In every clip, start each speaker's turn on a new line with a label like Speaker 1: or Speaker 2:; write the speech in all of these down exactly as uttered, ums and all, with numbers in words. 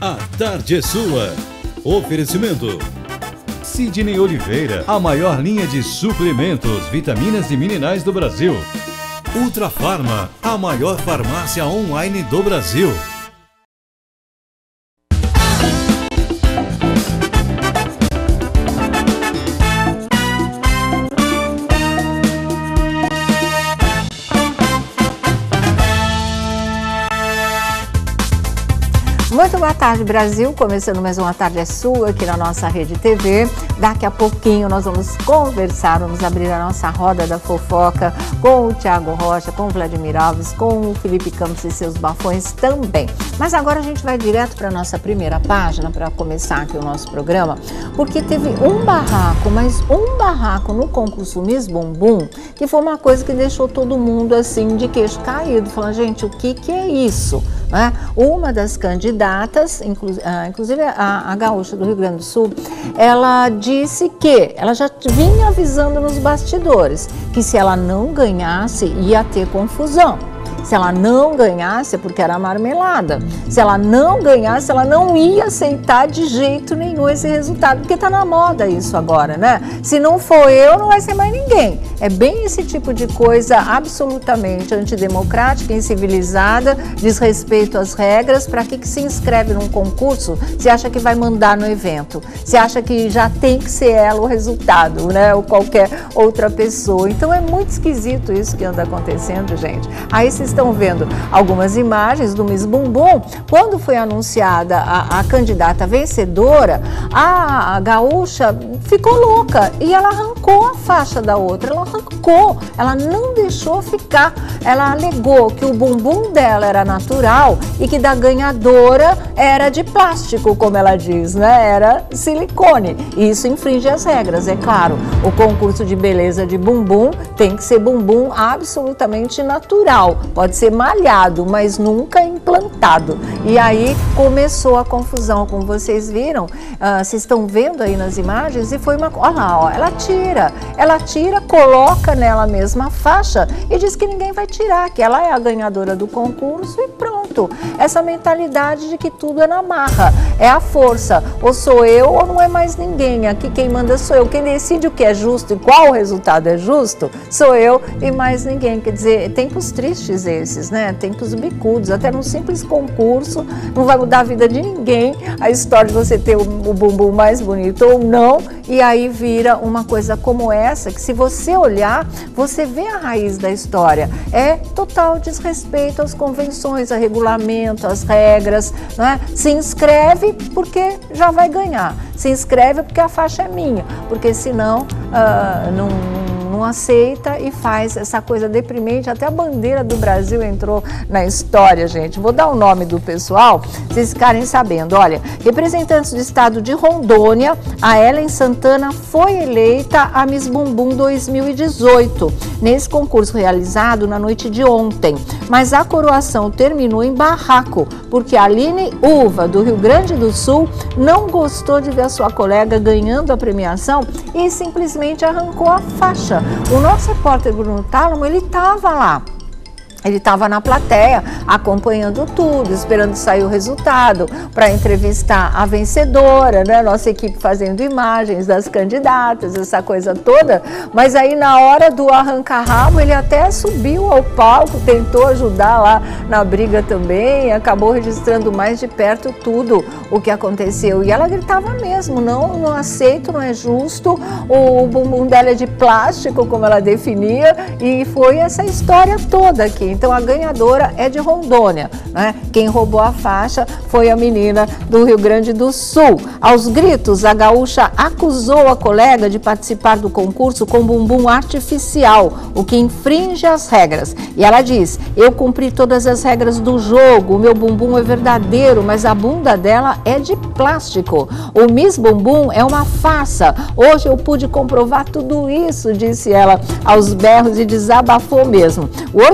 Speaker 1: A tarde é sua. Oferecimento Sidney Oliveira, a maior linha de suplementos, vitaminas e minerais do Brasil. Ultra Farma, a maior farmácia online do Brasil.
Speaker 2: Muito boa tarde, Brasil. Começando mais uma Tarde é Sua aqui na nossa Rede T V. Daqui a pouquinho nós vamos conversar, vamos abrir a nossa roda da fofoca com o Thiago Rocha, com o Vladimir Alves, com o Felipe Campos e seus bafões também. Mas agora a gente vai direto para a nossa primeira página para começar aqui o nosso programa, porque teve um barraco, mas um barraco no concurso Miss Bumbum, que foi uma coisa que deixou todo mundo assim de queixo caído, falando, gente, o que que é isso? É? Uma das candidatas, inclu uh, inclusive a, a gaúcha do Rio Grande do Sul, ela disse que ela já vinha avisando nos bastidores que se ela não ganhasse ia ter confusão. Se ela não ganhasse, porque era marmelada. Se ela não ganhasse, ela não ia aceitar de jeito nenhum esse resultado, porque tá na moda isso agora, né? Se não for eu, não vai ser mais ninguém. É bem esse tipo de coisa absolutamente antidemocrática, incivilizada, desrespeito às regras. Para que que se inscreve num concurso se acha que vai mandar no evento? Se acha que já tem que ser ela o resultado, né? Ou qualquer outra pessoa. Então é muito esquisito isso que anda acontecendo, gente. Aí vocês estão vendo algumas imagens do Miss Bumbum. Quando foi anunciada a, a candidata vencedora, a, a gaúcha ficou louca e ela arrancou a faixa da outra, ela arrancou, ela não deixou ficar. Ela alegou que o bumbum dela era natural e que da ganhadora era de plástico, como ela diz, né? Era silicone. E isso infringe as regras, é claro. O concurso de beleza de bumbum tem que ser bumbum absolutamente natural. Pode ser malhado, mas nunca implantado. E aí começou a confusão, como vocês viram. Uh, vocês estão vendo aí nas imagens e foi uma... Olha lá, ó, ela tira. Ela tira, coloca nela mesma a faixa e diz que ninguém vai tirar, que ela é a ganhadora do concurso e pronto. Essa mentalidade de que tudo é na marra, é a força. Ou sou eu ou não é mais ninguém. Aqui quem manda sou eu. Quem decide o que é justo e qual o resultado é justo sou eu e mais ninguém. Quer dizer, tempos tristes esses, né? Tempos bicudos. Até num simples concurso não vai mudar a vida de ninguém a história de você ter o, o bumbum mais bonito ou não. E aí vira uma coisa como essa, que se você olhar, você vê a raiz da história. É total desrespeito às convenções, a regulamento, às regras, né? Se inscreve porque já vai ganhar. Se inscreve porque a faixa é minha, porque senão uh, não... não aceita e faz essa coisa deprimente. Até a bandeira do Brasil entrou na história, gente. Vou dar o nome do pessoal, vocês ficarem sabendo. Olha, representantes do estado de Rondônia, a Ellen Santana foi eleita a Miss Bumbum dois mil e dezoito, nesse concurso realizado na noite de ontem. Mas a coroação terminou em barraco, porque a Aline Uva, do Rio Grande do Sul, não gostou de ver a sua colega ganhando a premiação e simplesmente arrancou a faixa. O nosso repórter Bruno Tálamo, ele estava lá. Ele estava na plateia, acompanhando tudo, esperando sair o resultado, para entrevistar a vencedora, né? Nossa equipe fazendo imagens das candidatas, essa coisa toda. Mas aí, na hora do arranca-rabo, ele até subiu ao palco, tentou ajudar lá na briga também, acabou registrando mais de perto tudo o que aconteceu. E ela gritava mesmo, não, não aceito, não é justo, o bumbum dela é de plástico, como ela definia, e foi essa história toda aqui. Então a ganhadora é de Rondônia, né? Quem roubou a faixa foi a menina do Rio Grande do Sul. Aos gritos, a gaúcha acusou a colega de participar do concurso com bumbum artificial, o que infringe as regras. E ela diz, eu cumpri todas as regras do jogo, o meu bumbum é verdadeiro, mas a bunda dela é de plástico. O Miss Bumbum é uma farsa. Hoje eu pude comprovar tudo isso, disse ela aos berros e desabafou mesmo. O organizador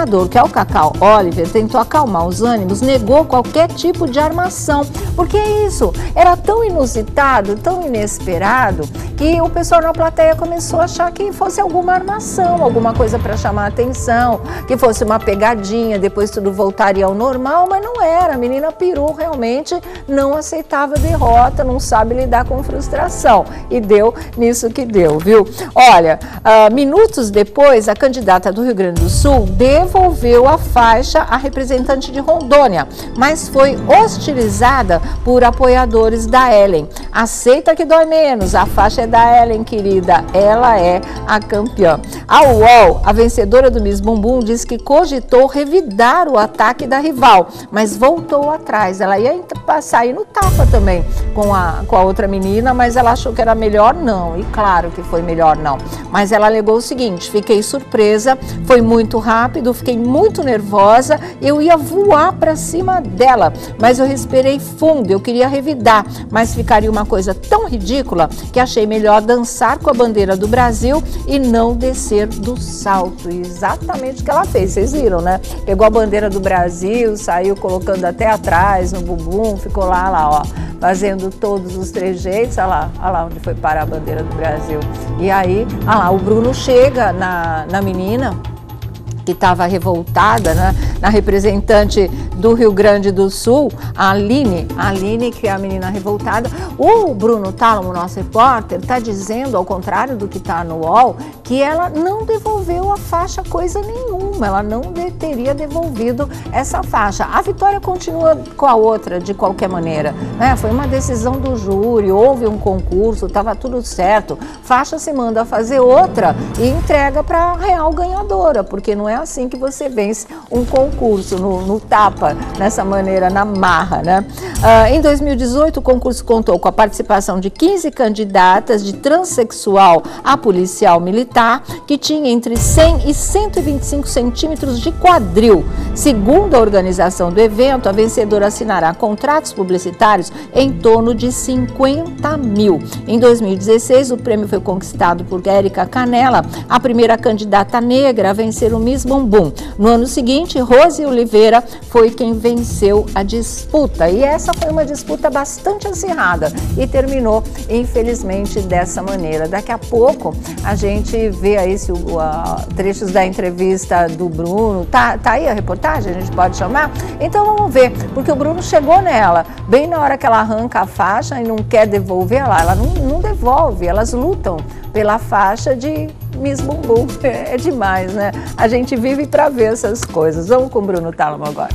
Speaker 2: apoiador, que é o Cacau Oliver, tentou acalmar os ânimos, negou qualquer tipo de armação. Porque é isso, era tão inusitado, tão inesperado, que o pessoal na plateia começou a achar que fosse alguma armação, alguma coisa para chamar a atenção, que fosse uma pegadinha, depois tudo voltaria ao normal, mas não era. A menina pirou, realmente não aceitava derrota, não sabe lidar com frustração. E deu nisso que deu, viu? Olha, uh, minutos depois, a candidata do Rio Grande do Sul devolveu a faixa à representante de Rondônia, mas foi hostilizada por apoiadores da Ellen. Aceita que dói menos, a faixa é da Ellen, querida, ela é a campeã. A U O L, a vencedora do Miss Bumbum, disse que cogitou revidar o ataque da rival, mas voltou atrás. Ela ia sair no tapa também com a, com a outra menina, mas ela achou que era melhor não, e claro que foi melhor não. Mas ela alegou o seguinte: fiquei surpresa, foi muito rápido, fiquei muito nervosa, eu ia voar para cima dela, mas eu respirei fundo, eu queria revidar, mas ficaria uma coisa tão ridícula que achei melhor dançar com a bandeira do Brasil e não descer do salto. E exatamente o que ela fez, vocês viram, né? Pegou a bandeira do Brasil, saiu colocando até atrás no bumbum, ficou lá, lá, ó, fazendo todos os trejeitos. Olha lá, olha lá onde foi parar a bandeira do Brasil. E aí, olha lá, o Bruno chega na, na menina que estava revoltada, né, na representante do Rio Grande do Sul, a Aline, a Aline, que é a menina revoltada. O Bruno Tálamo, nosso repórter, está dizendo, ao contrário do que está no U O L, que ela não devolveu a faixa coisa nenhuma, ela não de, teria devolvido essa faixa. A vitória continua com a outra, de qualquer maneira, né? Foi uma decisão do júri, houve um concurso, estava tudo certo. Faixa se manda fazer outra e entrega para a real ganhadora, porque não é assim que você vence um concurso, no, no tapa, dessa maneira, na marra, né? Uh, em dois mil e dezoito, o concurso contou com a participação de quinze candidatas, de transexual a policial militar, que tinha entre cem e cento e vinte e cinco centímetros de quadril. Segundo a organização do evento, a vencedora assinará contratos publicitários em torno de cinquenta mil. Em dois mil e dezesseis, o prêmio foi conquistado por Érica Canela, a primeira candidata negra a vencer o Miss Bumbum. No ano seguinte, Rose Oliveira foi quem venceu a disputa. E essa foi uma disputa bastante acirrada e terminou, infelizmente, dessa maneira. Daqui a pouco a gente vê aí se, uh, trechos da entrevista do Bruno. Tá, tá aí a reportagem? A gente pode chamar? Então vamos ver, porque o Bruno chegou nela, bem na hora que ela arranca a faixa e não quer devolver ela, ela não, não devolve, elas lutam pela faixa de Miss Bumbum. É demais, né? A gente vive para ver essas coisas. Vamos com o Bruno Tálamo agora.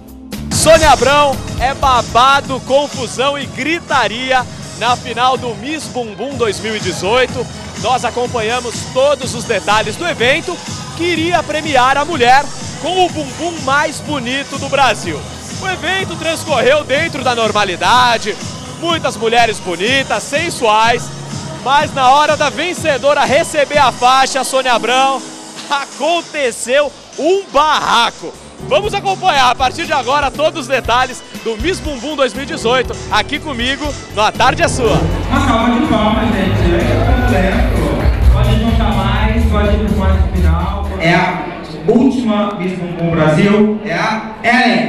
Speaker 3: Sônia Abrão, é babado, confusão e gritaria na final do Miss Bumbum dois mil e dezoito. Nós acompanhamos todos os detalhes do evento, que iria premiar a mulher com o bumbum mais bonito do Brasil. O evento transcorreu dentro da normalidade, muitas mulheres bonitas, sensuais, mas na hora da vencedora receber a faixa, a Sônia Abrão, aconteceu um barraco. Vamos acompanhar a partir de agora todos os detalhes do Miss Bumbum dois mil e dezoito, aqui comigo no A Tarde é Sua.
Speaker 4: Uma salva de palmas, gente. É completo. Pode juntar mais, pode ir para o final. É a última Miss Bumbum Brasil, é a Ellen.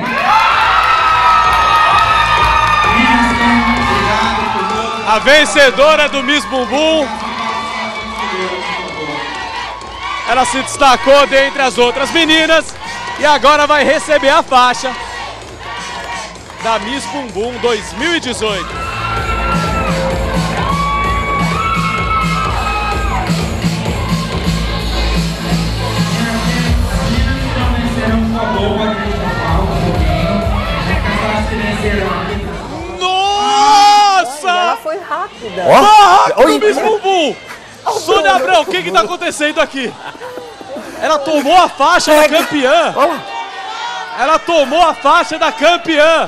Speaker 3: A vencedora do Miss Bumbum, ela se destacou dentre as outras meninas e agora vai receber a faixa da Miss Bumbum dois mil e dezoito.
Speaker 2: Ela foi rápida.
Speaker 3: Barraco do Miss Bumbum! Sônia Abrão, o que que tá acontecendo aqui? Ela tomou a faixa da campeã. Ela tomou a faixa da campeã.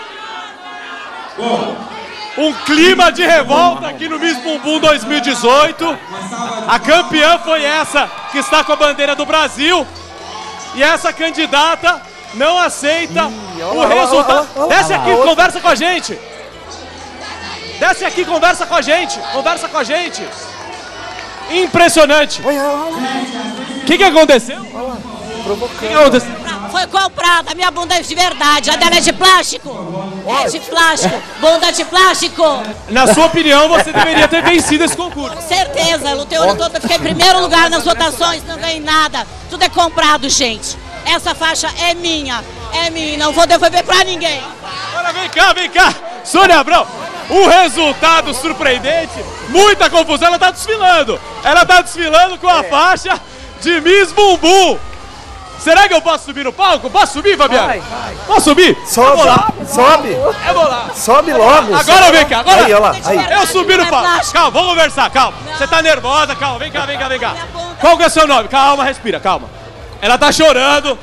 Speaker 3: Um clima de revolta aqui no Miss Bumbum dois mil e dezoito. A campeã foi essa que está com a bandeira do Brasil. E essa candidata não aceita o resultado. Desce aqui, conversa com a gente. Desce aqui, conversa com a gente. Conversa com a gente. Impressionante. O que que aconteceu?
Speaker 5: provocando.
Speaker 6: Foi comprada, a minha bunda é de verdade, a dela é de plástico. É de plástico, bunda de plástico.
Speaker 3: Na sua opinião, você deveria ter vencido esse concurso.
Speaker 6: Com certeza, eu lutei o ano todo, fiquei em primeiro lugar nas votações, não ganhei nada. Tudo é comprado, gente. Essa faixa é minha, é minha, não vou devolver pra ninguém.
Speaker 3: Agora vem cá, vem cá, Sônia Abrão. Um resultado surpreendente, muita confusão, ela tá desfilando. Ela tá desfilando com a é. faixa de Miss Bumbum. Será que eu posso subir no palco? Posso subir, Fabiano? Vai, vai. Posso subir?
Speaker 5: Sobe, eu lá. sobe.
Speaker 3: Eu vou lá.
Speaker 5: Sobe logo.
Speaker 3: Agora
Speaker 5: sobe.
Speaker 3: vem cá, agora.
Speaker 5: Aí, ó lá, aí.
Speaker 3: Eu subi no palco. Calma, vamos conversar, calma. Não. Você tá nervosa, calma. Vem cá, vem cá, vem cá. Qual que é o seu nome? Calma, respira, calma. Ela tá chorando.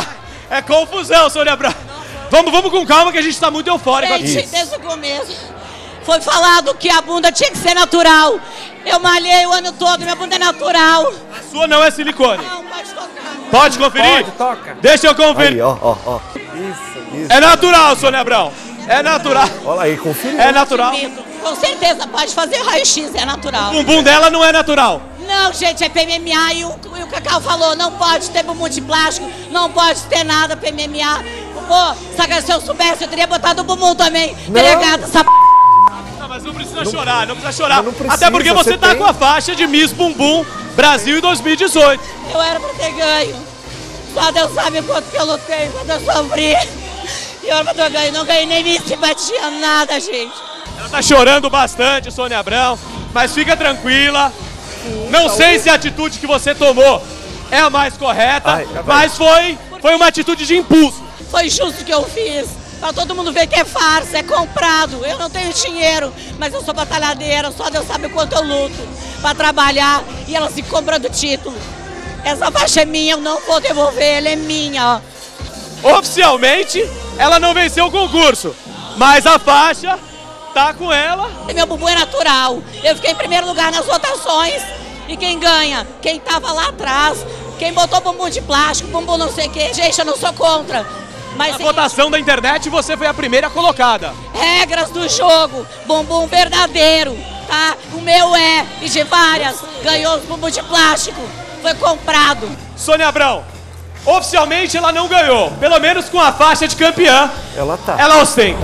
Speaker 3: É confusão, Sônia Abrão. Vamos, vamos com calma que a gente tá muito eufórico aqui.
Speaker 6: Gente, desde o começo foi falado que a bunda tinha que ser natural. Eu malhei o ano todo, minha bunda é natural.
Speaker 3: A sua não é silicone.
Speaker 6: Não, pode tocar.
Speaker 3: Pode conferir?
Speaker 5: Pode, toca.
Speaker 3: Deixa eu conferir.
Speaker 5: Aí, ó, ó, ó. Isso, isso.
Speaker 3: É natural, Sônia Abrão. É natural.
Speaker 5: Olha aí, confira.
Speaker 3: É natural.
Speaker 6: Com certeza, pode fazer raio-x, é natural.
Speaker 3: O bumbum dela não é natural.
Speaker 6: Não, gente, é P M M A e o, e o Cacau falou, não pode ter bumbum de plástico, não pode ter nada P M M A. Pô, sabe, se eu soubesse, eu teria botado o bumbum também. Delegado, essa p...
Speaker 3: Não, mas não precisa não, chorar, não precisa chorar. Não precisa,
Speaker 5: Até
Speaker 3: porque você, você tá tem... com a faixa de Miss Bumbum Brasil dois mil e dezoito.
Speaker 6: Eu era pra ter ganho. Só Deus sabe quanto que eu lutei, quanto eu sofri. E eu era pra ter ganho, não ganhei nem minha simpatia, nada, gente.
Speaker 3: Ela tá chorando bastante, Sônia Abrão, mas fica tranquila. Não sei se a atitude que você tomou é a mais correta, Ai, mas foi, foi uma atitude de impulso.
Speaker 6: Foi justo o que eu fiz, pra todo mundo ver que é farsa, é comprado. Eu não tenho dinheiro, mas eu sou batalhadeira, só Deus sabe o quanto eu luto pra trabalhar e ela se compra do título. Essa faixa é minha, eu não vou devolver, ela é minha.
Speaker 3: Oficialmente, ela não venceu o concurso, mas a faixa tá com ela.
Speaker 6: Meu bumbum é natural, eu fiquei em primeiro lugar nas votações. E quem ganha? Quem tava lá atrás, quem botou bumbum de plástico, bumbum não sei o que. Gente, eu não sou contra. Mas
Speaker 3: na votação da internet você foi a primeira colocada.
Speaker 6: Regras do jogo, bumbum verdadeiro, tá? O meu é, e de várias, ganhou os bumbum de plástico, foi comprado.
Speaker 3: Sônia Abrão, oficialmente ela não ganhou, pelo menos com a faixa de campeã.
Speaker 5: Ela tá.
Speaker 3: Ela ostenta.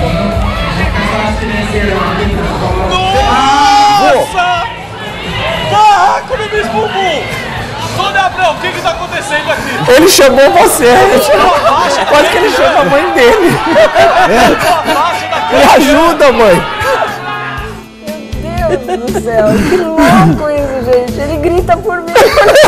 Speaker 3: Nossa! Barraco no Miss Bumbum! Sônia Abrão, o que que tá acontecendo aqui?
Speaker 5: Ele chamou você, ele chamou... Quase que ele chama a mãe dele. Me ajuda, mãe.
Speaker 2: Meu Deus do céu, que louco isso, gente. Ele grita por mim.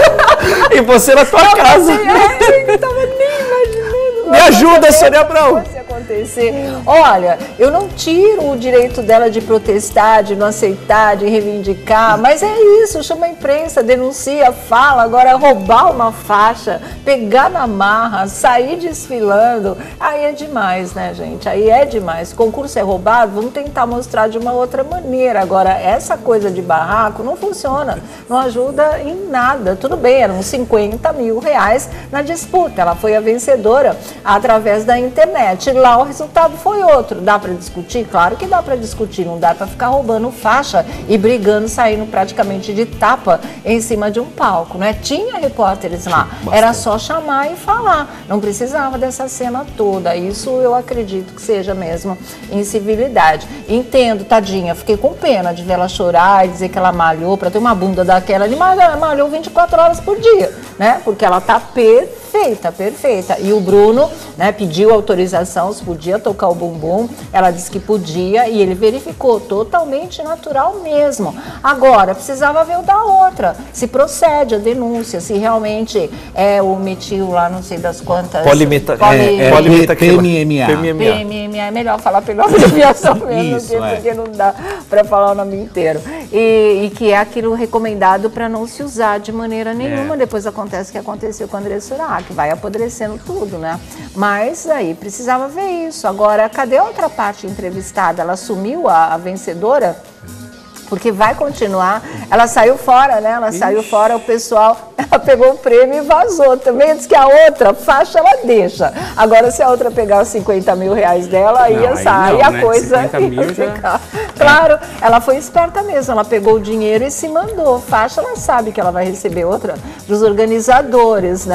Speaker 5: E você na tua casa.
Speaker 2: Eu não tava nem imaginando.
Speaker 5: Me ajuda, Sônia Abrão.
Speaker 2: Acontecer. Olha, eu não tiro o direito dela de protestar, de não aceitar, de reivindicar, mas é isso, chama a imprensa, denuncia, fala. Agora roubar uma faixa, pegar na marra, sair desfilando, aí é demais, né, gente? Aí é demais. O concurso é roubado, vamos tentar mostrar de uma outra maneira. Agora, essa coisa de barraco não funciona, não ajuda em nada. Tudo bem, eram cinquenta mil reais na disputa, ela foi a vencedora através da internet. Lá o resultado foi outro. Dá para discutir? Claro que dá para discutir. Não dá para ficar roubando faixa e brigando, saindo praticamente de tapa em cima de um palco, né? Tinha repórteres lá. Era só chamar e falar. Não precisava dessa cena toda. Isso eu acredito que seja mesmo incivilidade. Entendo, tadinha. Fiquei com pena de ver ela chorar e dizer que ela malhou para ter uma bunda daquela. Ele malhou vinte e quatro horas por dia, né? Porque ela tá perfeita, perfeita. E o Bruno, né, pediu autorização se podia tocar o bumbum, ela disse que podia e ele verificou, totalmente natural mesmo. Agora, precisava ver o da outra, se procede a denúncia, se realmente é o metil lá, não sei das quantas...
Speaker 5: Polimeta,
Speaker 2: Poli,
Speaker 5: é, é, polimeta
Speaker 2: P M M A. P M M A, é melhor falar pela abreviação mesmo, Isso, porque, é. porque não dá para falar o nome inteiro. E, e que é aquilo recomendado para não se usar de maneira nenhuma, é. Depois acontece o que aconteceu com o André Surak, que vai apodrecendo tudo, né? Mas aí precisava ver isso. Agora, cadê a outra parte entrevistada? Ela assumiu a, a vencedora? Porque vai continuar. Ela saiu fora, né? Ela Ixi. saiu fora, o pessoal, ela pegou o prêmio e vazou. Também diz que a outra faixa ela deixa. Agora, se a outra pegar os cinquenta mil reais dela, não, ia sair a né? coisa ia ficar. Claro, ela foi esperta mesmo. Ela pegou o dinheiro e se mandou. Faixa, ela sabe que ela vai receber outra dos organizadores, né?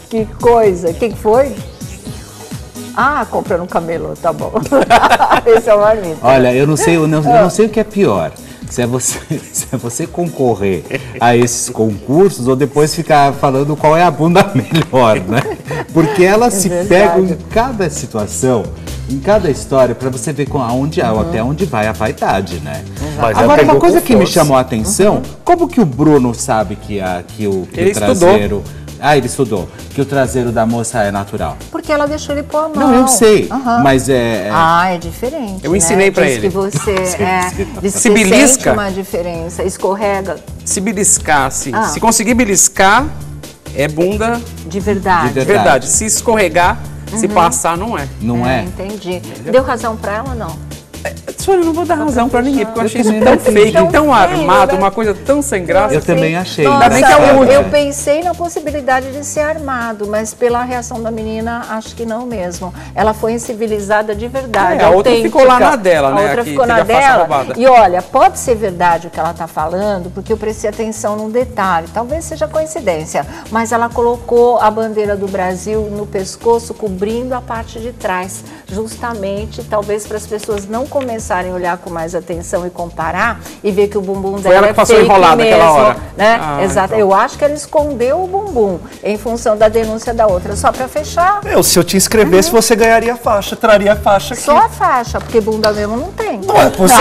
Speaker 2: Que coisa. O que foi? Ah, comprando um camelô, tá bom. Esse é o marmita.
Speaker 7: Olha, eu não sei, eu não, eu não sei o que é pior. Se é, você, se é você concorrer a esses concursos ou depois ficar falando qual é a bunda melhor, né? Porque elas é se verdade. pegam em cada situação, em cada história, para você ver com aonde, uhum. até onde vai a vaidade, né? Mas agora, uma coisa que me chamou a atenção, uhum. como que o Bruno sabe que, a, que o, que o traseiro... Estudou. Ah, ele estudou. Que o traseiro da moça é natural.
Speaker 2: Porque ela deixou ele pôr a mão.
Speaker 7: Não, eu sei, uhum. mas é, é...
Speaker 2: Ah, é diferente,
Speaker 5: Eu ensinei
Speaker 2: né?
Speaker 5: pra
Speaker 2: Diz
Speaker 5: ele.
Speaker 2: que você, é, diz
Speaker 5: se
Speaker 2: que
Speaker 5: belisca,
Speaker 2: sente uma diferença, escorrega.
Speaker 5: Se beliscar, se,
Speaker 2: ah.
Speaker 5: se conseguir beliscar, é bunda...
Speaker 2: De verdade.
Speaker 5: De verdade. verdade. Se escorregar, uhum. se passar, não é.
Speaker 7: Não
Speaker 2: é?
Speaker 7: é?
Speaker 2: Entendi. Deu razão pra ela ou não?
Speaker 5: Senhora, eu não vou dar razão pra ninguém, porque eu achei isso tão fake, tão, tão armado, né? Uma coisa tão sem graça.
Speaker 7: Eu também achei.
Speaker 2: Nossa,
Speaker 5: bem que é o
Speaker 2: eu pensei na possibilidade de ser armado, mas pela reação da menina, acho que não mesmo. Ela foi incivilizada de verdade,
Speaker 5: é, a outra
Speaker 2: autêntica.
Speaker 5: ficou lá na dela, né?
Speaker 2: A outra
Speaker 5: Aqui,
Speaker 2: ficou na dela.
Speaker 5: Roubada.
Speaker 2: E olha, pode ser verdade o que ela está falando, porque eu prestei atenção num detalhe, talvez seja coincidência, mas ela colocou a bandeira do Brasil no pescoço, cobrindo a parte de trás, justamente, talvez para as pessoas não começarem a olhar com mais atenção e comparar e ver que o bumbum dela
Speaker 5: ela que
Speaker 2: é
Speaker 5: passou
Speaker 2: fake
Speaker 5: enrolada
Speaker 2: mesmo,
Speaker 5: naquela hora.
Speaker 2: Né?
Speaker 5: Ah,
Speaker 2: Exato.
Speaker 5: então.
Speaker 2: Eu acho que ela escondeu o bumbum em função da denúncia da outra, só para fechar.
Speaker 8: Meu, se eu te inscrevesse, uhum. você ganharia a faixa, traria a faixa aqui.
Speaker 2: Só a faixa, porque bunda mesmo não tem.
Speaker 8: Não é possível.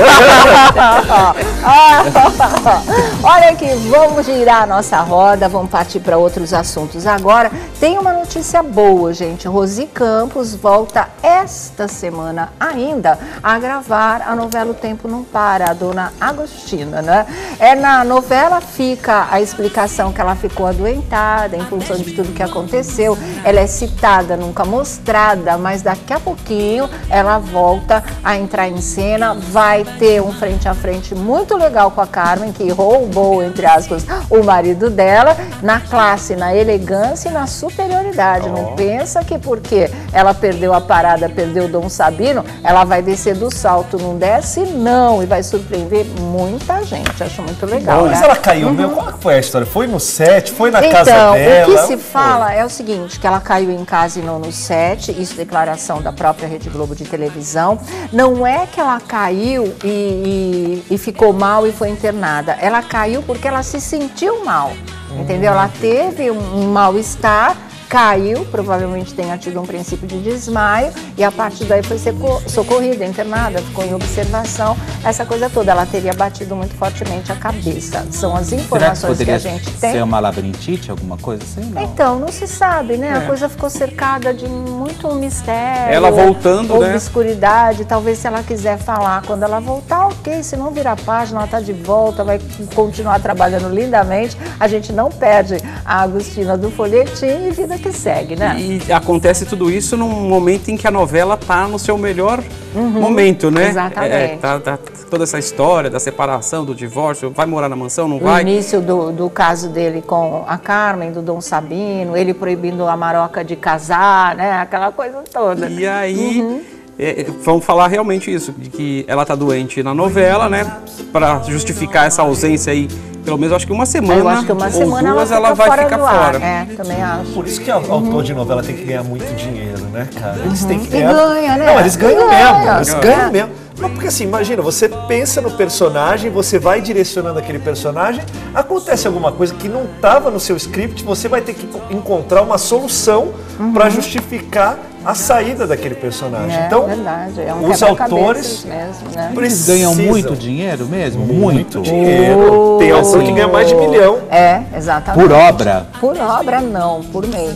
Speaker 2: Olha aqui, vamos girar a nossa roda, vamos partir para outros assuntos agora. Tem uma notícia boa, gente. Rosi Campos volta esta semana ainda a gravar a novela O Tempo Não Para, a dona Agostina, né? É, na novela fica a explicação que ela ficou adoentada em função de tudo que aconteceu. Ela é citada, nunca mostrada, mas daqui a pouquinho ela volta a entrar em cena. Vai ter um frente a frente muito legal com a Carmen, que roubou, entre aspas, o marido dela, na classe, na elegância e na superioridade. Oh. Não pensa que porque ela perdeu a parada, perdeu o Dom Sabino, ela vai descer do salto, não desce não, e vai surpreender muita gente. Acho muito legal.
Speaker 8: Mas
Speaker 2: né?
Speaker 8: ela caiu, uhum. meu, qual foi a história? Foi no set? Foi na
Speaker 2: então,
Speaker 8: casa dela?
Speaker 2: Então, o que se fala é o seguinte, que ela caiu em casa e não no set, isso declaração da própria Rede Globo de televisão. Não é que ela caiu e, e, e ficou mal e foi internada, ela caiu porque ela se sentiu mal, uhum. entendeu? Ela teve um, um mal-estar, caiu, provavelmente tenha tido um princípio de desmaio e a partir daí foi socorrida, internada, ficou em observação, essa coisa toda. Ela teria batido muito fortemente a cabeça. São as informações que, que a gente tem.
Speaker 7: Ser uma labirintite, alguma coisa assim? Não.
Speaker 2: Então, não se sabe, né?
Speaker 5: É.
Speaker 2: A coisa ficou cercada de muito mistério.
Speaker 5: Ela voltando,
Speaker 2: ou
Speaker 5: né?
Speaker 2: Obscuridade. Talvez se ela quiser falar, quando ela voltar, ok. Se não virar página, ela tá de volta, vai continuar trabalhando lindamente. A gente não perde a Agostina do folhetim e vida que segue, né?
Speaker 5: E acontece tudo isso num momento em que a novela tá no seu melhor uhum, momento, né?
Speaker 2: Exatamente.
Speaker 5: É, tá, tá toda essa história da separação, do divórcio, vai morar na mansão, não
Speaker 2: o
Speaker 5: vai?
Speaker 2: O início do, do caso dele com a Carmen, do Dom Sabino, ele proibindo a Maroca de casar, né? Aquela coisa toda.
Speaker 5: E aí...
Speaker 2: Uhum.
Speaker 5: É, vamos falar realmente isso, de que ela tá doente na novela, né? Para justificar essa ausência aí, pelo menos acho que uma semana.
Speaker 2: Eu acho que uma
Speaker 5: ou
Speaker 2: semana
Speaker 5: duas,
Speaker 2: ela,
Speaker 5: ela vai
Speaker 2: fora
Speaker 5: ficar
Speaker 2: do ar.
Speaker 5: fora.
Speaker 2: É, também acho.
Speaker 8: Por isso que o autor uhum. de novela tem que ganhar muito dinheiro, né, cara? Eles
Speaker 2: uhum.
Speaker 8: têm que
Speaker 2: ganhar. E ganha, né?
Speaker 8: Não, eles ganham
Speaker 2: ganha.
Speaker 8: mesmo. Eles
Speaker 2: ganha.
Speaker 8: ganham mesmo. Não, porque assim, imagina, você pensa no personagem, você vai direcionando aquele personagem, acontece alguma coisa que não estava no seu script, você vai ter que encontrar uma solução uhum. para justificar a saída daquele personagem.
Speaker 2: É,
Speaker 8: então,
Speaker 2: verdade. É um
Speaker 8: os autores
Speaker 2: mesmo, né?
Speaker 7: Eles ganham muito dinheiro mesmo? Muito,
Speaker 8: muito dinheiro. Tem autor que ganha mais de milhão.
Speaker 2: É, exatamente.
Speaker 7: Por obra?
Speaker 2: Por obra não, por mês.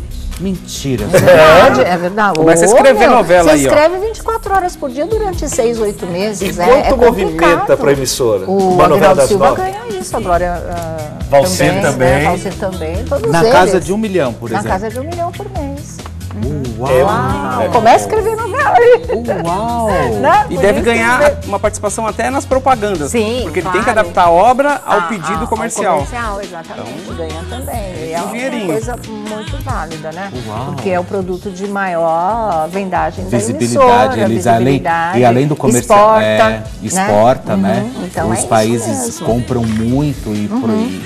Speaker 7: Mentira.
Speaker 2: É verdade, é verdade.
Speaker 5: Começa a escrever
Speaker 2: Ô,
Speaker 5: novela
Speaker 2: você
Speaker 5: aí, ó.
Speaker 2: Você escreve vinte e quatro horas por dia durante seis, oito meses.
Speaker 8: E
Speaker 2: é,
Speaker 8: quanto
Speaker 2: é
Speaker 8: movimenta para a emissora?
Speaker 2: O
Speaker 8: uma novela das
Speaker 2: Silva
Speaker 8: nove?
Speaker 2: ganha isso, a Glória uh,
Speaker 8: Valcir
Speaker 2: também.
Speaker 8: também.
Speaker 2: Né? Valcir também, todos
Speaker 7: Na
Speaker 2: eles.
Speaker 7: casa de um milhão, por exemplo.
Speaker 2: Na casa de um milhão por mês.
Speaker 7: Uau!
Speaker 2: Uau. É. Começa a escrever novela aí.
Speaker 7: Uau!
Speaker 2: Né?
Speaker 5: E
Speaker 2: Por
Speaker 5: deve
Speaker 2: isso
Speaker 5: ganhar
Speaker 2: que...
Speaker 5: uma participação até nas propagandas.
Speaker 2: Sim,
Speaker 5: porque
Speaker 2: claro.
Speaker 5: ele tem que adaptar a obra ao
Speaker 2: ah,
Speaker 5: pedido
Speaker 2: ah,
Speaker 5: comercial.
Speaker 2: Ao comercial, exatamente. Então, ganha também. E é
Speaker 5: um
Speaker 2: uma
Speaker 5: dinheirinho.
Speaker 2: coisa muito válida, né?
Speaker 7: Uau.
Speaker 2: Porque é o produto de maior vendagem
Speaker 7: visibilidade,
Speaker 2: da emissora,
Speaker 7: eles
Speaker 2: visibilidade,
Speaker 7: além, e além do comercial,
Speaker 2: exporta,
Speaker 7: é, exporta, né?
Speaker 2: né? Uhum. Então
Speaker 7: Os
Speaker 2: é
Speaker 7: países
Speaker 2: mesmo.
Speaker 7: compram muito e, uhum. pro, e, e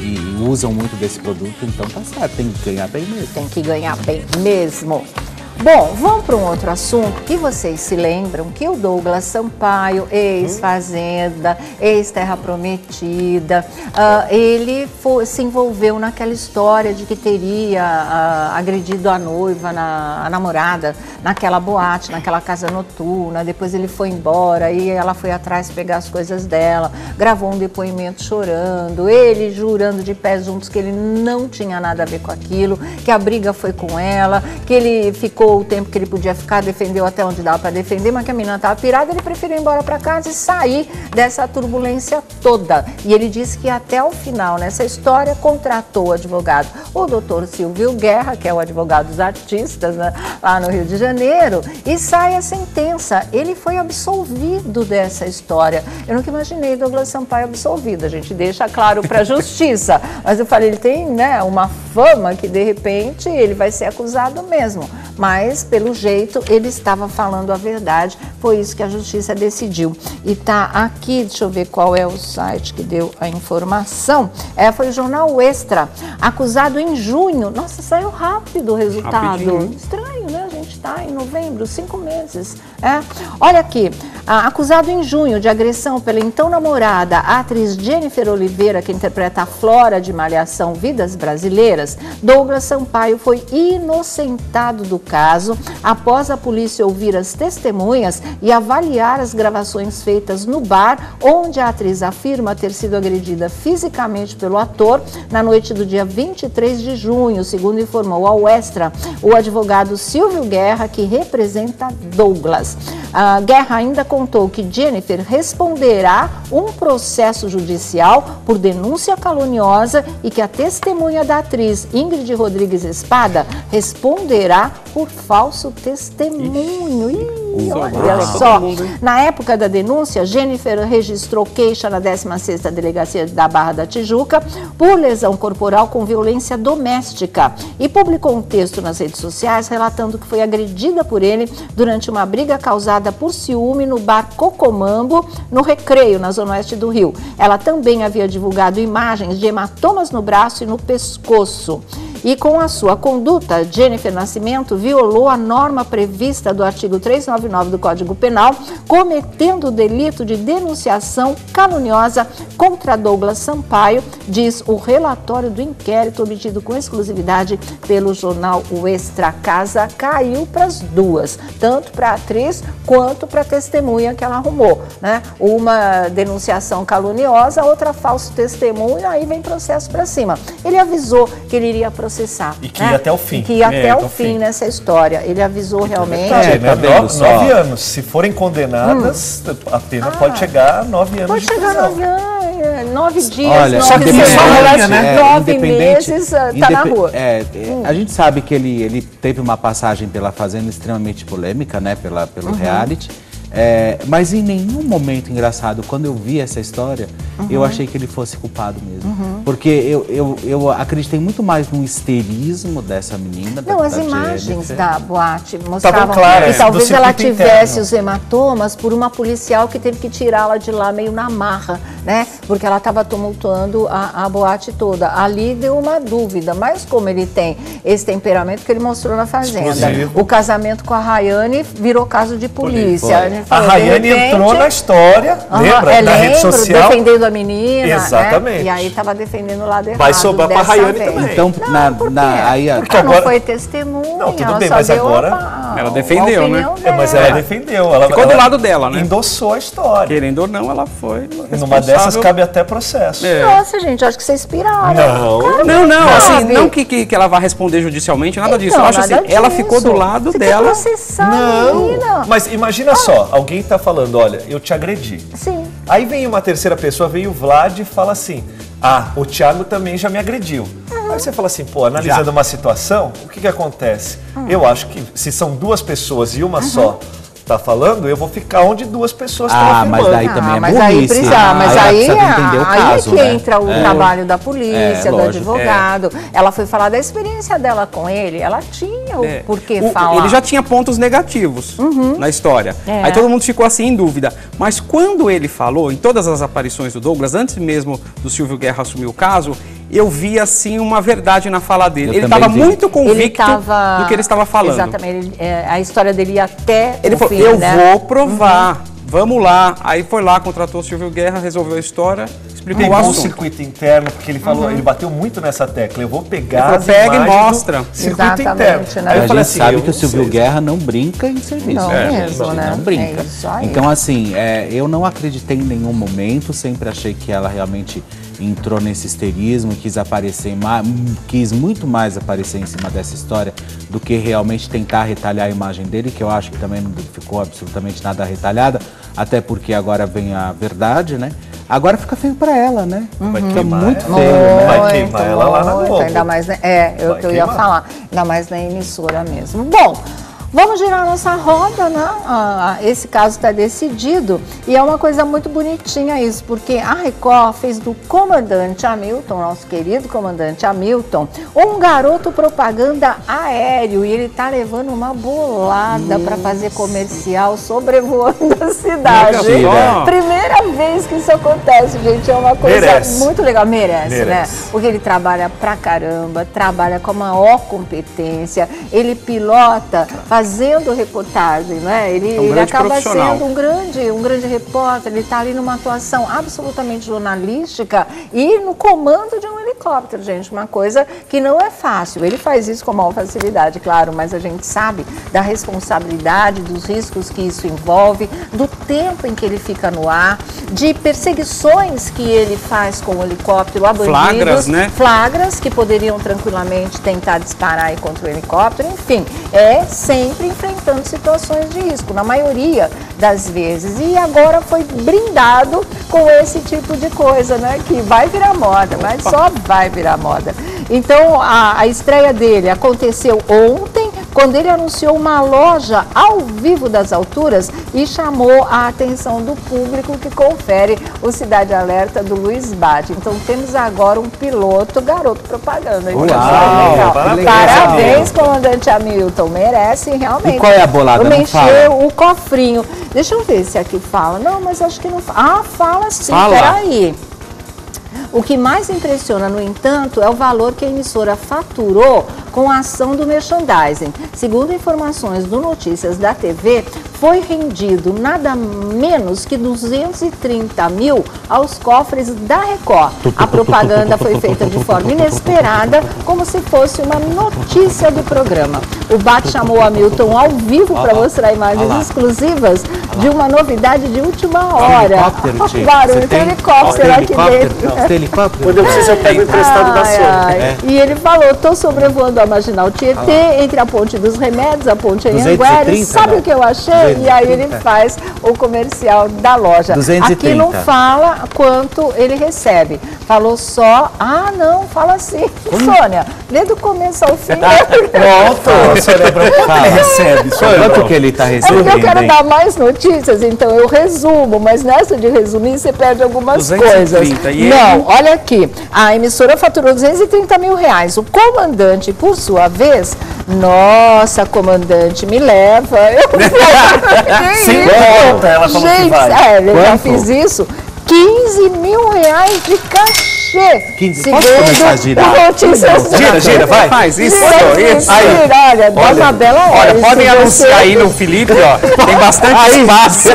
Speaker 7: abusam muito desse produto, então tá certo, tem que ganhar bem mesmo.
Speaker 2: Tem que ganhar bem mesmo. Bom, vamos para um outro assunto que vocês se lembram que o Douglas Sampaio, ex-Fazenda, ex-Terra Prometida, uh, ele foi, se envolveu naquela história de que teria uh, agredido a noiva, na, a namorada, naquela boate, naquela casa noturna. Depois ele foi embora e ela foi atrás pegar as coisas dela, gravou um depoimento chorando, ele jurando de pés juntos que ele não tinha nada a ver com aquilo, que a briga foi com ela, que ele ficou o tempo que ele podia ficar, defendeu até onde dava para defender, mas que a menina estava pirada, ele preferiu ir embora para casa e sair dessa turbulência toda. E ele disse que até o final, nessa história, contratou o advogado, o doutor Silvio Guerra, que é o advogado dos artistas, né, lá no Rio de Janeiro, e sai a sentença. Ele foi absolvido dessa história. Eu nunca imaginei Douglas Sampaio absolvido, a gente deixa claro para a justiça, mas eu falei, ele tem, né, uma fama que de repente ele vai ser acusado mesmo. Mas, pelo jeito, ele estava falando a verdade, foi isso que a justiça decidiu. E tá aqui, deixa eu ver qual é o site que deu a informação, é, foi o Jornal Extra, acusado em junho. Nossa, saiu rápido o resultado. Rapidinho. Estranho, né? A gente está em novembro, cinco meses. É. Olha aqui, acusado em junho de agressão pela então namorada, a atriz Jennifer Oliveira, que interpreta a Flora de Malhação Vidas Brasileiras, Douglas Sampaio foi inocentado do caso após a polícia ouvir as testemunhas e avaliar as gravações feitas no bar onde a atriz afirma ter sido agredida fisicamente pelo ator na noite do dia vinte e três de junho, segundo informou ao Extra o advogado Silvio Guerra, que representa Douglas. A Guerra ainda contou que Jennifer responderá um processo judicial por denúncia caluniosa e que a testemunha da atriz Ingrid Rodrigues Espada responderá por falso testemunho. Ih, olha só. Na época da denúncia, Jennifer registrou queixa na décima sexta Delegacia da Barra da Tijuca por lesão corporal com violência doméstica e publicou um texto nas redes sociais relatando que foi agredida por ele durante uma briga causada por ciúme no bar Cocomambo, no Recreio, na zona oeste do Rio. Ela também havia divulgado imagens de hematomas no braço e no pescoço. E com a sua conduta, Jennifer Nascimento violou a norma prevista do artigo trezentos e noventa e nove do Código Penal, cometendo o delito de denunciação caluniosa contra Douglas Sampaio, diz o relatório do inquérito obtido com exclusividade pelo jornal O Extra. A casa caiu para as duas, tanto para a atriz quanto para a testemunha que ela arrumou, né? Uma denunciação caluniosa, outra falso testemunho, aí vem processo para cima. Ele avisou que ele iria processar.
Speaker 8: E que
Speaker 2: né?
Speaker 8: ia até o fim.
Speaker 2: E que ia
Speaker 8: é,
Speaker 2: até o fim, fim nessa história. Ele avisou realmente.
Speaker 8: É, né? no, nove anos. Se forem condenadas, hum. a pena ah, pode chegar a nove anos
Speaker 2: pode
Speaker 8: de
Speaker 2: chegar
Speaker 8: prisão.
Speaker 2: Nove anos, nove dias,
Speaker 7: Olha,
Speaker 2: nove
Speaker 8: só que
Speaker 2: semanas,
Speaker 7: né?
Speaker 2: nove meses, tá na rua.
Speaker 7: É, hum. A gente sabe que ele, ele teve uma passagem pela Fazenda extremamente polêmica, né? Pela, pelo uhum. reality. É, mas em nenhum momento, engraçado, quando eu vi essa história, uhum. eu achei que ele fosse culpado mesmo. Uhum. Porque eu, eu, eu acreditei muito mais no histerismo dessa menina.
Speaker 2: Não,
Speaker 7: da,
Speaker 2: as
Speaker 7: da
Speaker 2: imagens
Speaker 7: Jennifer.
Speaker 2: da boate mostravam
Speaker 8: claro,
Speaker 2: que
Speaker 8: é,
Speaker 2: talvez ela tivesse
Speaker 8: interno.
Speaker 2: os hematomas por uma policial que teve que tirá-la de lá meio na marra, né? Porque ela estava tumultuando a, a boate toda. Ali deu uma dúvida, mas como ele tem esse temperamento que ele mostrou na Fazenda, Exclusivo. o casamento com a Rayane virou caso de polícia.
Speaker 8: A Rayane entrou na história, uhum, lembra?
Speaker 2: É,
Speaker 8: na
Speaker 2: lembro,
Speaker 8: rede social.
Speaker 2: defendendo a menina.
Speaker 8: Exatamente.
Speaker 2: Né? E aí estava defendendo o lado errado.
Speaker 8: Vai sobrar para a Rayane
Speaker 2: vez.
Speaker 8: também.
Speaker 7: Então,
Speaker 2: não,
Speaker 7: na,
Speaker 2: por quê?
Speaker 7: na, aí,
Speaker 2: Porque
Speaker 8: agora...
Speaker 2: não foi testemunha.
Speaker 8: Não, tudo
Speaker 2: ela
Speaker 8: bem,
Speaker 2: só
Speaker 8: mas
Speaker 2: deu
Speaker 8: agora...
Speaker 2: a,
Speaker 5: ela defendeu, né?
Speaker 8: É, mas ela defendeu. Ela,
Speaker 5: Ficou
Speaker 8: ela
Speaker 5: do lado dela, né?
Speaker 8: Endossou a história.
Speaker 5: Querendo ou não, ela foi
Speaker 8: Numa dessas cabe até processo.
Speaker 5: É.
Speaker 2: Nossa, gente, acho que vocês piraram.
Speaker 8: Não.
Speaker 2: Claro,
Speaker 5: não, não,
Speaker 2: sabe?
Speaker 5: assim, não que, que, que ela vá responder judicialmente, nada
Speaker 2: então,
Speaker 5: disso. Eu acho assim,
Speaker 2: disso.
Speaker 5: ela ficou do lado
Speaker 2: Você
Speaker 5: dela.
Speaker 2: Quer processar,
Speaker 8: não,
Speaker 2: menina.
Speaker 8: mas imagina ah. só, alguém tá falando, olha, eu te agredi.
Speaker 2: Sim.
Speaker 8: Aí vem uma terceira pessoa, vem o Vlad e fala assim, ah, o Thiago também já me agrediu. Uhum. Aí você fala assim, pô, analisando já. uma situação, o que que acontece? Uhum. Eu acho que se são duas pessoas e uma uhum. só tá falando, eu vou ficar onde duas pessoas estão
Speaker 7: ah,
Speaker 8: afirmando.
Speaker 7: Mas daí também
Speaker 2: ah,
Speaker 7: é
Speaker 2: mas
Speaker 7: burrice.
Speaker 2: aí precisa, ah, mas aí, aí,
Speaker 7: entender o
Speaker 2: aí
Speaker 7: caso,
Speaker 2: é que
Speaker 7: né?
Speaker 2: entra o
Speaker 7: é.
Speaker 2: trabalho da polícia,
Speaker 7: é,
Speaker 2: do
Speaker 7: lógico,
Speaker 2: advogado.
Speaker 7: É.
Speaker 2: Ela foi falar da experiência dela com ele, ela tinha o
Speaker 5: É.
Speaker 2: porquê
Speaker 5: o,
Speaker 2: falar.
Speaker 5: Ele já tinha pontos negativos uhum. na história. É. Aí todo mundo ficou assim em dúvida. Mas quando ele falou, em todas as aparições do Douglas, antes mesmo do Silvio Guerra assumir o caso, eu vi assim uma verdade na fala dele.
Speaker 7: Eu
Speaker 5: ele
Speaker 7: também
Speaker 5: estava
Speaker 7: vi.
Speaker 5: muito convicto
Speaker 2: Ele tava...
Speaker 5: do que ele estava falando.
Speaker 2: Exatamente, ele, é, a história dele ia até
Speaker 5: Ele
Speaker 2: o
Speaker 5: falou,
Speaker 2: fim,
Speaker 5: eu
Speaker 2: né?
Speaker 5: vou provar, uhum. vamos lá. Aí foi lá, contratou o Silvio Guerra, resolveu a história, explicou
Speaker 8: Pegou
Speaker 5: o
Speaker 8: um
Speaker 5: assunto.
Speaker 8: circuito interno, porque ele falou, uhum. ele bateu muito nessa tecla. Eu vou pegar
Speaker 5: falou,
Speaker 8: as
Speaker 5: pega e
Speaker 8: imagens
Speaker 5: mostra.
Speaker 8: do circuito
Speaker 2: Exatamente,
Speaker 8: interno.
Speaker 2: né?
Speaker 8: Aí eu
Speaker 7: a
Speaker 8: falei
Speaker 7: gente
Speaker 8: assim,
Speaker 7: sabe
Speaker 8: eu
Speaker 7: que o Silvio
Speaker 8: sei.
Speaker 7: Guerra não brinca em serviço.
Speaker 2: Não
Speaker 7: é,
Speaker 2: mesmo,
Speaker 7: ele
Speaker 2: né?
Speaker 7: não brinca.
Speaker 2: É isso aí.
Speaker 7: Então, assim, é, eu não acreditei em nenhum momento, sempre achei que ela realmente entrou nesse histerismo, quis aparecer, mais, quis muito mais aparecer em cima dessa história do que realmente tentar retalhar a imagem dele, que eu acho que também não ficou absolutamente nada retalhada, até porque agora vem a verdade, né? Agora fica feio pra ela, né?
Speaker 8: Vai
Speaker 7: Fica
Speaker 8: queimar
Speaker 7: muito
Speaker 8: ela.
Speaker 7: feio, né?
Speaker 8: Vai queimar ela lá na
Speaker 2: muito,
Speaker 8: Globo.
Speaker 2: ainda mais, né? É, é o
Speaker 8: Vai
Speaker 2: que eu ia
Speaker 8: queimar.
Speaker 2: falar, ainda mais na emissora mesmo. Bom, vamos girar a nossa roda, né? Ah, esse caso está decidido e é uma coisa muito bonitinha isso, porque a Record fez do comandante Hamilton, nosso querido comandante Hamilton, um garoto propaganda aéreo e ele tá levando uma bolada para fazer comercial sobrevoando a cidade.
Speaker 7: Mentira.
Speaker 2: Primeira vez que isso acontece, gente, é uma coisa
Speaker 8: Merece.
Speaker 2: muito legal, merece,
Speaker 8: Merece.
Speaker 2: né? Porque ele trabalha pra caramba, trabalha com a maior competência, ele pilota fazendo reportagem, né? Ele,
Speaker 5: É um
Speaker 2: ele
Speaker 5: grande
Speaker 2: acaba
Speaker 5: profissional.
Speaker 2: sendo um grande, um grande repórter, ele está ali numa atuação absolutamente jornalística e no comando de um helicóptero, gente, uma coisa que não é fácil. Ele faz isso com maior facilidade, claro, mas a gente sabe da responsabilidade, dos riscos que isso envolve, do tempo em que ele fica no ar, de perseguições que ele faz com o helicóptero a bandidos,
Speaker 5: Flagras, né?
Speaker 2: flagras que poderiam tranquilamente tentar disparar aí contra o helicóptero, enfim, é sempre enfrentando situações de risco, na maioria das vezes. E agora foi brindado com esse tipo de coisa, né? Que vai virar moda, mas só vai virar moda. Então, a, a estreia dele aconteceu ontem, quando ele anunciou uma loja ao vivo das alturas e chamou a atenção do público que confere o Cidade Alerta do Luiz Bate. Então temos agora um piloto garoto propaganda. Hein?
Speaker 7: Uau,
Speaker 2: Legal.
Speaker 7: parabéns,
Speaker 2: Parabéns, comandante Hamilton. Merece realmente.
Speaker 7: E qual é a bolada?
Speaker 2: Vamos
Speaker 7: Não
Speaker 2: encher
Speaker 7: fala.
Speaker 2: o cofrinho. Deixa eu ver se aqui fala. Não, mas acho que não fala. Ah, fala sim.
Speaker 5: Fala.
Speaker 2: Peraí. O que mais impressiona, no entanto, é o valor que a emissora faturou com a ação do merchandising. Segundo informações do Notícias da T V, foi rendido nada menos que duzentos e trinta mil aos cofres da Record. A propaganda foi feita de forma inesperada, como se fosse uma notícia do programa. O Bate chamou Hamilton ao vivo para mostrar imagens exclusivas de uma novidade de última hora.
Speaker 7: Helicóptero, tia.
Speaker 2: Barulho,
Speaker 7: Você
Speaker 2: tem
Speaker 7: tem
Speaker 2: helicóptero aqui
Speaker 7: helicóptero?
Speaker 2: dentro.
Speaker 7: Não, você tem helicóptero?
Speaker 8: Quando eu preciso, eu pego emprestado da
Speaker 2: Ai,
Speaker 8: Sony.
Speaker 2: ai.
Speaker 7: É.
Speaker 2: E ele falou, estou sobrevoando a Marginal Tietê, entre a Ponte dos Remédios, a Ponte Anhanguera.
Speaker 7: duzentos e trinta,
Speaker 2: Sabe
Speaker 7: não?
Speaker 2: o que eu achei?
Speaker 7: duzentos e
Speaker 2: E aí ele
Speaker 7: trinta.
Speaker 2: faz o comercial da loja.
Speaker 7: duzentos e
Speaker 2: Aqui não
Speaker 7: trinta.
Speaker 2: fala quanto ele recebe. Falou só, ah não, fala assim. Sônia, lê do começo ao fim.
Speaker 8: Pronto, Sônia Abrão, quanto ele recebe? Sônia
Speaker 7: Quanto
Speaker 8: Abrão?
Speaker 7: que ele está
Speaker 2: É
Speaker 7: recebendo,
Speaker 2: porque eu quero
Speaker 7: hein?
Speaker 2: dar mais notícias, então eu resumo, mas nessa de resumir você perde algumas
Speaker 5: duzentos e
Speaker 2: coisas.
Speaker 5: trinta, e
Speaker 2: Não,
Speaker 5: ele?
Speaker 2: olha aqui, a emissora faturou duzentos e trinta mil reais. O comandante, por sua vez, nossa, comandante, me leva. Eu que
Speaker 8: Sem
Speaker 2: isso?
Speaker 8: conta, ela falou que
Speaker 2: Gente,
Speaker 8: vai.
Speaker 2: é, eu já
Speaker 7: Quanto?
Speaker 2: fiz isso. quinze mil reais de cachê.
Speaker 7: quinze, posso começar a girar?
Speaker 2: o Notícias da
Speaker 8: Gira, gira, vai.
Speaker 5: Faz isso,
Speaker 2: Gira,
Speaker 5: isso.
Speaker 2: gira, olha, dá uma bela hora.
Speaker 5: Olha, podem
Speaker 2: Se
Speaker 5: anunciar
Speaker 2: você-
Speaker 5: aí no Felipe, ó. Tem bastante espaço.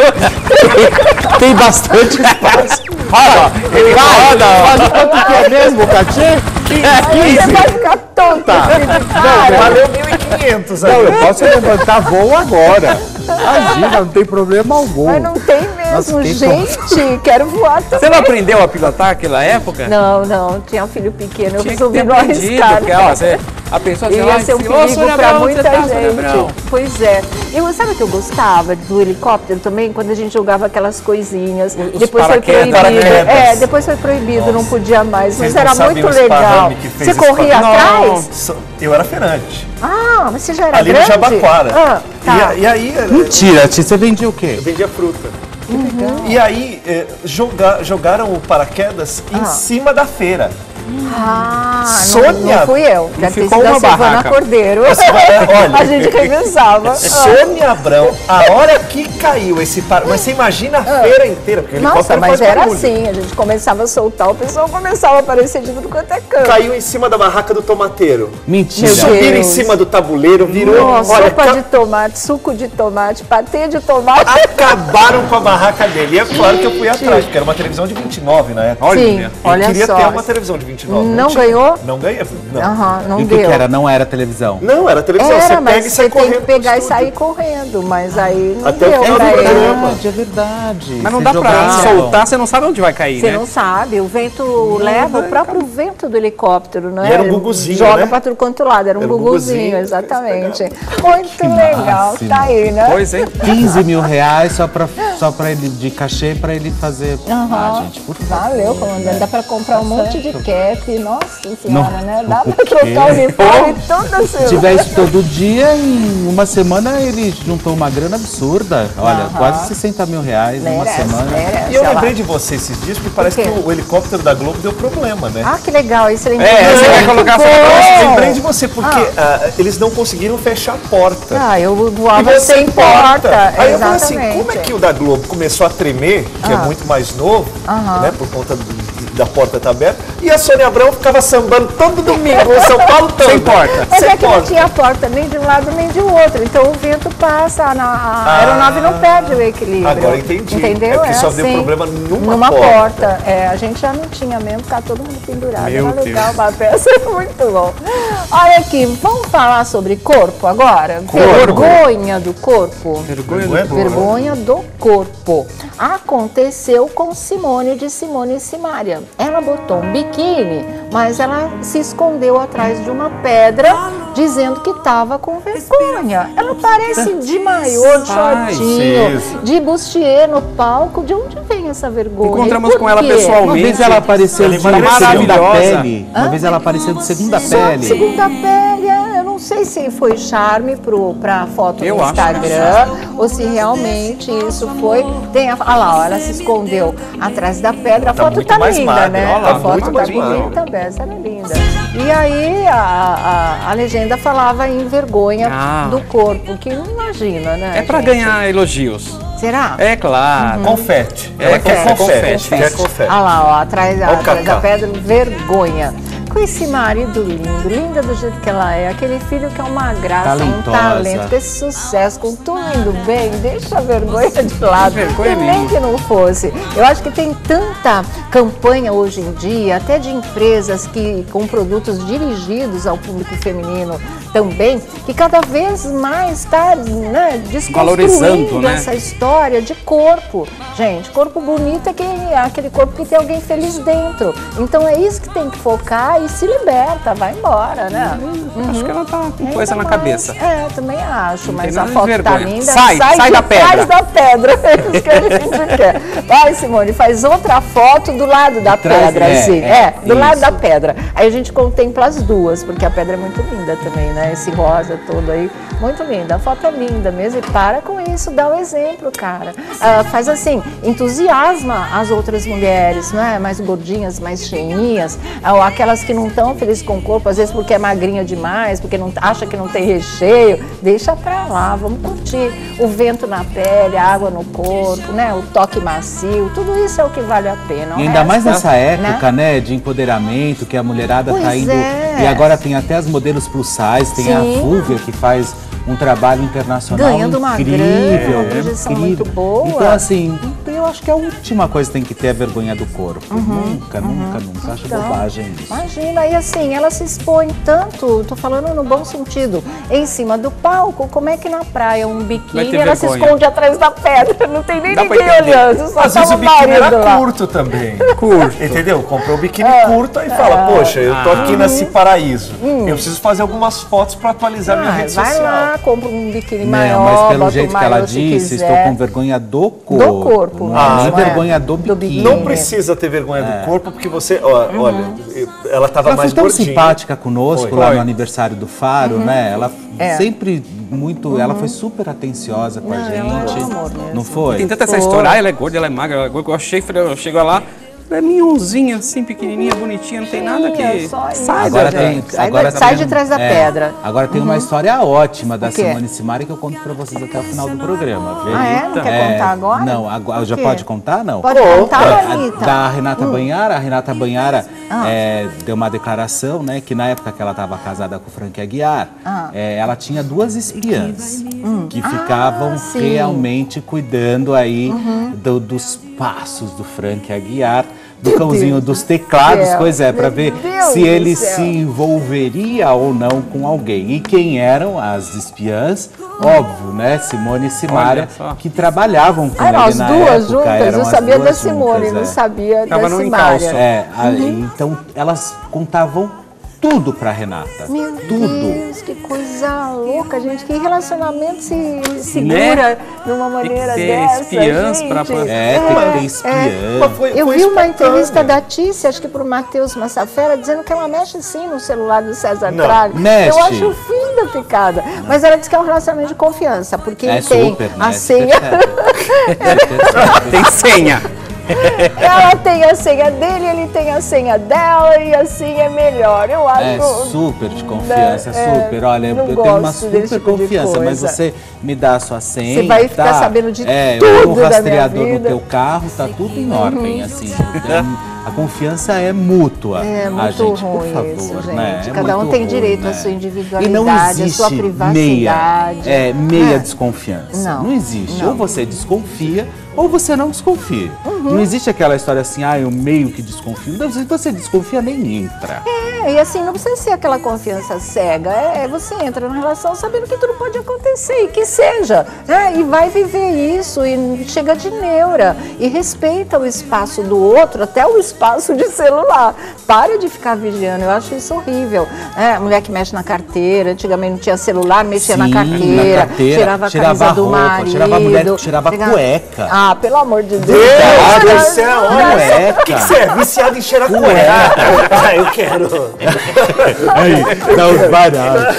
Speaker 7: Tem bastante espaço.
Speaker 5: Olha, ele roda, ó.
Speaker 7: Mas quanto que é mesmo o cachê?
Speaker 2: Aí você vai ficar tonta. Cara,
Speaker 8: Valeu mil e quinhentos
Speaker 7: Não,
Speaker 8: aí.
Speaker 7: eu posso levantar voo agora. Imagina, não tem problema algum.
Speaker 2: mas não tem mesmo,
Speaker 7: Nossa, tem
Speaker 2: gente. Quero voar também.
Speaker 5: Você não aprendeu a pilotar naquela época?
Speaker 2: Não, não, tinha um filho pequeno, eu
Speaker 5: Tinha que
Speaker 2: resolvi
Speaker 5: ter
Speaker 2: não
Speaker 5: aprendido,
Speaker 2: arriscar.
Speaker 5: porque, ó, você, a pessoa assim,
Speaker 2: Ia
Speaker 5: ó,
Speaker 2: ser um
Speaker 5: assim, ô,
Speaker 2: perigo
Speaker 5: Sônia
Speaker 2: para
Speaker 5: Abrão,
Speaker 2: muita
Speaker 5: você tá, Sônia Abrão?
Speaker 2: gente. Pois é. Eu, sabe o que eu gostava do helicóptero também? Quando a gente jogava aquelas coisinhas.
Speaker 5: Os
Speaker 2: depois foi
Speaker 5: paraquedas.
Speaker 2: proibido.
Speaker 8: Paraquedas.
Speaker 2: É, depois foi proibido, não podia mais.
Speaker 8: Vocês
Speaker 2: Mas
Speaker 8: não
Speaker 2: era
Speaker 8: sabem
Speaker 2: muito
Speaker 8: o
Speaker 2: legal.
Speaker 8: esparrame que fez
Speaker 2: Você
Speaker 8: esse
Speaker 2: corria
Speaker 8: esparrame.
Speaker 2: atrás?
Speaker 8: So- Eu era ferante.
Speaker 2: Ah, mas você já era
Speaker 8: Ali
Speaker 2: grande?
Speaker 8: no Jabaquara.
Speaker 2: Ah, tá.
Speaker 8: E, a- e aí, eh,
Speaker 7: Mentira, tia, você vendia o quê?
Speaker 8: eu vendia fruta.
Speaker 2: Uhum.
Speaker 8: E aí, eh, joga- jogaram o paraquedas
Speaker 2: Ah.
Speaker 8: em cima da feira.
Speaker 2: Ah,
Speaker 8: Sônia,
Speaker 2: não, não fui eu. Deve ter
Speaker 5: ficou
Speaker 2: sido a
Speaker 5: uma
Speaker 2: Silvana
Speaker 5: barraca.
Speaker 2: Cordeiro.
Speaker 8: Olha,
Speaker 2: A gente revisava.
Speaker 8: Sônia Abrão, a hora que caiu esse par... Mas você imagina a feira inteira, porque o
Speaker 2: Nossa,
Speaker 8: helicóptero
Speaker 2: mas
Speaker 8: faz
Speaker 2: era
Speaker 8: barulho.
Speaker 2: assim, a gente começava a soltar, o pessoal começava a aparecer de tudo quanto é canto.
Speaker 8: Caiu em cima da barraca do tomateiro.
Speaker 7: Mentira.
Speaker 2: Meu
Speaker 8: Subiram em
Speaker 2: Deus.
Speaker 8: cima do tabuleiro, virou...
Speaker 2: Nossa,
Speaker 8: olha,
Speaker 2: sopa
Speaker 8: ca-
Speaker 2: de tomate, suco de tomate, patê de tomate.
Speaker 8: acabaram com a barraca dele. E é claro que eu fui atrás, porque era uma televisão de vinte e nove na época.
Speaker 2: Sim,
Speaker 8: Eu
Speaker 2: olha
Speaker 8: queria
Speaker 2: só.
Speaker 8: ter uma televisão de vinte e nove.
Speaker 2: Não
Speaker 8: tinha.
Speaker 2: ganhou?
Speaker 8: Não ganhei. Não,
Speaker 2: Aham, não
Speaker 7: E o que,
Speaker 2: deu.
Speaker 7: que era? Não era televisão?
Speaker 8: não era televisão.
Speaker 2: Era,
Speaker 8: você pega
Speaker 2: mas
Speaker 8: e sai
Speaker 2: você tem
Speaker 8: correndo
Speaker 2: que
Speaker 8: pro
Speaker 2: pegar e
Speaker 8: estúdio.
Speaker 2: sair correndo, mas aí não
Speaker 8: Até o
Speaker 2: deu
Speaker 8: fim do
Speaker 2: pra ele.
Speaker 8: programa.
Speaker 7: É verdade.
Speaker 5: Mas não
Speaker 7: Você
Speaker 5: dá pra
Speaker 7: jogava.
Speaker 5: soltar, você não sabe onde vai cair,
Speaker 2: Você
Speaker 5: né?
Speaker 2: não sabe, o vento leva o próprio vento do helicóptero, não é?
Speaker 8: E era um guguzinho,
Speaker 2: Joga
Speaker 8: né?
Speaker 2: pra tudo quanto lado, era um
Speaker 8: Era um
Speaker 2: guguzinho,
Speaker 8: guguzinho,
Speaker 2: exatamente. Muito legal,
Speaker 7: máximo.
Speaker 2: tá aí, né?
Speaker 5: Pois, hein?
Speaker 7: quinze mil reais só pra, só pra ele, de cachê, pra ele fazer. Ah, gente, por favor.
Speaker 2: Valeu, comandante. Dá pra comprar um monte de cap, nossa senhora,
Speaker 7: Não.
Speaker 2: né? Dá
Speaker 7: O
Speaker 2: pra
Speaker 7: quê?
Speaker 2: trocar o uniforme toda
Speaker 7: Se
Speaker 2: semana.
Speaker 7: tiver isso todo dia, em uma semana ele juntou uma grana absurda. Olha,
Speaker 2: Aham.
Speaker 7: quase sessenta mil reais em uma
Speaker 2: Merece,
Speaker 7: semana.
Speaker 2: merece.
Speaker 8: E eu
Speaker 2: olha lá.
Speaker 8: lembrei de você esses dias, porque parece
Speaker 2: Por
Speaker 8: que
Speaker 2: quê?
Speaker 8: o helicóptero da Globo deu problema, né?
Speaker 2: Ah, que legal, isso lembrei.
Speaker 5: É, você vai colocar essa
Speaker 8: Eu lembrei de você, porque ah, eles não conseguiram fechar a porta.
Speaker 2: Ah, eu
Speaker 8: E
Speaker 2: voava
Speaker 8: você
Speaker 2: sem porta.
Speaker 8: Aí eu falei assim,
Speaker 2: Exatamente.
Speaker 8: como é que o da Globo começou a tremer, que é
Speaker 2: Ah.
Speaker 8: muito mais novo,
Speaker 2: Aham.
Speaker 8: né, por conta do- da porta estar aberta, e a Sônia Abrão ficava sambando todo domingo, o São Paulo todo.
Speaker 5: Sem porta.
Speaker 2: Mas
Speaker 8: Sem
Speaker 2: é que não
Speaker 8: porta.
Speaker 2: tinha porta nem de um lado nem de outro, então o vento passa, na, a
Speaker 8: Ah.
Speaker 2: aeronave não perde o equilíbrio.
Speaker 8: Agora entendi.
Speaker 2: Entendeu?
Speaker 8: É porque só deu
Speaker 2: assim,
Speaker 8: problema numa
Speaker 2: numa
Speaker 8: porta.
Speaker 2: porta. É, a gente já não tinha mesmo, ficar todo mundo pendurado.
Speaker 5: Meu
Speaker 2: Era
Speaker 5: Deus.
Speaker 2: legal, uma peça muito bom. Olha aqui, vamos falar sobre corpo agora?
Speaker 8: Corpo.
Speaker 2: Vergonha do corpo.
Speaker 5: Vergonha
Speaker 8: Vergonha
Speaker 5: do
Speaker 8: do-
Speaker 2: Vergonha do corpo. Aconteceu com Simone de Simone e Simaria. Ela botou um biquíni, mas ela se escondeu atrás de uma pedra, dizendo que estava com vergonha. Ela parece de maiô, de
Speaker 5: Ai,
Speaker 2: shortinho,
Speaker 8: sim.
Speaker 2: de bustier no palco. De onde vem essa vergonha?
Speaker 5: Encontramos
Speaker 2: E por
Speaker 5: com ela
Speaker 2: quê?
Speaker 5: pessoalmente.
Speaker 7: Uma vez ela apareceu
Speaker 8: Ela é
Speaker 7: de segunda
Speaker 5: maravilhosa.
Speaker 7: pele. Uma vez ela apareceu de segunda
Speaker 2: Só
Speaker 7: pele.
Speaker 2: segunda pele, é, eu não sei se foi charme pro, pra foto
Speaker 5: Eu
Speaker 2: no
Speaker 5: acho que
Speaker 2: Instagram ou se realmente isso foi. Tem a, olha lá, ó, ela se escondeu atrás da pedra. A
Speaker 8: Tá
Speaker 2: foto
Speaker 8: muito
Speaker 2: tá
Speaker 8: mais
Speaker 2: linda,
Speaker 8: magra,
Speaker 2: né?
Speaker 8: olha lá,
Speaker 2: a foto
Speaker 8: muito
Speaker 2: tá
Speaker 8: mais magra.
Speaker 2: bonita, essa era linda. E aí a, a, a legenda falava em vergonha
Speaker 5: Ah.
Speaker 2: do corpo, que não imagina, né?
Speaker 5: É pra
Speaker 2: gente?
Speaker 5: ganhar elogios.
Speaker 2: Será?
Speaker 5: É claro.
Speaker 8: Confete.
Speaker 5: É,
Speaker 8: Ela quer
Speaker 5: confete,
Speaker 8: confete.
Speaker 5: confete.
Speaker 8: Quer confete.
Speaker 2: Olha lá, ó, atrás,
Speaker 8: Olha o
Speaker 2: atrás da
Speaker 8: Cacá.
Speaker 2: pedra, vergonha. Com esse marido lindo, linda do jeito que ela é, aquele filho que é uma graça,
Speaker 7: Talentosa.
Speaker 2: um talento, com esse sucesso, com tudo indo bem, deixa a vergonha de lado.
Speaker 5: Vergonha
Speaker 2: E nem
Speaker 5: nenhuma.
Speaker 2: que não fosse. Eu acho que tem tanta campanha hoje em dia, até de empresas que com produtos dirigidos ao público feminino também, que cada vez mais está, né, desconstruindo
Speaker 5: Valorizando, né?
Speaker 2: essa história de corpo. Gente, corpo bonito é, que, é aquele corpo que tem alguém feliz dentro. Então é isso que tem que focar e se liberta, vai embora, né?
Speaker 5: Acho que ela tá com
Speaker 2: Ainda
Speaker 5: coisa na
Speaker 2: mais.
Speaker 5: cabeça.
Speaker 2: É, também acho, mas
Speaker 5: tem
Speaker 2: a
Speaker 5: nada de
Speaker 2: foto tá
Speaker 5: vergonha.
Speaker 2: linda.
Speaker 5: Sai, sai
Speaker 2: de
Speaker 5: da pedra.
Speaker 2: trás da pedra. É isso que a gente quer. Vai, Simone, faz outra foto do lado da
Speaker 7: trás,
Speaker 2: pedra,
Speaker 7: é,
Speaker 2: assim.
Speaker 7: é,
Speaker 2: É, do
Speaker 7: isso.
Speaker 2: lado da pedra. Aí a gente contempla as duas, porque a pedra é muito linda também, né? Esse rosa todo aí, muito linda. A foto é linda mesmo. E para com isso, dá o exemplo, cara. Ah, faz assim, entusiasma as outras mulheres, não é? Mais gordinhas, mais cheinhas, ou aquelas que não estão felizes com o corpo, às vezes porque é magrinha demais, porque não, acha que não tem recheio. Deixa pra lá, vamos curtir o vento na pele, a água no corpo, né? O toque macio, tudo isso é o que vale a pena. O
Speaker 7: E ainda mais
Speaker 2: resto,
Speaker 7: nessa época, né, de empoderamento, que a mulherada tá
Speaker 2: Pois
Speaker 7: indo.
Speaker 2: é.
Speaker 7: E agora tem até as modelos plus size, tem
Speaker 2: Sim.
Speaker 7: a Fúvia que faz um trabalho internacional
Speaker 2: Ganhando uma
Speaker 7: incrível,
Speaker 2: grana, uma projeção
Speaker 7: incrível.
Speaker 2: muito boa.
Speaker 7: Então, assim, eu acho que a última coisa que tem que ter é a vergonha do corpo. nunca, nunca, nunca. Acho
Speaker 2: Então,
Speaker 7: bobagem isso.
Speaker 2: Imagina, e assim, ela se expõe tanto, tô falando no bom sentido, em cima do palco, como é que na praia um
Speaker 5: Vai
Speaker 2: biquíni,
Speaker 5: ter
Speaker 2: ela se
Speaker 5: vergonha.
Speaker 2: esconde atrás da pedra, não tem nem
Speaker 5: Dá pra
Speaker 2: ninguém
Speaker 5: entender.
Speaker 2: olhando, só
Speaker 8: Às
Speaker 2: tá
Speaker 8: vezes
Speaker 2: o
Speaker 8: o biquíni
Speaker 2: marido
Speaker 8: era
Speaker 2: lá.
Speaker 8: curto também.
Speaker 5: Curto.
Speaker 8: Entendeu? Comprou um biquíni
Speaker 2: É.
Speaker 8: curto e fala, poxa, eu tô aqui nesse paraíso.
Speaker 2: Hum.
Speaker 8: Eu preciso fazer algumas fotos para atualizar minha
Speaker 2: Ah,
Speaker 8: rede
Speaker 2: vai
Speaker 8: social.
Speaker 2: lá, compra um biquíni
Speaker 7: Não,
Speaker 2: maior,
Speaker 7: mas pelo
Speaker 2: bota
Speaker 7: jeito
Speaker 2: o
Speaker 7: que ela
Speaker 2: maiô se
Speaker 7: disse, estou
Speaker 2: quiser.
Speaker 7: com vergonha do corpo.
Speaker 2: corpo,
Speaker 7: Não
Speaker 8: ah,
Speaker 7: é nem
Speaker 2: não é?
Speaker 7: vergonha do
Speaker 2: Do
Speaker 7: biquíni.
Speaker 2: biquíni.
Speaker 8: Não precisa ter vergonha do corpo, porque você, ó, olha, ela tava
Speaker 7: Ela
Speaker 8: mais
Speaker 7: foi tão
Speaker 8: gordinha.
Speaker 7: simpática conosco
Speaker 8: Foi.
Speaker 7: lá
Speaker 8: Foi.
Speaker 7: no aniversário do Faro, né? Ela
Speaker 2: É.
Speaker 7: sempre muito, ela foi super atenciosa com a
Speaker 2: Não, ela é um
Speaker 7: gente.
Speaker 2: amor mesmo.
Speaker 7: Não foi?
Speaker 5: Tem tanta essa
Speaker 2: Foi.
Speaker 5: história, ah, ela é gorda, ela é magra, ela é gorda. Eu achei, falei, eu chego lá, Ela é minhonzinha, assim, pequenininha, bonitinha, não tem nada que...
Speaker 2: Só isso,
Speaker 5: sai,
Speaker 7: Agora
Speaker 2: gente.
Speaker 7: tem,
Speaker 2: Sai,
Speaker 7: agora
Speaker 2: sai
Speaker 7: tem-
Speaker 2: de trás da
Speaker 7: é,
Speaker 2: pedra.
Speaker 7: Agora tem
Speaker 2: Uhum.
Speaker 7: uma história ótima da
Speaker 2: O quê?
Speaker 7: Simone Simari que eu conto pra vocês até o final do programa. Viu?
Speaker 2: Ah, é? Não quer
Speaker 7: É,
Speaker 2: contar agora?
Speaker 7: Não, agora, já
Speaker 2: quê?
Speaker 7: pode contar, não?
Speaker 2: Pode contar,
Speaker 7: É, a-
Speaker 2: Anitta?
Speaker 7: Da Renata
Speaker 2: Hum.
Speaker 7: Banhara. A Renata Banhara
Speaker 2: Ah.
Speaker 7: é, deu uma declaração, né, que na época que ela estava casada com o Frank Aguiar,
Speaker 2: Ah.
Speaker 7: é, ela tinha duas espiãs que
Speaker 2: Ah,
Speaker 7: ficavam
Speaker 2: sim.
Speaker 7: realmente cuidando aí
Speaker 2: Uhum.
Speaker 7: do- dos passos do Frank Aguiar, do cãozinho dos teclados,
Speaker 2: céu.
Speaker 7: pois é, para
Speaker 2: Meu
Speaker 7: ver
Speaker 2: Deus
Speaker 7: se
Speaker 2: do
Speaker 7: ele
Speaker 2: céu.
Speaker 7: se envolveria ou não com alguém. E quem eram as espiãs? Óbvio, né? Simone e Simária,
Speaker 5: Olha só.
Speaker 7: que trabalhavam com
Speaker 2: Ah, eram
Speaker 7: ele
Speaker 2: as
Speaker 7: na
Speaker 2: duas
Speaker 7: época.
Speaker 2: juntas?
Speaker 7: Eram
Speaker 2: Eu
Speaker 7: as
Speaker 2: sabia da
Speaker 7: duas
Speaker 2: Simone,
Speaker 7: juntas,
Speaker 2: não
Speaker 7: é.
Speaker 2: sabia
Speaker 5: Tava
Speaker 2: da
Speaker 5: no
Speaker 2: Simária.
Speaker 5: encalço.
Speaker 7: É, a-
Speaker 2: Uhum.
Speaker 7: então elas contavam tudo pra Renata.
Speaker 2: Meu
Speaker 7: tudo.
Speaker 2: Deus, que coisa louca, gente. Que relacionamento se segura
Speaker 5: Né?
Speaker 2: de uma maneira
Speaker 5: Tem que ter
Speaker 2: dessa,
Speaker 5: espiãs
Speaker 2: gente.
Speaker 5: pra- pra-
Speaker 7: É, tem que ter espiã.
Speaker 8: Mas foi-
Speaker 2: Eu
Speaker 8: foi
Speaker 2: vi uma
Speaker 8: espontâneo.
Speaker 2: entrevista da Tícia, acho que pro Matheus Massafera, dizendo que ela mexe sim no celular do César
Speaker 8: Não,
Speaker 2: Tralli.
Speaker 7: mexe.
Speaker 2: Eu acho o fim da picada. Mas ela diz que é um relacionamento de confiança, porque
Speaker 7: É
Speaker 2: ele tem
Speaker 7: super, né?
Speaker 2: a senha.
Speaker 5: Tem senha.
Speaker 2: Ela tem a senha dele, ele tem a senha dela, e assim é melhor. Eu acho.
Speaker 7: É super de confiança,
Speaker 2: É,
Speaker 7: super. Olha,
Speaker 2: não
Speaker 7: eu tenho uma
Speaker 2: gosto desse
Speaker 7: super
Speaker 2: tipo de
Speaker 7: confiança, mas
Speaker 2: coisa.
Speaker 7: você me dá a sua senha.
Speaker 2: Você vai ficar
Speaker 7: tá?
Speaker 2: sabendo de
Speaker 7: é,
Speaker 2: tudo
Speaker 7: eu tenho um
Speaker 2: da minha
Speaker 7: rastreador no
Speaker 2: vida.
Speaker 7: teu carro, tá tudo em ordem, assim. Então, a confiança é mútua.
Speaker 2: É
Speaker 7: a
Speaker 2: muito
Speaker 7: gente,
Speaker 2: ruim
Speaker 7: por favor,
Speaker 2: isso, gente.
Speaker 7: né? É
Speaker 2: Cada um
Speaker 7: muito
Speaker 2: tem
Speaker 7: ruim,
Speaker 2: direito
Speaker 7: né?
Speaker 2: à sua
Speaker 7: E não
Speaker 2: individualidade, à
Speaker 7: existe
Speaker 2: sua privacidade.
Speaker 7: meia, é, meia
Speaker 2: É.
Speaker 7: desconfiança.
Speaker 2: Não,
Speaker 7: Não, existe.
Speaker 2: não.
Speaker 7: Ou você desconfia, ou você não desconfia.
Speaker 2: Uhum.
Speaker 7: Não existe aquela história assim, ah, eu meio que desconfio. Não, se você desconfia, nem entra.
Speaker 2: É, e assim, não precisa ser aquela confiança cega. É, você entra numa relação sabendo que tudo pode acontecer e que seja. Né? E vai viver isso e chega de neura. E respeita o espaço do outro, até o espaço de celular. Para de ficar vigiando, eu acho isso horrível. É, a mulher que mexe na carteira, antigamente não tinha celular, mexia
Speaker 7: Sim,
Speaker 2: na carteira,
Speaker 7: na carteira,
Speaker 2: tirava a
Speaker 7: tirava
Speaker 2: camisa
Speaker 7: a
Speaker 2: do
Speaker 7: roupa,
Speaker 2: marido.
Speaker 7: tirava a mulher, tirava a cueca.
Speaker 2: Ah, pelo amor de Deus.
Speaker 8: Deus do céu, olha
Speaker 7: Cueca.
Speaker 8: só. O que, que você é? Viciado em cheirar cueca. Ah, eu quero.
Speaker 7: Aí, dá uns baratos.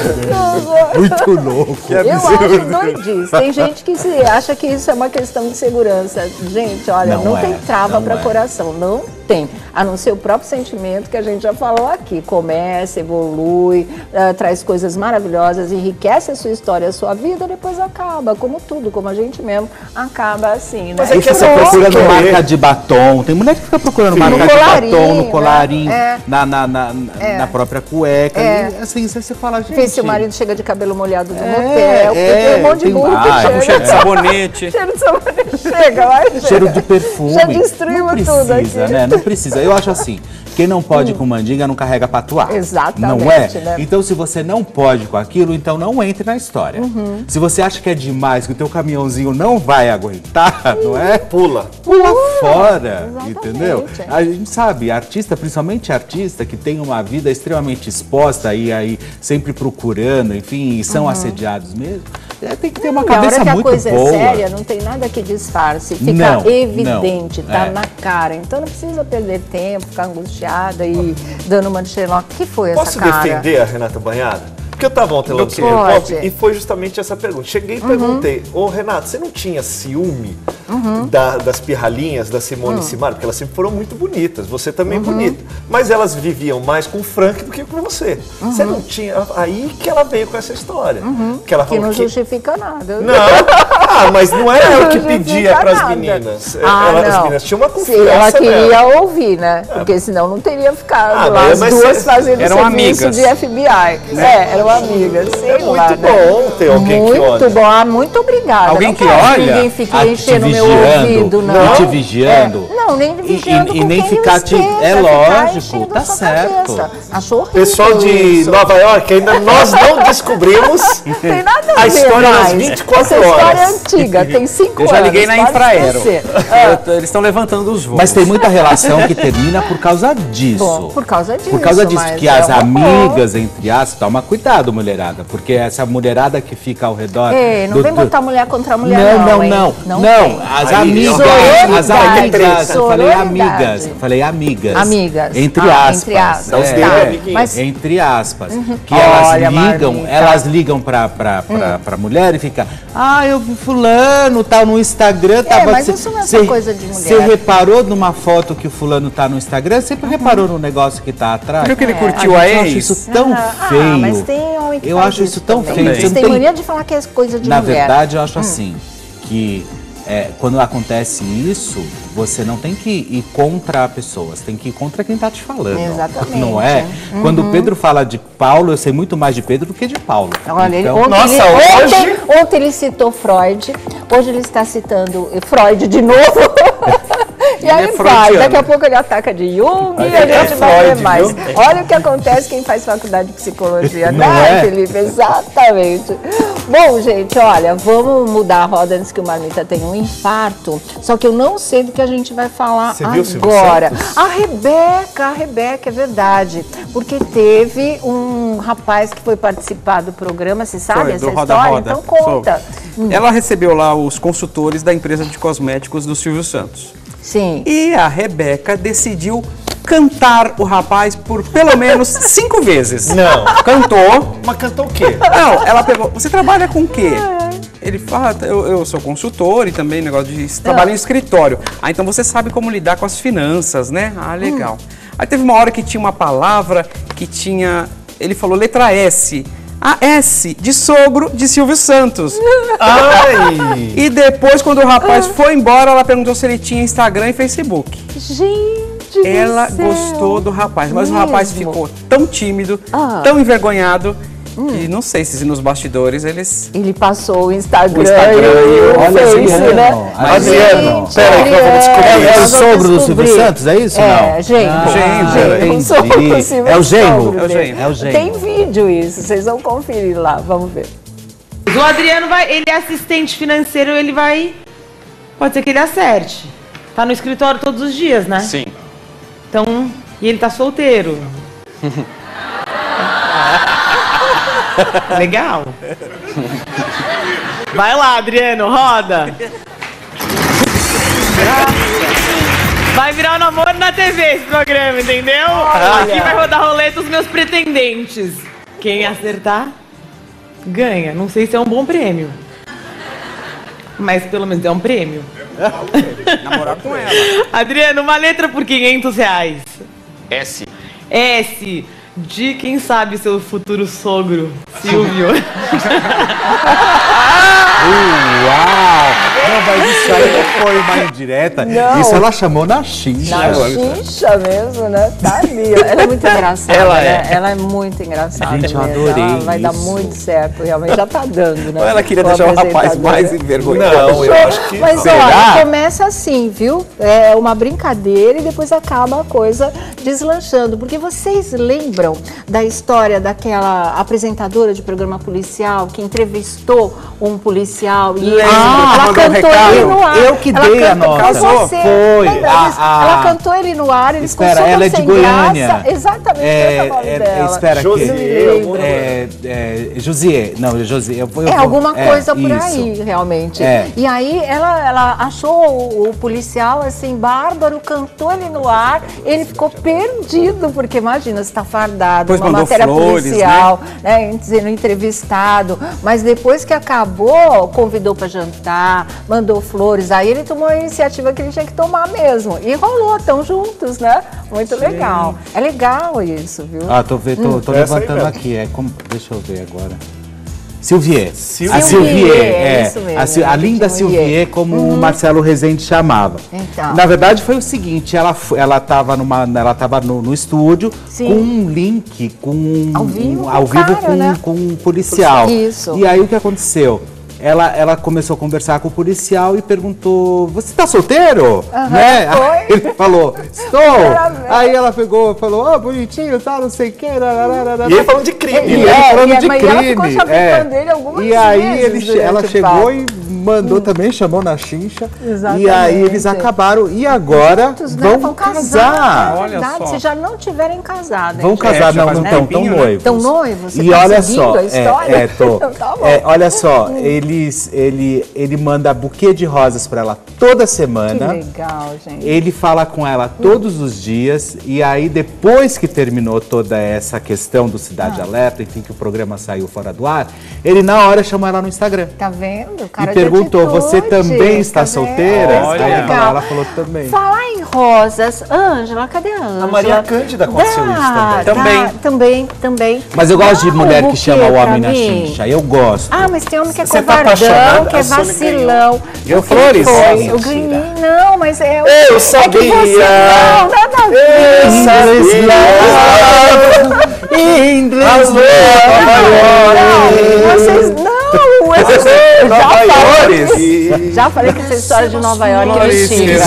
Speaker 7: Muito louco.
Speaker 2: Eu acho doidice. Tem gente que se acha que isso é uma questão de segurança. Gente, olha, não,
Speaker 7: Não é,
Speaker 2: tem trava
Speaker 7: não
Speaker 2: para
Speaker 7: é.
Speaker 2: coração, não tem. A não ser o próprio sentimento que a gente já falou aqui. Começa, evolui, uh, traz coisas maravilhosas, enriquece a sua história, a sua vida, depois acaba. Como tudo, como a gente mesmo acaba assim, né?
Speaker 8: Mas é
Speaker 7: Aí
Speaker 8: que
Speaker 7: fica
Speaker 8: essa
Speaker 7: procurando
Speaker 8: pessoa-
Speaker 7: marca de batom. Tem mulher que fica procurando
Speaker 2: No
Speaker 7: marca de
Speaker 2: colarinho,
Speaker 7: batom no
Speaker 2: né?
Speaker 7: colarinho,
Speaker 2: É.
Speaker 7: na, na, na, na própria cueca.
Speaker 2: É.
Speaker 7: E, assim, você fala, gente...
Speaker 2: Vê se o marido chega de cabelo molhado do
Speaker 7: É,
Speaker 2: motel, porque
Speaker 7: é,
Speaker 2: tem um monte de
Speaker 7: tem
Speaker 2: burro
Speaker 7: mais,
Speaker 2: que chega.
Speaker 5: Cheiro de sabonete.
Speaker 2: Cheiro de sabonete. Chega, vai, chega.
Speaker 7: Cheiro de perfume.
Speaker 2: Já destruiu
Speaker 7: não precisa,
Speaker 2: tudo aqui.
Speaker 7: né? Não precisa. Eu acho assim, quem não pode com mandinga não carrega patuá.
Speaker 2: Exatamente,
Speaker 7: Não é?
Speaker 2: né?
Speaker 7: Então, se você não pode com aquilo, então não entre na história.
Speaker 2: Uhum.
Speaker 7: Se você acha que é demais, que o teu caminhãozinho não vai aguentar, não é?
Speaker 8: Pula.
Speaker 7: Pula fora,
Speaker 2: exatamente.
Speaker 7: entendeu? A gente sabe, artista, principalmente artista que tem uma vida extremamente exposta e aí sempre procurando, enfim, e são assediados mesmo, é, tem que ter uma
Speaker 2: Na hora
Speaker 7: cabeça
Speaker 2: que a
Speaker 7: muito
Speaker 2: coisa
Speaker 7: boa.
Speaker 2: é séria, não tem nada que disfarce, fica
Speaker 7: Não,
Speaker 2: evidente,
Speaker 7: não,
Speaker 2: tá
Speaker 7: é.
Speaker 2: na cara. Então não precisa perder tempo, ficar angustiada e dando uma de Sherlock. O que foi
Speaker 8: Posso
Speaker 2: essa cara?
Speaker 8: defender a Renata Banhada? Porque eu tava ontem lá no
Speaker 2: Pode.
Speaker 8: Super Pop e foi justamente essa pergunta. Cheguei e perguntei, ô Renato, você não tinha ciúme da- das pirralhinhas da Simone e Simaria? Porque elas sempre foram muito bonitas, você também bonita. Mas elas viviam mais com o Frank do que com você. Você não tinha... Aí que ela veio com essa história. Que ela
Speaker 2: Que
Speaker 8: falou
Speaker 2: não
Speaker 8: que...
Speaker 2: justifica nada.
Speaker 8: Não, ah, mas não era ela
Speaker 2: Não
Speaker 8: que
Speaker 2: justifica
Speaker 8: pedia para as
Speaker 2: nada.
Speaker 8: meninas.
Speaker 2: Ah,
Speaker 8: Ela- as
Speaker 2: não.
Speaker 8: meninas tinham uma
Speaker 2: Sim,
Speaker 8: confiança
Speaker 2: ela queria
Speaker 8: nela.
Speaker 2: ouvir, né? Porque senão não teria ficado
Speaker 8: Ah,
Speaker 2: lá
Speaker 8: mas-
Speaker 2: as
Speaker 8: mas
Speaker 2: duas
Speaker 8: cê-
Speaker 2: fazendo
Speaker 5: eram
Speaker 2: serviço
Speaker 5: amigas.
Speaker 2: de F B I. É, eram amigas. Sei
Speaker 8: É
Speaker 2: lá,
Speaker 8: muito
Speaker 2: né?
Speaker 8: bom ter alguém que
Speaker 2: Muito
Speaker 8: olha.
Speaker 2: bom. Ah, muito obrigada.
Speaker 5: Alguém
Speaker 2: Não
Speaker 5: que
Speaker 2: quero
Speaker 5: olha,
Speaker 2: ninguém fique
Speaker 7: a te
Speaker 2: enchendo meu
Speaker 7: vigiando,
Speaker 2: ouvido, não.
Speaker 7: e te vigiando.
Speaker 2: É, não, nem
Speaker 7: E-
Speaker 2: vigiando
Speaker 7: e- e
Speaker 2: com
Speaker 7: nem
Speaker 2: quem
Speaker 7: ficar
Speaker 2: eu
Speaker 7: te-
Speaker 2: esteja,
Speaker 7: é
Speaker 2: ficar
Speaker 7: lógico,
Speaker 2: enchendo
Speaker 7: tá
Speaker 2: a sua
Speaker 7: certo.
Speaker 2: cabeça. Achou horrível
Speaker 8: Pessoal de
Speaker 2: isso.
Speaker 8: Nova York, ainda nós não descobrimos
Speaker 2: Tem nada a,
Speaker 8: a
Speaker 2: ver
Speaker 8: história das
Speaker 2: mais.
Speaker 8: vinte e quatro
Speaker 2: Essa história é
Speaker 8: horas.
Speaker 2: antiga, tem cinco
Speaker 5: Eu
Speaker 2: anos.
Speaker 5: já liguei na
Speaker 2: pode
Speaker 5: Infraero.
Speaker 2: esquecer.
Speaker 5: Eu tô- Eles estão levantando os voos.
Speaker 7: Mas tem muita relação que termina por causa disso.
Speaker 2: Bom, por causa disso.
Speaker 7: Por causa disso,
Speaker 2: mas
Speaker 7: que
Speaker 2: é
Speaker 7: as
Speaker 2: uma
Speaker 7: amigas, entre aspas, toma cuidado, mulherada, porque essa mulherada que fica ao redor...
Speaker 2: Ei, não
Speaker 7: do-
Speaker 2: vem
Speaker 7: do-
Speaker 2: botar mulher contra mulher,
Speaker 7: não,
Speaker 2: não,
Speaker 7: não,
Speaker 2: hein?
Speaker 7: não, não,
Speaker 2: tem.
Speaker 7: as
Speaker 8: Aí,
Speaker 7: amigas,
Speaker 8: ó,
Speaker 7: as
Speaker 2: Sororidade,
Speaker 7: amigas, eu falei amigas. Eu falei amigas.
Speaker 2: Amigas.
Speaker 7: Entre
Speaker 2: ah,
Speaker 7: aspas.
Speaker 2: Entre aspas.
Speaker 7: É,
Speaker 2: Tá. Mas,
Speaker 7: entre aspas.
Speaker 2: Uhum.
Speaker 7: Que elas
Speaker 2: Olha,
Speaker 7: ligam,
Speaker 2: Marmita.
Speaker 7: elas ligam pra, pra, pra,
Speaker 2: Hum.
Speaker 7: pra mulher e fica, ah, eu vi fulano, tá no Instagram. Tava,
Speaker 2: É, mas
Speaker 7: cê,
Speaker 2: isso não é só coisa de mulher.
Speaker 7: Você reparou numa foto que o fulano tá no Instagram? Você reparou no negócio que tá atrás?
Speaker 5: Viu que ele
Speaker 7: É,
Speaker 5: curtiu
Speaker 7: a
Speaker 5: a
Speaker 7: gente acha
Speaker 5: ex?
Speaker 7: isso tão
Speaker 2: Ah,
Speaker 7: feio.
Speaker 2: Ah, mas tem homem que
Speaker 7: Eu
Speaker 2: faz
Speaker 7: acho isso tão
Speaker 2: também.
Speaker 7: feio.
Speaker 2: Eles
Speaker 7: Você não
Speaker 2: têm
Speaker 7: tem-
Speaker 2: mania de falar que é coisa de
Speaker 7: Na
Speaker 2: mulher.
Speaker 7: verdade, eu acho
Speaker 2: Hum.
Speaker 7: assim, que é, quando acontece isso, você não tem que ir contra a pessoa, você tem que ir contra quem tá te falando.
Speaker 2: Exatamente.
Speaker 7: Não é?
Speaker 2: Uhum.
Speaker 7: Quando o Pedro fala de Paulo, eu sei muito mais de Pedro do que de Paulo.
Speaker 2: Olha, ele,
Speaker 7: Então-
Speaker 2: ontem,
Speaker 8: Nossa,
Speaker 2: ele,
Speaker 8: hoje-
Speaker 2: ontem, ontem ele citou Freud, hoje ele está citando Freud de novo. E aí
Speaker 5: é
Speaker 2: vai,
Speaker 5: freudiano.
Speaker 2: daqui a pouco ele ataca de Jung e a
Speaker 8: É
Speaker 2: gente vai ver
Speaker 8: Freud,
Speaker 2: mais.
Speaker 8: viu?
Speaker 2: Olha o que acontece quem faz faculdade de psicologia,
Speaker 7: Não
Speaker 2: né,
Speaker 7: é?
Speaker 2: Felipe? Exatamente. Bom, gente, olha, vamos mudar a roda antes que o Marmita tenha um infarto. Só que eu não sei do que a gente vai falar
Speaker 8: Você viu o Silvio
Speaker 2: agora.
Speaker 8: Santos?
Speaker 2: A Rebeca, a Rebeca, é verdade. Porque teve um rapaz que foi participar do programa, você sabe
Speaker 5: Foi,
Speaker 2: essa
Speaker 5: do Roda
Speaker 2: história?
Speaker 5: Roda.
Speaker 2: Então conta.
Speaker 5: Soube. Ela recebeu lá os consultores da empresa de cosméticos do Silvio Santos.
Speaker 2: Sim.
Speaker 5: E a Rebeca decidiu cantar o rapaz por pelo menos cinco vezes.
Speaker 8: Não.
Speaker 5: Cantou.
Speaker 8: Mas cantou o quê?
Speaker 5: Não, ela pegou. Você trabalha com o quê? Ele fala, eu, eu sou consultor e também negócio de trabalho em escritório. Ah, então você sabe como lidar com as finanças, né? Ah, legal. Aí teve uma hora que tinha uma palavra que tinha. Ele falou letra S. A S de sogro de Silvio Santos.
Speaker 8: Ai!
Speaker 5: E depois, quando o rapaz foi embora, ela perguntou se ele tinha Instagram e Facebook.
Speaker 2: Gente,
Speaker 5: Ela
Speaker 2: do céu.
Speaker 5: gostou do rapaz, mas
Speaker 2: Mesmo?
Speaker 5: o rapaz ficou tão tímido,
Speaker 2: Ah.
Speaker 5: tão envergonhado, que não sei se nos bastidores eles...
Speaker 2: Ele passou o Instagram,
Speaker 5: O Instagram
Speaker 2: e o
Speaker 7: Olha,
Speaker 2: Face,
Speaker 7: Adriano,
Speaker 2: né?
Speaker 7: Adriano,
Speaker 2: Gente,
Speaker 8: peraí, que eu vou descobrir.
Speaker 2: Adriano,
Speaker 7: É o
Speaker 2: nós vamos
Speaker 7: sogro do
Speaker 2: descobrir.
Speaker 7: Silvio Santos, é isso?
Speaker 2: É,
Speaker 7: não?
Speaker 2: genro.
Speaker 7: Ah,
Speaker 5: Genro,
Speaker 2: genro. O sogro do
Speaker 7: entendi.
Speaker 2: Silvio
Speaker 7: É o genro?
Speaker 2: sogro
Speaker 5: É o
Speaker 2: dele.
Speaker 5: genro.
Speaker 7: É o genro.
Speaker 2: Tem vídeo isso, vocês vão conferir lá, vamos ver.
Speaker 9: O Adriano vai, ele é assistente financeiro, ele vai, pode ser que ele acerte. Tá no escritório todos os dias, né?
Speaker 3: Sim.
Speaker 9: Então, e ele tá solteiro. Legal. Vai lá, Adriano, roda. Vai virar um namoro na T V esse programa, entendeu? Aqui vai rodar roleta os meus pretendentes. Quem acertar, ganha. Não sei se é um bom prêmio. Mas pelo menos é um prêmio.
Speaker 5: Namorar com ela.
Speaker 9: Adriano, uma letra por quinhentos reais.
Speaker 3: S.
Speaker 9: S. De quem sabe seu futuro sogro, Silvio.
Speaker 7: Uau! Não, mas isso aí não foi uma indireta.
Speaker 2: Não.
Speaker 7: Isso ela chamou na Xincha.
Speaker 2: Na Xincha mesmo, né? Tá ali. ó. Ela é muito engraçada,
Speaker 5: Ela
Speaker 2: né?
Speaker 5: é.
Speaker 2: Ela é muito engraçada
Speaker 7: Gente, eu
Speaker 2: mesmo.
Speaker 7: adorei
Speaker 2: Ela vai dar
Speaker 7: isso.
Speaker 2: muito certo, realmente. Já tá dando, né?
Speaker 5: Ou ela queria
Speaker 2: O
Speaker 5: deixar o rapaz
Speaker 2: apresentador.
Speaker 5: mais envergonhado.
Speaker 8: Não, eu acho que.
Speaker 2: Mas
Speaker 7: Será?
Speaker 2: olha, começa assim, viu? É uma brincadeira e depois acaba a coisa deslanchando. Porque vocês lembram da história daquela apresentadora de programa policial que entrevistou um policial e ele-
Speaker 7: Ah,
Speaker 2: ela
Speaker 5: mandou um
Speaker 2: cantou
Speaker 5: recado.
Speaker 2: ele no ar.
Speaker 7: Eu que
Speaker 2: Ela
Speaker 7: dei a
Speaker 2: cantou-
Speaker 7: nota.
Speaker 2: Foi você.
Speaker 7: Foi.
Speaker 2: Lembra
Speaker 7: A-
Speaker 2: disso?
Speaker 7: a-
Speaker 2: Ela cantou ele no ar, ele
Speaker 7: Espera,
Speaker 2: ficou super
Speaker 7: ela é de
Speaker 2: sem
Speaker 7: Goiânia.
Speaker 2: graça. Exatamente,
Speaker 7: É,
Speaker 2: esse é o nome
Speaker 7: é,
Speaker 2: dela.
Speaker 7: espera
Speaker 8: Josier,
Speaker 7: aqui.
Speaker 2: Não me lembro.
Speaker 7: É, é, Josier. Não, Josier. Eu, eu
Speaker 2: É
Speaker 7: vou-
Speaker 2: alguma
Speaker 7: é,
Speaker 2: coisa por
Speaker 7: isso.
Speaker 2: aí, realmente.
Speaker 7: É.
Speaker 2: E aí ela, ela achou o, o policial assim, bárbaro, cantou ele no ar, ele ficou perdido, porque imagina, você tá fardado,
Speaker 5: Depois
Speaker 2: uma
Speaker 5: mandou
Speaker 2: matéria
Speaker 5: flores,
Speaker 2: policial, né? Sendo entrevistado, mas depois que acabou, convidou para jantar, mandou flores, aí ele tomou a iniciativa que ele tinha que tomar mesmo. E rolou, estão juntos, né? Muito legal. É legal isso, viu?
Speaker 7: Ah, tô, ve- tô, tô
Speaker 8: Essa aí
Speaker 7: levantando
Speaker 8: mesmo.
Speaker 7: aqui. É como, deixa eu ver agora. Silvier.
Speaker 8: Silvier.
Speaker 7: A Silvier,
Speaker 2: É
Speaker 7: é.
Speaker 2: isso mesmo,
Speaker 7: a, Sil- a
Speaker 2: é,
Speaker 7: linda
Speaker 2: Silvier.
Speaker 7: Silvier, como o Marcelo Rezende chamava.
Speaker 2: Então.
Speaker 7: Na verdade, foi o seguinte: ela fo- ela estava numa, ela tava no, no estúdio
Speaker 2: Sim.
Speaker 7: com um link com
Speaker 2: Ao vivo
Speaker 7: um,
Speaker 2: com
Speaker 7: ao
Speaker 2: o
Speaker 7: vivo
Speaker 2: cara,
Speaker 7: com,
Speaker 2: né?
Speaker 7: com um policial.
Speaker 2: Isso.
Speaker 7: E aí o que aconteceu? Ela, ela começou a conversar com o policial e perguntou: você tá solteiro?
Speaker 2: Aham,
Speaker 7: né?
Speaker 2: foi.
Speaker 7: Aí ele falou: estou.
Speaker 2: Era mesmo.
Speaker 7: Aí ela pegou e falou: ó, bonitinho, tal, não sei o que.
Speaker 8: E ele falando de crime.
Speaker 7: E
Speaker 2: É,
Speaker 7: ele falando
Speaker 2: e-
Speaker 7: de
Speaker 2: mas ela ficou
Speaker 7: crime.
Speaker 2: chavecando ele algumas
Speaker 7: E aí
Speaker 2: vezes
Speaker 7: ele che-
Speaker 2: durante
Speaker 7: ela
Speaker 2: o
Speaker 7: chegou
Speaker 2: papo.
Speaker 7: e mandou também, chamou na chincha.
Speaker 2: Exatamente.
Speaker 7: E aí eles acabaram. E agora
Speaker 2: Juntos, né?
Speaker 7: vão,
Speaker 2: Vão
Speaker 7: casar.
Speaker 2: É
Speaker 5: Olha
Speaker 2: verdade,
Speaker 5: só.
Speaker 2: se já não tiverem casado.
Speaker 7: Vão
Speaker 2: hein,
Speaker 7: casar,
Speaker 5: É, já
Speaker 7: não,
Speaker 5: faz
Speaker 7: não
Speaker 5: um
Speaker 7: estão,
Speaker 5: tempinho,
Speaker 7: estão
Speaker 5: né?
Speaker 7: noivos.
Speaker 2: Tão noivos? Você
Speaker 7: E
Speaker 2: tá
Speaker 7: olha
Speaker 2: seguindo
Speaker 7: só,
Speaker 2: a história?
Speaker 7: é, é, tô.
Speaker 2: Então tá bom.
Speaker 7: É, olha só, eles, ele, ele manda buquê de rosas para ela toda semana.
Speaker 2: Que legal, gente.
Speaker 7: Ele fala com ela todos os dias e aí depois que terminou toda essa questão do Cidade
Speaker 2: Ah.
Speaker 7: Alerta, enfim, que o programa saiu fora do ar, ele na hora chamou ela no Instagram.
Speaker 2: Tá vendo? Cara
Speaker 7: E
Speaker 2: de
Speaker 7: perguntou,
Speaker 2: atitude,
Speaker 7: você também está
Speaker 2: tá vendo?
Speaker 7: solteira?
Speaker 5: Olha.
Speaker 7: Aí ela falou,
Speaker 2: Legal.
Speaker 7: ela falou também.
Speaker 2: Falar em rosas, Ângela, cadê a Ângela?
Speaker 8: Maria Cândida aconteceu isso também.
Speaker 5: Também.
Speaker 2: Também, também.
Speaker 7: Mas eu gosto de
Speaker 2: Dá
Speaker 7: mulher
Speaker 2: um
Speaker 7: que chama o
Speaker 2: buquê
Speaker 7: homem
Speaker 2: pra
Speaker 7: na
Speaker 2: mim.
Speaker 7: chincha, eu gosto.
Speaker 2: Ah, mas tem homem que é
Speaker 8: Você tá
Speaker 2: covardão,
Speaker 8: apaixonada?
Speaker 2: que é
Speaker 8: A Sônia
Speaker 2: vacilão.
Speaker 5: Ganhou
Speaker 2: O que
Speaker 5: flores?
Speaker 2: foi? Eu ganhei, não, mas é...
Speaker 8: Eu
Speaker 2: É que
Speaker 8: sabia.
Speaker 2: você não, nada a ver.
Speaker 8: Eu sabia.
Speaker 7: Inglês,
Speaker 2: Não, vocês não, eu já falei,
Speaker 5: Flores?
Speaker 2: já falei que essa história de Nova York é
Speaker 5: Flores,
Speaker 2: mentira.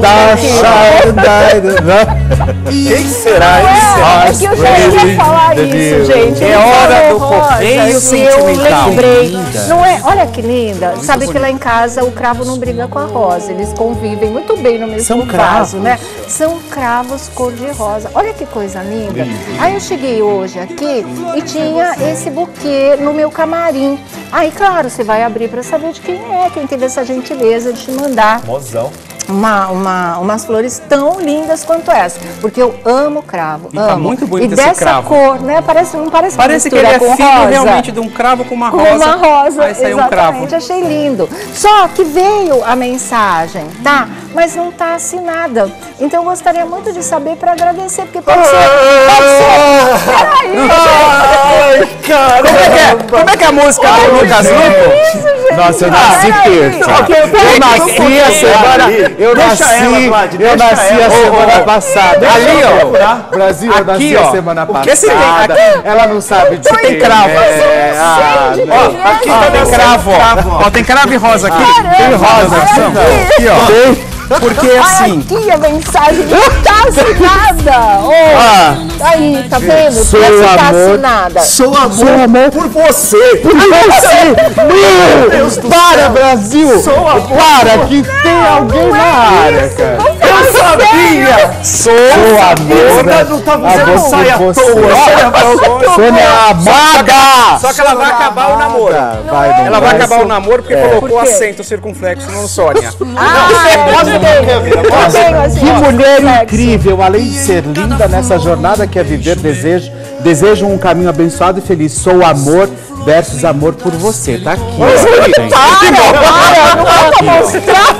Speaker 8: Quem será?
Speaker 2: É, é que eu já ia falar isso, gente.
Speaker 5: É
Speaker 2: Ele
Speaker 5: hora
Speaker 2: falou
Speaker 5: do
Speaker 2: rosa,
Speaker 5: correio
Speaker 2: e eu
Speaker 5: sentimental.
Speaker 2: lembrei. Não é? Olha que linda. Sabe que lá em casa o cravo não briga com a rosa. Eles convivem muito bem no mesmo
Speaker 7: São
Speaker 2: vaso,
Speaker 7: cravos.
Speaker 2: né? São cravos cor-de-rosa. Olha que coisa linda. Aí eu cheguei hoje aqui e tinha esse buquê no meu camarim. Aí, claro, você vai abrir para saber de quem é, quem teve essa gentileza de te mandar
Speaker 8: Mozão.
Speaker 2: uma, uma, umas flores tão lindas quanto essa, porque eu amo cravo,
Speaker 5: E tá
Speaker 2: amo.
Speaker 5: muito bonito
Speaker 2: e
Speaker 5: esse
Speaker 2: dessa
Speaker 5: cravo.
Speaker 2: cor, né? Parece, não parece,
Speaker 5: Parece que ele
Speaker 2: mistura
Speaker 5: é
Speaker 2: com
Speaker 5: filho
Speaker 2: rosa.
Speaker 5: realmente de um cravo com uma
Speaker 2: Com
Speaker 5: rosa.
Speaker 2: uma rosa,
Speaker 5: Aí saiu um
Speaker 2: exatamente,
Speaker 5: cravo.
Speaker 2: achei lindo. Só que veio a mensagem, tá? Mas não tá assinada. Então eu gostaria muito de saber para agradecer, porque pode ser, pode ser. Peraí,
Speaker 8: Ai, cara.
Speaker 5: Como é que é, como é, que é a música do Lucas Luco?
Speaker 7: Nossa, eu nasci terça. Eu nasci a semana. Eu
Speaker 8: Deixa
Speaker 7: nasci,
Speaker 8: ela, Vlad,
Speaker 7: eu
Speaker 8: deixa
Speaker 7: nasci a
Speaker 8: ela.
Speaker 7: semana passada.
Speaker 5: Ali, ó.
Speaker 7: Brasil, eu nasci
Speaker 5: Aqui, ó.
Speaker 7: a semana
Speaker 5: O que você tem?
Speaker 7: passada.
Speaker 5: Aqui.
Speaker 7: Ela não sabe de
Speaker 5: Você tem
Speaker 7: quem
Speaker 5: cravo.
Speaker 7: é. Ah,
Speaker 2: Gente,
Speaker 7: não.
Speaker 2: ó,
Speaker 5: Aqui tá tem cravo, ó. Ó, tem cravo e rosa aqui.
Speaker 7: Tem rosa,
Speaker 2: olha
Speaker 7: aqui,
Speaker 2: aqui.
Speaker 7: ó. Tem.
Speaker 5: Porque
Speaker 2: Olha
Speaker 5: assim,
Speaker 2: aqui a mensagem, não tá assinada. Ô,
Speaker 7: Ah.
Speaker 2: aí, tá vendo?
Speaker 7: Sou
Speaker 2: Parece que tá
Speaker 7: amor.
Speaker 2: assinada.
Speaker 8: Sou amor, por você.
Speaker 7: Por você! Meu Deus do Para, Brasil! Para, que tem alguém na área, cara.
Speaker 8: Eu sabia.
Speaker 7: Sou amor,
Speaker 8: Não, não tava usando
Speaker 7: amor
Speaker 8: saia à
Speaker 7: por
Speaker 8: toa.
Speaker 7: você.
Speaker 8: Saia à toa.
Speaker 7: Sônia amada!
Speaker 5: só que ela vai acabar o namoro.
Speaker 7: Vai, não
Speaker 5: Ela vai acabar o namoro porque colocou
Speaker 2: Por quê?
Speaker 5: acento circunflexo no Sônia.
Speaker 2: Ah, é, eu tenho, eu tenho assim,
Speaker 7: Que
Speaker 2: ó,
Speaker 7: mulher
Speaker 2: sexo.
Speaker 7: incrível, além de ser linda nessa jornada que é viver, desejo, desejo um caminho abençoado e feliz. Sou amor versus amor por você. Tá aqui. ó, gente.
Speaker 2: Para, para, não dá pra mostrar.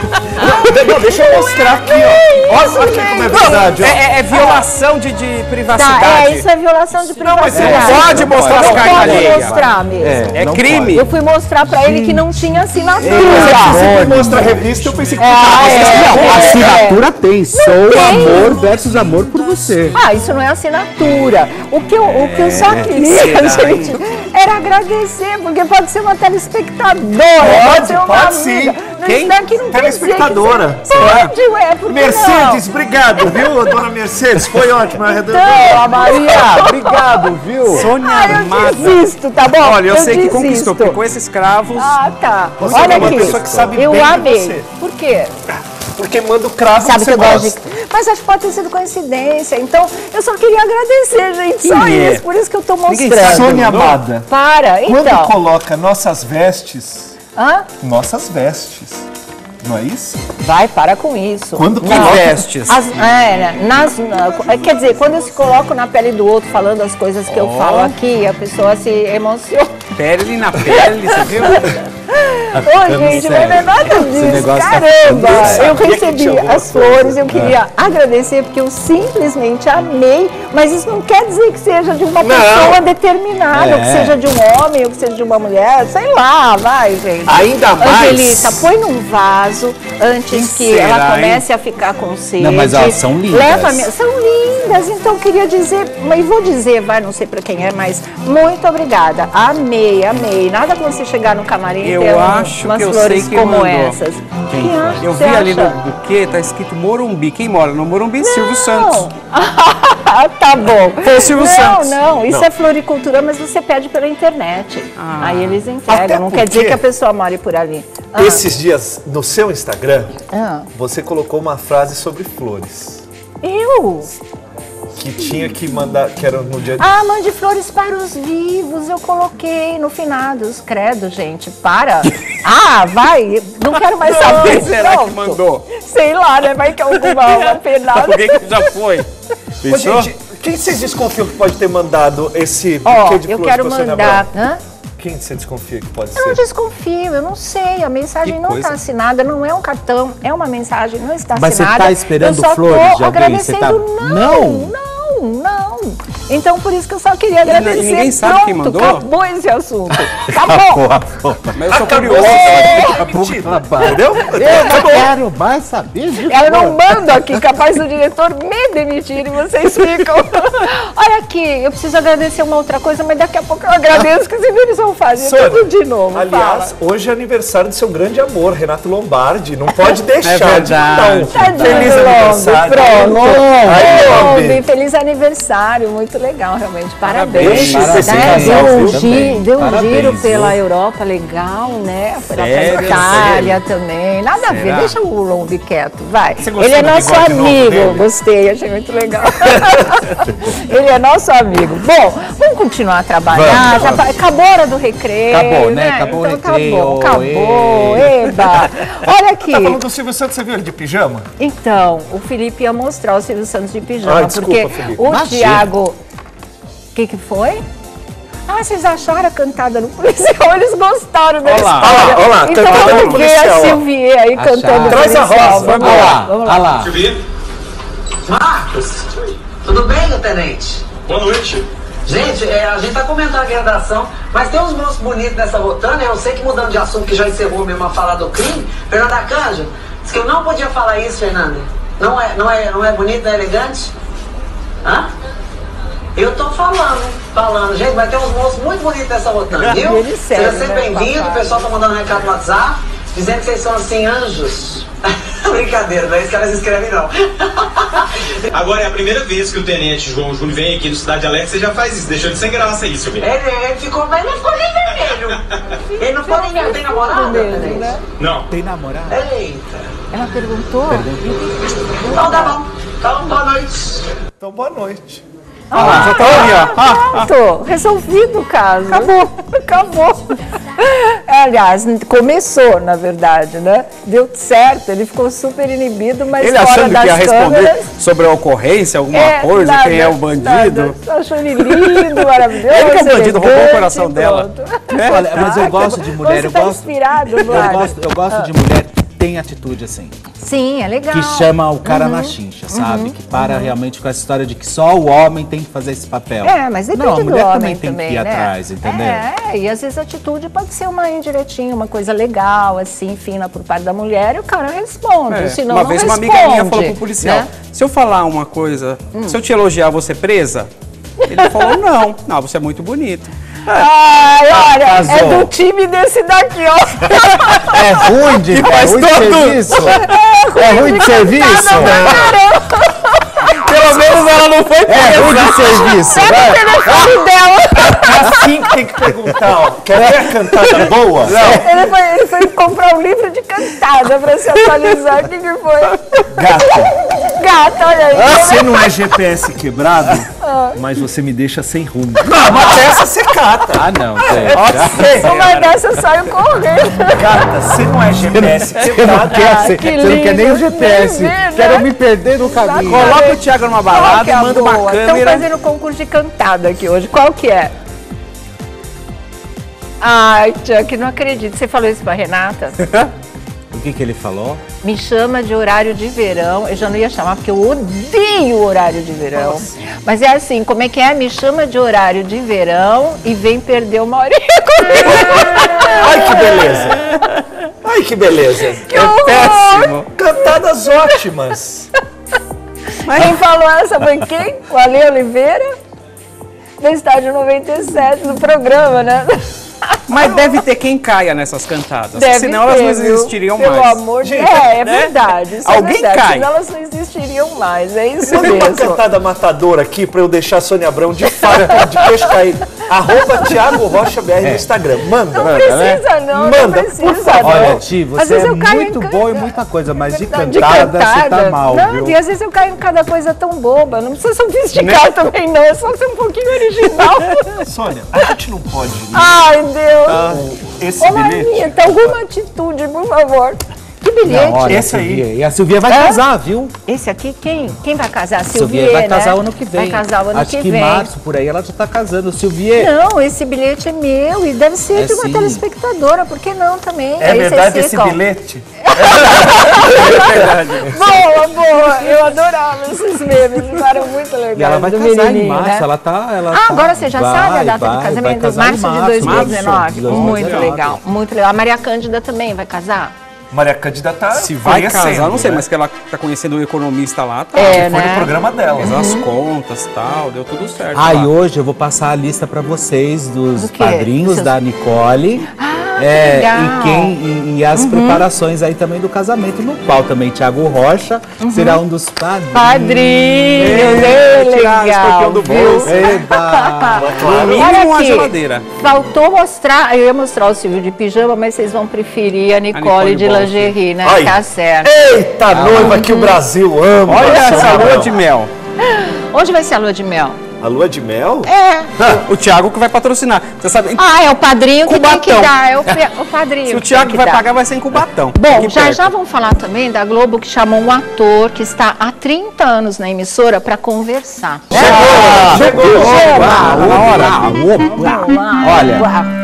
Speaker 8: Não, deixa eu mostrar aqui, ó. Olha aqui como é verdade,
Speaker 5: É,
Speaker 8: ó.
Speaker 5: é- é violação de, de
Speaker 2: Tá,
Speaker 5: privacidade.
Speaker 2: é, isso é violação de privacidade.
Speaker 5: Você não pode mostrar as
Speaker 2: Não
Speaker 5: cartas
Speaker 2: pode
Speaker 5: alheias.
Speaker 2: mostrar mesmo.
Speaker 5: É
Speaker 7: não
Speaker 5: crime.
Speaker 2: Eu fui mostrar pra ele que não tinha assinatura.
Speaker 8: Você me mostra a revista, eu pensei que
Speaker 2: Ah, é,
Speaker 7: Não,
Speaker 2: é,
Speaker 7: assinatura tem. Sou
Speaker 2: tem.
Speaker 7: amor versus amor por você.
Speaker 2: Ah, isso não é assinatura. O que eu, o que eu só queria,
Speaker 5: será,
Speaker 2: gente, era agradecer, porque pode ser uma telespectadora,
Speaker 8: Pode,
Speaker 2: ser uma
Speaker 8: pode
Speaker 2: amiga.
Speaker 8: sim.
Speaker 2: Não,
Speaker 5: Quem?
Speaker 2: isso daqui não quer dizer que
Speaker 8: Telespectadora.
Speaker 2: você- Pode, ué, por que
Speaker 8: Mercedes, obrigado, viu, dona Mercedes? Foi ótimo.
Speaker 2: Não,
Speaker 7: Maria, obrigado, viu?
Speaker 5: Sônia
Speaker 2: Ah, eu
Speaker 5: Armada.
Speaker 2: desisto, tá bom?
Speaker 5: Olha, eu, sei que
Speaker 2: desisto.
Speaker 5: conquistou, porque com esses cravos.
Speaker 2: Ah, tá.
Speaker 8: Você
Speaker 2: Olha
Speaker 8: é uma
Speaker 2: aqui.
Speaker 8: pessoa que sabe
Speaker 2: eu
Speaker 8: bem de
Speaker 2: amei.
Speaker 8: você.
Speaker 2: Por quê?
Speaker 8: Porque manda o cravo
Speaker 2: Sabe
Speaker 8: que
Speaker 2: que
Speaker 8: você
Speaker 2: eu gosto
Speaker 8: gosta.
Speaker 2: de... Mas acho que pode ter sido coincidência. Então, eu só queria agradecer, gente. Só
Speaker 5: Quem é?
Speaker 2: isso. Por isso que eu tô
Speaker 5: Ninguém
Speaker 2: mostrando.
Speaker 5: sabe.
Speaker 8: Sônia amada,
Speaker 2: Para,
Speaker 8: quando
Speaker 2: então.
Speaker 8: coloca nossas vestes,
Speaker 2: Hã?
Speaker 8: nossas vestes, não é isso?
Speaker 2: Vai, para com isso.
Speaker 8: Quando
Speaker 5: Que
Speaker 8: coloca...
Speaker 5: vestes.
Speaker 2: As, é, nas, na- quer dizer, quando eu se coloco na pele do outro falando as coisas que eu falo aqui, a pessoa se emociona.
Speaker 5: Pele na pele, você viu?
Speaker 2: Ô, gente, mas não é nada disso,
Speaker 7: negócio tá
Speaker 2: caramba!
Speaker 7: ficando sério.
Speaker 2: Eu recebi as flores, eu queria agradecer porque eu simplesmente amei, mas isso não quer dizer que seja de uma pessoa determinada, ou que
Speaker 7: É.
Speaker 2: seja de um homem, ou que seja de uma mulher, sei lá, vai, gente.
Speaker 8: Ainda mais...
Speaker 2: Angelita, põe num vaso antes
Speaker 5: Quem
Speaker 2: que
Speaker 5: será,
Speaker 2: ela
Speaker 5: hein?
Speaker 2: comece a ficar com sede.
Speaker 7: Não, mas elas são lindas.
Speaker 2: Leva -me... São lindas, então queria dizer, mas vou dizer, vai, não sei pra quem é, mas muito obrigada. Amei. amei, amei. Nada como você chegar no camarim e
Speaker 5: Eu
Speaker 2: ter um-
Speaker 5: acho
Speaker 2: umas
Speaker 5: que eu
Speaker 2: flores
Speaker 5: sei quem
Speaker 2: como
Speaker 5: mandou.
Speaker 2: essas.
Speaker 7: Quem
Speaker 2: Quem
Speaker 7: foi?
Speaker 2: acha?
Speaker 5: Eu
Speaker 2: Você
Speaker 5: vi ali
Speaker 2: acha?
Speaker 5: no buquê, tá escrito Morumbi. Quem mora no Morumbi? Silvio Santos.
Speaker 2: Ah, tá bom.
Speaker 5: Foi o Silvio
Speaker 2: não,
Speaker 5: Santos.
Speaker 2: Não, isso
Speaker 8: Não.
Speaker 2: é floricultura, mas você pede pela internet.
Speaker 5: Ah.
Speaker 2: Aí eles
Speaker 8: Até
Speaker 2: entregam. Não quer dizer
Speaker 8: porque-
Speaker 2: que a pessoa more por ali. Ah,
Speaker 8: Esses dias, no seu Instagram,
Speaker 2: ah.
Speaker 8: você colocou uma frase sobre flores.
Speaker 2: Eu?
Speaker 8: Que tinha que mandar, que era no dia...
Speaker 2: Ah, mande flores para os vivos, eu coloquei no finados. Credo, gente, para. Ah, vai, não quero mais saber.
Speaker 5: Quem será que
Speaker 2: Pronto.
Speaker 5: mandou?
Speaker 2: Sei lá, né? Vai que alguma alma penada.
Speaker 5: Alguém que já foi.
Speaker 8: Ô,
Speaker 5: Pensou?
Speaker 8: gente, quem vocês desconfiam que pode ter mandado esse
Speaker 2: Ó,
Speaker 8: buquê de
Speaker 2: eu
Speaker 8: flores
Speaker 2: quero
Speaker 8: pra Sônia
Speaker 2: mandar.
Speaker 8: Abrão?
Speaker 2: Hã?
Speaker 8: Quem você desconfia que pode
Speaker 2: Eu não
Speaker 8: ser?
Speaker 2: desconfio, eu não sei. A mensagem
Speaker 7: Que
Speaker 2: não
Speaker 7: coisa.
Speaker 2: está assinada, não é um cartão, é uma mensagem, não está
Speaker 7: Mas você
Speaker 2: assinada.
Speaker 7: tá esperando
Speaker 2: eu só
Speaker 7: flores
Speaker 2: tô
Speaker 7: de alguém? Você
Speaker 2: agradecendo.
Speaker 7: tá-
Speaker 2: Não,
Speaker 7: Não?
Speaker 2: não, não. Então, por isso que eu só queria agradecer.
Speaker 5: ninguém sabe
Speaker 2: Pronto,
Speaker 5: quem mandou?
Speaker 2: acabou esse assunto. Acabou.
Speaker 5: Mas eu sou
Speaker 8: Acabou.
Speaker 5: curioso.
Speaker 8: Entendeu?
Speaker 7: Eu não quero mais saber disso.
Speaker 2: Ela não manda aqui, capaz do diretor me demitir e vocês ficam. Olha aqui, eu preciso agradecer uma outra coisa, mas daqui a pouco eu agradeço, que senão eles vão fazer
Speaker 8: Sônia,
Speaker 2: tudo de novo.
Speaker 8: Aliás,
Speaker 2: fala.
Speaker 8: hoje é aniversário do seu grande amor, Renato Lombardi. Não pode deixar
Speaker 5: É
Speaker 8: de
Speaker 5: verdade.
Speaker 8: não.
Speaker 2: Tadinho
Speaker 8: Feliz
Speaker 2: do
Speaker 8: aniversário.
Speaker 2: Lombi, pronto.
Speaker 8: Ai,
Speaker 2: Lombi,
Speaker 8: Lombi.
Speaker 2: feliz aniversário, muito legal, realmente. Parabéns.
Speaker 5: Parabéns,
Speaker 2: né?
Speaker 7: parabéns,
Speaker 2: Deu um,
Speaker 7: viu?
Speaker 2: gi- deu um
Speaker 7: Parabéns,
Speaker 2: giro
Speaker 7: viu?
Speaker 2: pela Europa, legal, né? Foi lá pra
Speaker 5: Sério?
Speaker 2: Itália também. Nada a ver,
Speaker 5: Será?
Speaker 2: deixa o Lombi quieto, vai.
Speaker 8: Você gostou
Speaker 2: Ele é
Speaker 8: do
Speaker 2: nosso
Speaker 8: bigode novo
Speaker 2: amigo,
Speaker 8: dele?
Speaker 2: gostei, achei muito legal. Ele é nosso amigo. Bom, vamos continuar a trabalhar.
Speaker 7: Vamos,
Speaker 2: Já
Speaker 7: vamos.
Speaker 2: pa- acabou a hora do recreio.
Speaker 7: Acabou, né? Acabou o
Speaker 2: então
Speaker 7: recreio,
Speaker 2: tá bom, acabou.
Speaker 7: ê.
Speaker 2: Eba. Olha aqui.
Speaker 8: Tá falando do Silvio Santos, você viu ele de pijama?
Speaker 2: Então, o Felipe ia mostrar o Silvio Santos de pijama,
Speaker 8: Ai, desculpa,
Speaker 2: porque
Speaker 8: Felipe.
Speaker 2: o
Speaker 7: Imagina.
Speaker 2: Tiago... O que que foi? Ah, vocês acharam a cantada no policial? Eles gostaram da
Speaker 5: Olha lá,
Speaker 2: história.
Speaker 8: olha lá, olha lá,
Speaker 2: então
Speaker 8: cantada no
Speaker 2: vamos ver
Speaker 8: policial,
Speaker 2: a
Speaker 8: ó.
Speaker 2: Silvia aí
Speaker 7: Acharam.
Speaker 2: cantando o
Speaker 8: Traz a
Speaker 2: policial.
Speaker 8: Rosa,
Speaker 2: Vamos
Speaker 7: Olha
Speaker 2: lá,
Speaker 7: lá,
Speaker 2: vamos
Speaker 7: olha
Speaker 2: lá.
Speaker 7: lá.
Speaker 10: Marcos, tudo bem, meu tenente?
Speaker 11: Boa noite.
Speaker 10: Gente, é, a gente tá comentando aqui a redação, mas tem uns moços bonitos nessa rotana. Eu sei que mudando de assunto, que já encerrou mesmo a falar do crime. Fernanda Cândido disse que eu não podia falar isso, Fernanda. Não é, não é, não é bonito, não é elegante? Hã? Eu tô falando, falando. Gente, vai ter uns moços muito bonitos nessa rotana, viu?
Speaker 2: Ele segue,
Speaker 10: Seja sempre
Speaker 2: né,
Speaker 10: bem-vindo. O
Speaker 2: papai?
Speaker 10: pessoal tá mandando recado no WhatsApp, dizendo que vocês são assim, anjos. Brincadeira, não é isso que elas escrevem, não.
Speaker 11: Agora é a primeira vez que o tenente João Júnior vem aqui no Cidade Alegre, você já faz isso. Deixou de ser graça isso, Silvio.
Speaker 10: Ele, ele ficou, mas ele não ficou nem vermelho. Ele não ficou nem vermelho. Tem namorada,
Speaker 2: Mesmo,
Speaker 10: tenente?
Speaker 2: né?
Speaker 11: Não.
Speaker 7: Tem namorado?
Speaker 10: Eita.
Speaker 2: Ela perguntou?
Speaker 10: Então tá bom. Então, boa noite.
Speaker 8: Então, boa noite.
Speaker 5: Ah, já tá ali, ó.
Speaker 2: Pronto, resolvido o caso. Acabou. Acabou. Aliás, começou, na verdade, né? Deu certo, ele ficou super inibido, mas
Speaker 5: Ele
Speaker 2: fora
Speaker 5: achando
Speaker 2: das
Speaker 5: que ia responder
Speaker 2: câmeras...
Speaker 5: sobre a ocorrência, alguma coisa,
Speaker 2: nada,
Speaker 5: quem é o bandido.
Speaker 2: nada. Achou ele lindo, maravilhoso.
Speaker 5: Ele que é o bandido, roubou o
Speaker 2: elegante,
Speaker 5: coração dela.
Speaker 2: pronto.
Speaker 7: Olha, mas eu
Speaker 2: Ah,
Speaker 7: gosto
Speaker 2: que
Speaker 7: de
Speaker 2: bom.
Speaker 7: mulher,
Speaker 2: Você
Speaker 7: eu
Speaker 2: tá
Speaker 7: gosto.
Speaker 2: inspirado,
Speaker 7: Eu
Speaker 2: Eduardo.
Speaker 7: gosto, eu gosto de mulher que tem atitude assim.
Speaker 2: Sim, é legal.
Speaker 7: Que chama o cara na chincha, sabe? Que para realmente com essa história de que só o homem tem que fazer esse papel.
Speaker 2: É, mas depende
Speaker 7: Não, a
Speaker 2: do
Speaker 7: mulher
Speaker 2: homem
Speaker 7: também tem
Speaker 2: também,
Speaker 7: que ir
Speaker 2: né?
Speaker 7: atrás, entendeu?
Speaker 2: É, e às vezes a atitude pode ser uma indiretinha, uma coisa legal, assim, fina por parte da mulher, e o cara responde,
Speaker 5: É,
Speaker 2: senão
Speaker 5: uma
Speaker 2: não
Speaker 5: vez uma
Speaker 2: responde,
Speaker 5: amiga minha falou pro policial,
Speaker 2: né?
Speaker 5: se eu falar uma coisa, se eu te elogiar, você presa? Ele falou, não, não, você é muito bonito.
Speaker 2: Ai, olha,
Speaker 7: Arrasou.
Speaker 2: é do time desse daqui, ó.
Speaker 7: É ruim de,
Speaker 5: Que
Speaker 7: é
Speaker 5: faz
Speaker 7: ruim de
Speaker 5: todo-
Speaker 7: serviço? É ruim de serviço?
Speaker 5: Pelo menos ela não foi
Speaker 7: É ruim de serviço,
Speaker 2: Pega o
Speaker 7: né?
Speaker 2: telefone dela.
Speaker 8: Assim que tem que perguntar, ó. Quer ver a cantada boa?
Speaker 2: Ele foi, ele foi comprar um livro de cantada pra se atualizar. O que que foi?
Speaker 8: Gato,
Speaker 2: Gata, olha aí.
Speaker 8: você não é G P S quebrado, mas você me deixa sem rumo. Não, mas essa você cata.
Speaker 7: Ah, não, gente.
Speaker 2: Uma dessa eu saio correndo.
Speaker 8: Gata, você não é G P S
Speaker 7: Você não
Speaker 8: quebrado.
Speaker 7: quer,
Speaker 2: Ah,
Speaker 7: ser-
Speaker 2: que
Speaker 7: você não quer nem o
Speaker 2: lindo,
Speaker 7: G P S.
Speaker 2: nem ver,
Speaker 7: Quero
Speaker 2: né?
Speaker 7: me perder no caminho.
Speaker 5: Coloca o Thiago numa
Speaker 2: Qual
Speaker 5: balada
Speaker 2: que
Speaker 5: e
Speaker 2: é a
Speaker 5: manda uma
Speaker 2: boa? Estão
Speaker 5: câmera.
Speaker 2: fazendo concurso de cantada aqui hoje. Qual que é? Ai, Chuck, não acredito. Você falou isso pra Renata?
Speaker 7: O que que ele falou?
Speaker 2: Me chama de horário de verão. Eu já não ia chamar porque eu odeio o horário de verão.
Speaker 8: Nossa.
Speaker 2: Mas é assim, como é que é? Me chama de horário de verão e vem perder uma horinha comigo.
Speaker 8: Ai, que beleza. Ai, que beleza.
Speaker 2: Que horror!
Speaker 5: Péssimo.
Speaker 8: Cantadas ótimas.
Speaker 2: Quem falou essa foi quem? O Ale Oliveira? Do Estádio noventa e sete, do programa, né?
Speaker 5: Mas deve ter quem caia nessas cantadas,
Speaker 2: Deve
Speaker 5: senão
Speaker 2: ter,
Speaker 5: elas não
Speaker 2: viu?
Speaker 5: existiriam
Speaker 2: Pelo
Speaker 5: mais.
Speaker 2: amor de
Speaker 8: Gente,
Speaker 2: Deus. É, é
Speaker 5: né?
Speaker 2: verdade. Isso
Speaker 5: Alguém
Speaker 2: é verdade.
Speaker 5: cai.
Speaker 2: Senão elas não existiriam mais. É isso
Speaker 8: Você tem uma
Speaker 2: mesmo.
Speaker 8: cantada matadora aqui pra eu deixar a Sônia Abrão de fato, de queixo caído. Arroba Thiago Rocha B R no Instagram. Manda.
Speaker 2: Não
Speaker 8: Manda,
Speaker 2: precisa, não.
Speaker 8: Manda,
Speaker 2: não precisa,
Speaker 8: por favor.
Speaker 2: não.
Speaker 7: Olha, Ti,
Speaker 2: Às
Speaker 7: você
Speaker 2: vezes
Speaker 7: é
Speaker 2: eu caio
Speaker 7: muito
Speaker 2: em
Speaker 7: boa
Speaker 2: cada-
Speaker 7: em muita coisa, mas de
Speaker 2: De
Speaker 7: cantada, você tá mal,
Speaker 2: não,
Speaker 7: viu?
Speaker 2: e às vezes eu caio em cada coisa tão boba. Não precisa sofisticar também, não. É só ser um pouquinho original.
Speaker 8: Sônia, a gente não pode ler
Speaker 2: Ai, Deus.
Speaker 8: ah, esse
Speaker 2: Ô,
Speaker 8: bilhete.
Speaker 2: Marmita, alguma atitude, por favor. Que bilhete?
Speaker 7: Não, olha,
Speaker 8: Esse aí.
Speaker 7: Silvia, e a Silvia vai
Speaker 2: É?
Speaker 7: casar, viu?
Speaker 2: Esse aqui, quem? Quem vai casar? A
Speaker 7: Silvia
Speaker 2: Silvia,
Speaker 7: vai casar
Speaker 2: né?
Speaker 7: o ano que vem.
Speaker 2: Vai casar o ano
Speaker 7: Acho
Speaker 2: que,
Speaker 7: que
Speaker 2: vem.
Speaker 7: março, por aí, ela já tá casando. Silvia,
Speaker 2: Não, esse bilhete é meu e deve ser
Speaker 7: É
Speaker 2: de uma
Speaker 7: sim.
Speaker 2: telespectadora, por que não também?
Speaker 8: É
Speaker 2: Aí vocês
Speaker 8: verdade esse
Speaker 2: ficam-
Speaker 8: bilhete?
Speaker 2: Boa, boa, eu adorava esses memes, ficaram muito legais.
Speaker 7: e ela vai
Speaker 2: do
Speaker 7: casar em
Speaker 2: menininho,
Speaker 7: março,
Speaker 2: né?
Speaker 7: ela tá... Ela
Speaker 2: Ah,
Speaker 7: tá-
Speaker 2: agora você já
Speaker 7: vai,
Speaker 2: sabe a data
Speaker 7: vai,
Speaker 2: do
Speaker 7: vai
Speaker 2: casamento?
Speaker 7: casar em
Speaker 2: Março de
Speaker 7: março,
Speaker 2: dois mil e
Speaker 7: março
Speaker 2: dezenove.
Speaker 7: de dois mil e
Speaker 2: Muito
Speaker 7: dezenove.
Speaker 2: legal, muito legal. A Maria Cândida também vai casar?
Speaker 8: Maria Cândida tá
Speaker 5: Se vai
Speaker 8: conhecendo,
Speaker 5: casar, não sei,
Speaker 8: né?
Speaker 5: mas que ela tá conhecendo o economista lá, tá.
Speaker 2: É,
Speaker 8: Foi
Speaker 2: né?
Speaker 8: no programa dela.
Speaker 5: Fez as contas e tal, deu tudo certo.
Speaker 7: Ah,
Speaker 5: lá.
Speaker 7: e hoje eu vou passar a lista pra vocês dos
Speaker 2: Do quê?
Speaker 7: padrinhos
Speaker 2: Seus-
Speaker 7: da Nicole.
Speaker 2: Ah,
Speaker 7: É,
Speaker 2: legal.
Speaker 7: e, quem, e, e as preparações aí também do casamento, no qual também Thiago Rocha será um dos padrinhos.
Speaker 2: Padrinhos, é
Speaker 5: tirar o
Speaker 2: legal,
Speaker 5: escorpião do
Speaker 2: viu?
Speaker 5: bolso.
Speaker 7: Eba!
Speaker 5: No mínimo
Speaker 2: Olha
Speaker 5: uma
Speaker 2: aqui.
Speaker 5: geladeira.
Speaker 2: Faltou mostrar, eu ia mostrar o Silvio de pijama, mas vocês vão preferir a Nicole,
Speaker 5: Nicole
Speaker 2: de
Speaker 5: Bolt.
Speaker 2: lingerie, né?
Speaker 8: Ai.
Speaker 2: Tá certo.
Speaker 8: Eita, noiva que o Brasil ama.
Speaker 5: Olha essa
Speaker 8: Sônia
Speaker 5: lua
Speaker 8: Abrão.
Speaker 5: de mel.
Speaker 2: Onde vai ser a lua de mel?
Speaker 8: A lua de mel?
Speaker 2: É.
Speaker 5: O Thiago que vai patrocinar. Você sabe,
Speaker 2: Ah, é o padrinho que tem que
Speaker 5: Cubatão.
Speaker 2: dar, é o, pe- o padrinho.
Speaker 5: se o
Speaker 2: que
Speaker 5: Thiago
Speaker 2: tem que
Speaker 5: vai
Speaker 2: dar.
Speaker 5: pagar, vai ser em Cubatão.
Speaker 2: Bom,
Speaker 5: aqui
Speaker 2: já
Speaker 5: perto.
Speaker 2: já vamos falar também da Globo que chamou um ator que está há trinta anos na emissora para conversar.
Speaker 8: Chegou!
Speaker 7: Opa, na hora! Opa! Olha,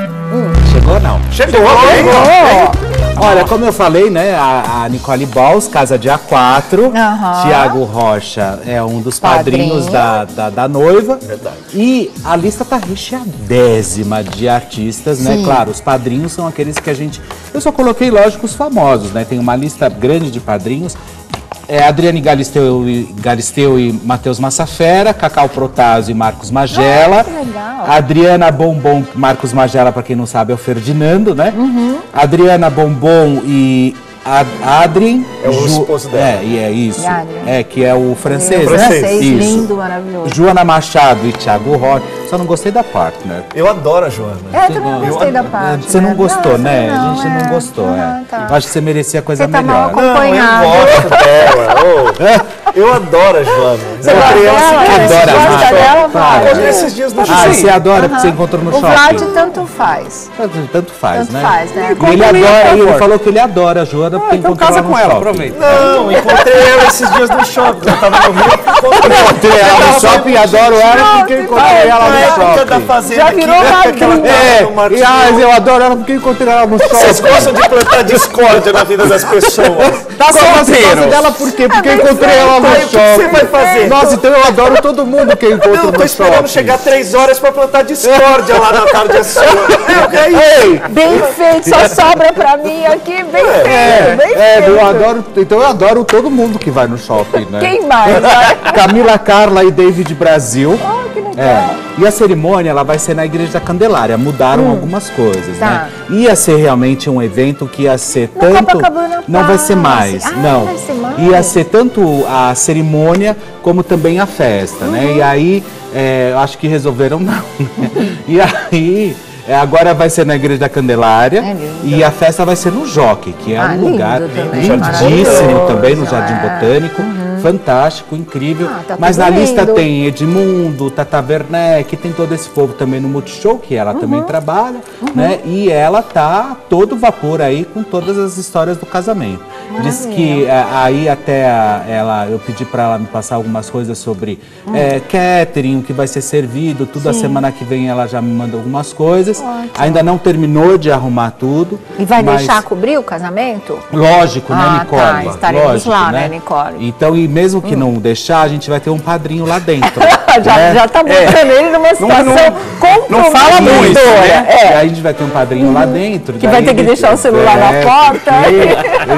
Speaker 7: chegou não.
Speaker 8: Chegou! Chegou!
Speaker 7: Olha, como eu falei, né, a, a Nicole Balls casa dia quatro,
Speaker 2: Aham.
Speaker 7: Thiago Rocha é um dos
Speaker 2: Padrinho.
Speaker 7: padrinhos da, da, da noiva.
Speaker 8: Verdade.
Speaker 7: E a lista tá recheadésima de artistas, né? Claro, os padrinhos são aqueles que a gente... Eu só coloquei, lógico, os famosos, né? Tem uma lista grande de padrinhos. É, Adriane Galisteu e, Galisteu e Matheus Massafera, Cacau Protásio e Marcos Magela.
Speaker 2: Ah, que legal.
Speaker 7: Adriana Bombom, Marcos Magela, para quem não sabe, é o Ferdinando, né? Adriana Bombom e Ad Adrien.
Speaker 8: É o esposo dela.
Speaker 7: É, e é isso.
Speaker 2: E Adrien.
Speaker 7: É, que é o francês,
Speaker 2: É, o
Speaker 7: né?
Speaker 2: francês,
Speaker 7: Isso.
Speaker 2: lindo, maravilhoso.
Speaker 7: Joana Machado e Thiago Rocha. Só não gostei da partner.
Speaker 8: Eu adoro a Joana.
Speaker 2: É, eu também não gostei da parte.
Speaker 7: Você não
Speaker 2: né?
Speaker 7: gostou,
Speaker 2: Não,
Speaker 7: né?
Speaker 2: não,
Speaker 7: a gente
Speaker 2: é.
Speaker 7: não gostou,
Speaker 2: Ah,
Speaker 7: é.
Speaker 2: tá.
Speaker 7: Eu acho que você merecia coisa
Speaker 2: Você tá mal
Speaker 7: melhor.
Speaker 2: acompanhado.
Speaker 8: Não, eu gosto dela. Ô, eu adoro a Joana.
Speaker 2: Você
Speaker 8: É uma
Speaker 2: gosta
Speaker 8: criança
Speaker 2: dela?
Speaker 8: que
Speaker 2: É,
Speaker 7: adora
Speaker 2: você
Speaker 7: a
Speaker 2: gosta
Speaker 7: Márcia.
Speaker 2: dela,
Speaker 7: Para.
Speaker 2: Vlad?
Speaker 8: Encontrei esses dias no
Speaker 7: Ah,
Speaker 8: shopping.
Speaker 7: você adora porque você encontrou no
Speaker 2: O
Speaker 7: shopping.
Speaker 2: Vlad tanto faz.
Speaker 7: Tanto, tanto faz,
Speaker 2: Tanto
Speaker 7: né?
Speaker 2: faz, né?
Speaker 7: E ele
Speaker 5: Compra aí,
Speaker 7: adora,
Speaker 5: por
Speaker 7: ele
Speaker 5: favor.
Speaker 7: falou que ele adora a Joana porque
Speaker 5: Então
Speaker 7: encontrou
Speaker 5: casa
Speaker 7: ela
Speaker 5: com
Speaker 7: no
Speaker 5: ela,
Speaker 7: shopping.
Speaker 5: aproveita.
Speaker 8: Não, encontrei ela esses dias no shopping. Eu tava no Rio e encontrei ela.
Speaker 7: Encontrei ela no shopping e adoro ela porque encontrei ela
Speaker 8: Na
Speaker 7: no
Speaker 8: época da
Speaker 7: shopping.
Speaker 8: fazenda
Speaker 2: Já
Speaker 8: aqui,
Speaker 2: virou
Speaker 8: né,
Speaker 2: madrinha.
Speaker 8: que ela tava
Speaker 7: É,
Speaker 8: no Martinho.
Speaker 7: e ah, eu adoro ela porque encontrei ela no
Speaker 8: Vocês
Speaker 7: shopping.
Speaker 8: gostam de plantar discórdia na vida das pessoas.
Speaker 7: Tá solteiro dela por quê? Porque eu encontrei ela no
Speaker 8: Aí, o que você
Speaker 7: shopping.
Speaker 8: vai fazer?
Speaker 7: Nossa, então eu adoro todo mundo que eu encontro
Speaker 8: Não, tô
Speaker 7: no
Speaker 8: esperando
Speaker 7: shopping.
Speaker 8: chegar três horas pra plantar discórdia lá na tarde sua. É, é isso.
Speaker 7: Ei,
Speaker 2: Bem feito, só sobra pra mim aqui, bem feito, bem
Speaker 7: é,
Speaker 2: feito.
Speaker 7: eu adoro, então eu adoro todo mundo que vai no shopping, né?
Speaker 2: Quem mais? Vai?
Speaker 7: Camila Carla e David Brasil.
Speaker 2: Oh, que legal.
Speaker 7: É. E a cerimônia ela vai ser na Igreja da Candelária. Mudaram algumas coisas,
Speaker 2: Tá.
Speaker 7: né? Ia ser realmente um evento que ia ser
Speaker 2: No
Speaker 7: tanto.
Speaker 2: Copacabana
Speaker 7: Não vai ser
Speaker 2: Palace.
Speaker 7: mais.
Speaker 2: Ah,
Speaker 7: não.
Speaker 2: vai ser mais.
Speaker 7: Ia ser tanto a cerimônia como também a festa, né?
Speaker 2: Uhum.
Speaker 7: E aí, é, eu acho que resolveram não. Né? E aí. é, agora vai ser na Igreja da Candelária
Speaker 2: É lindo.
Speaker 7: e a festa vai ser no Jockey, que é
Speaker 2: Ah,
Speaker 7: um lugar
Speaker 2: lindo também,
Speaker 7: lindíssimo
Speaker 2: maravilhoso,
Speaker 7: também, no Jardim
Speaker 2: é.
Speaker 7: Botânico. Fantástico, incrível.
Speaker 2: Ah, tá
Speaker 7: Mas
Speaker 2: tudo
Speaker 7: na lista
Speaker 2: lindo.
Speaker 7: tem Edmundo, Tata Werneck, tem todo esse povo também no Multishow, que ela também trabalha, né? E ela tá todo vapor aí com todas as histórias do casamento. Diz que é, aí até a- ela, eu pedi para ela me passar algumas coisas sobre é, catering, o que vai ser servido, tudo a semana que vem ela já me manda algumas coisas. Ainda não terminou de arrumar tudo.
Speaker 2: E vai
Speaker 7: mas-
Speaker 2: deixar cobrir o casamento?
Speaker 7: Lógico, né,
Speaker 2: Ah,
Speaker 7: Nicole?
Speaker 2: tá, estaremos
Speaker 7: Lógico,
Speaker 2: lá, né, Nicole?
Speaker 7: Então, e mesmo que não deixar, a gente vai ter um padrinho lá dentro.
Speaker 2: já,
Speaker 7: né?
Speaker 2: já tá botando ele numa situação
Speaker 5: não fala muito,
Speaker 2: comprometedora.
Speaker 7: né?
Speaker 2: É.
Speaker 7: E aí a gente vai ter um padrinho lá dentro.
Speaker 2: Que vai
Speaker 7: daí
Speaker 2: ter que
Speaker 7: ele-
Speaker 2: deixar o celular na porta.
Speaker 7: Ele, ele vai filmar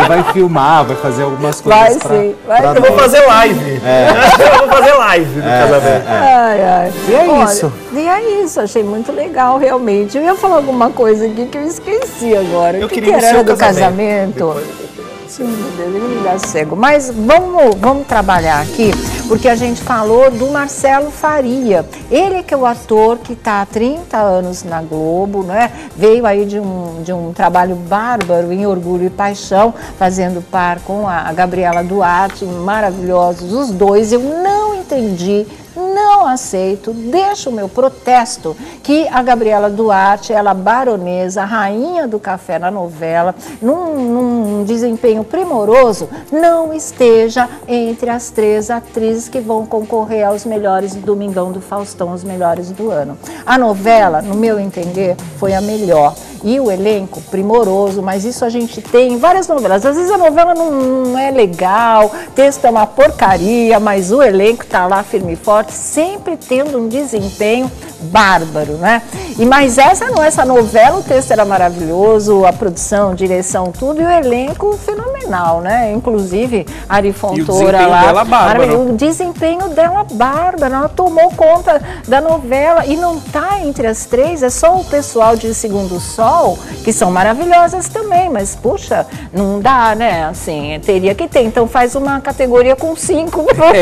Speaker 7: filmar, vai fazer algumas
Speaker 2: Vai
Speaker 7: coisas pra,
Speaker 2: sim, vai
Speaker 7: pra
Speaker 2: sim.
Speaker 8: Eu vou fazer live.
Speaker 7: É.
Speaker 8: Eu vou fazer live do
Speaker 7: É,
Speaker 8: casamento.
Speaker 7: é, é.
Speaker 2: Ai, ai.
Speaker 7: E é
Speaker 2: Olha,
Speaker 7: isso.
Speaker 2: E é isso, achei muito legal, realmente. Eu ia falar alguma coisa aqui que eu esqueci agora.
Speaker 8: Eu
Speaker 2: O que,
Speaker 8: queria
Speaker 2: que
Speaker 8: ir no
Speaker 2: era
Speaker 8: seu
Speaker 2: do
Speaker 8: casamento.
Speaker 2: casamento? Sim, meu Deus, ele me dá cego. Mas vamos, vamos trabalhar aqui, porque a gente falou do Marcelo Faria. Ele que é o ator que está há trinta anos na Globo, né? Veio aí de um, de um trabalho bárbaro em Orgulho e Paixão, fazendo par com a Gabriela Duarte, maravilhosos os dois. Eu não entendi, não aceito, deixo o meu protesto que a Gabriela Duarte, ela baronesa, rainha do café na novela, num, num desempenho primoroso, não esteja entre as três atrizes que vão concorrer aos melhores do Domingão do Faustão, os melhores do ano. A novela, no meu entender, foi a melhor. E o elenco primoroso, mas isso a gente tem em várias novelas. Às vezes a novela não, não é legal, o texto é uma porcaria, mas o elenco está lá firme e forte, sempre tendo um desempenho bárbaro, né? E mas essa não, essa novela, o texto era maravilhoso, a produção, direção, tudo, e o elenco fenomenal, né? Inclusive Ari Fontoura lá.
Speaker 5: Dela bárbaro.
Speaker 2: O desempenho dela bárbaro, ela tomou conta da novela e não tá entre as três, é só o pessoal de Segundo Sol, que são maravilhosas também, mas puxa, não dá, né? Assim, teria que ter, então faz uma categoria com cinco,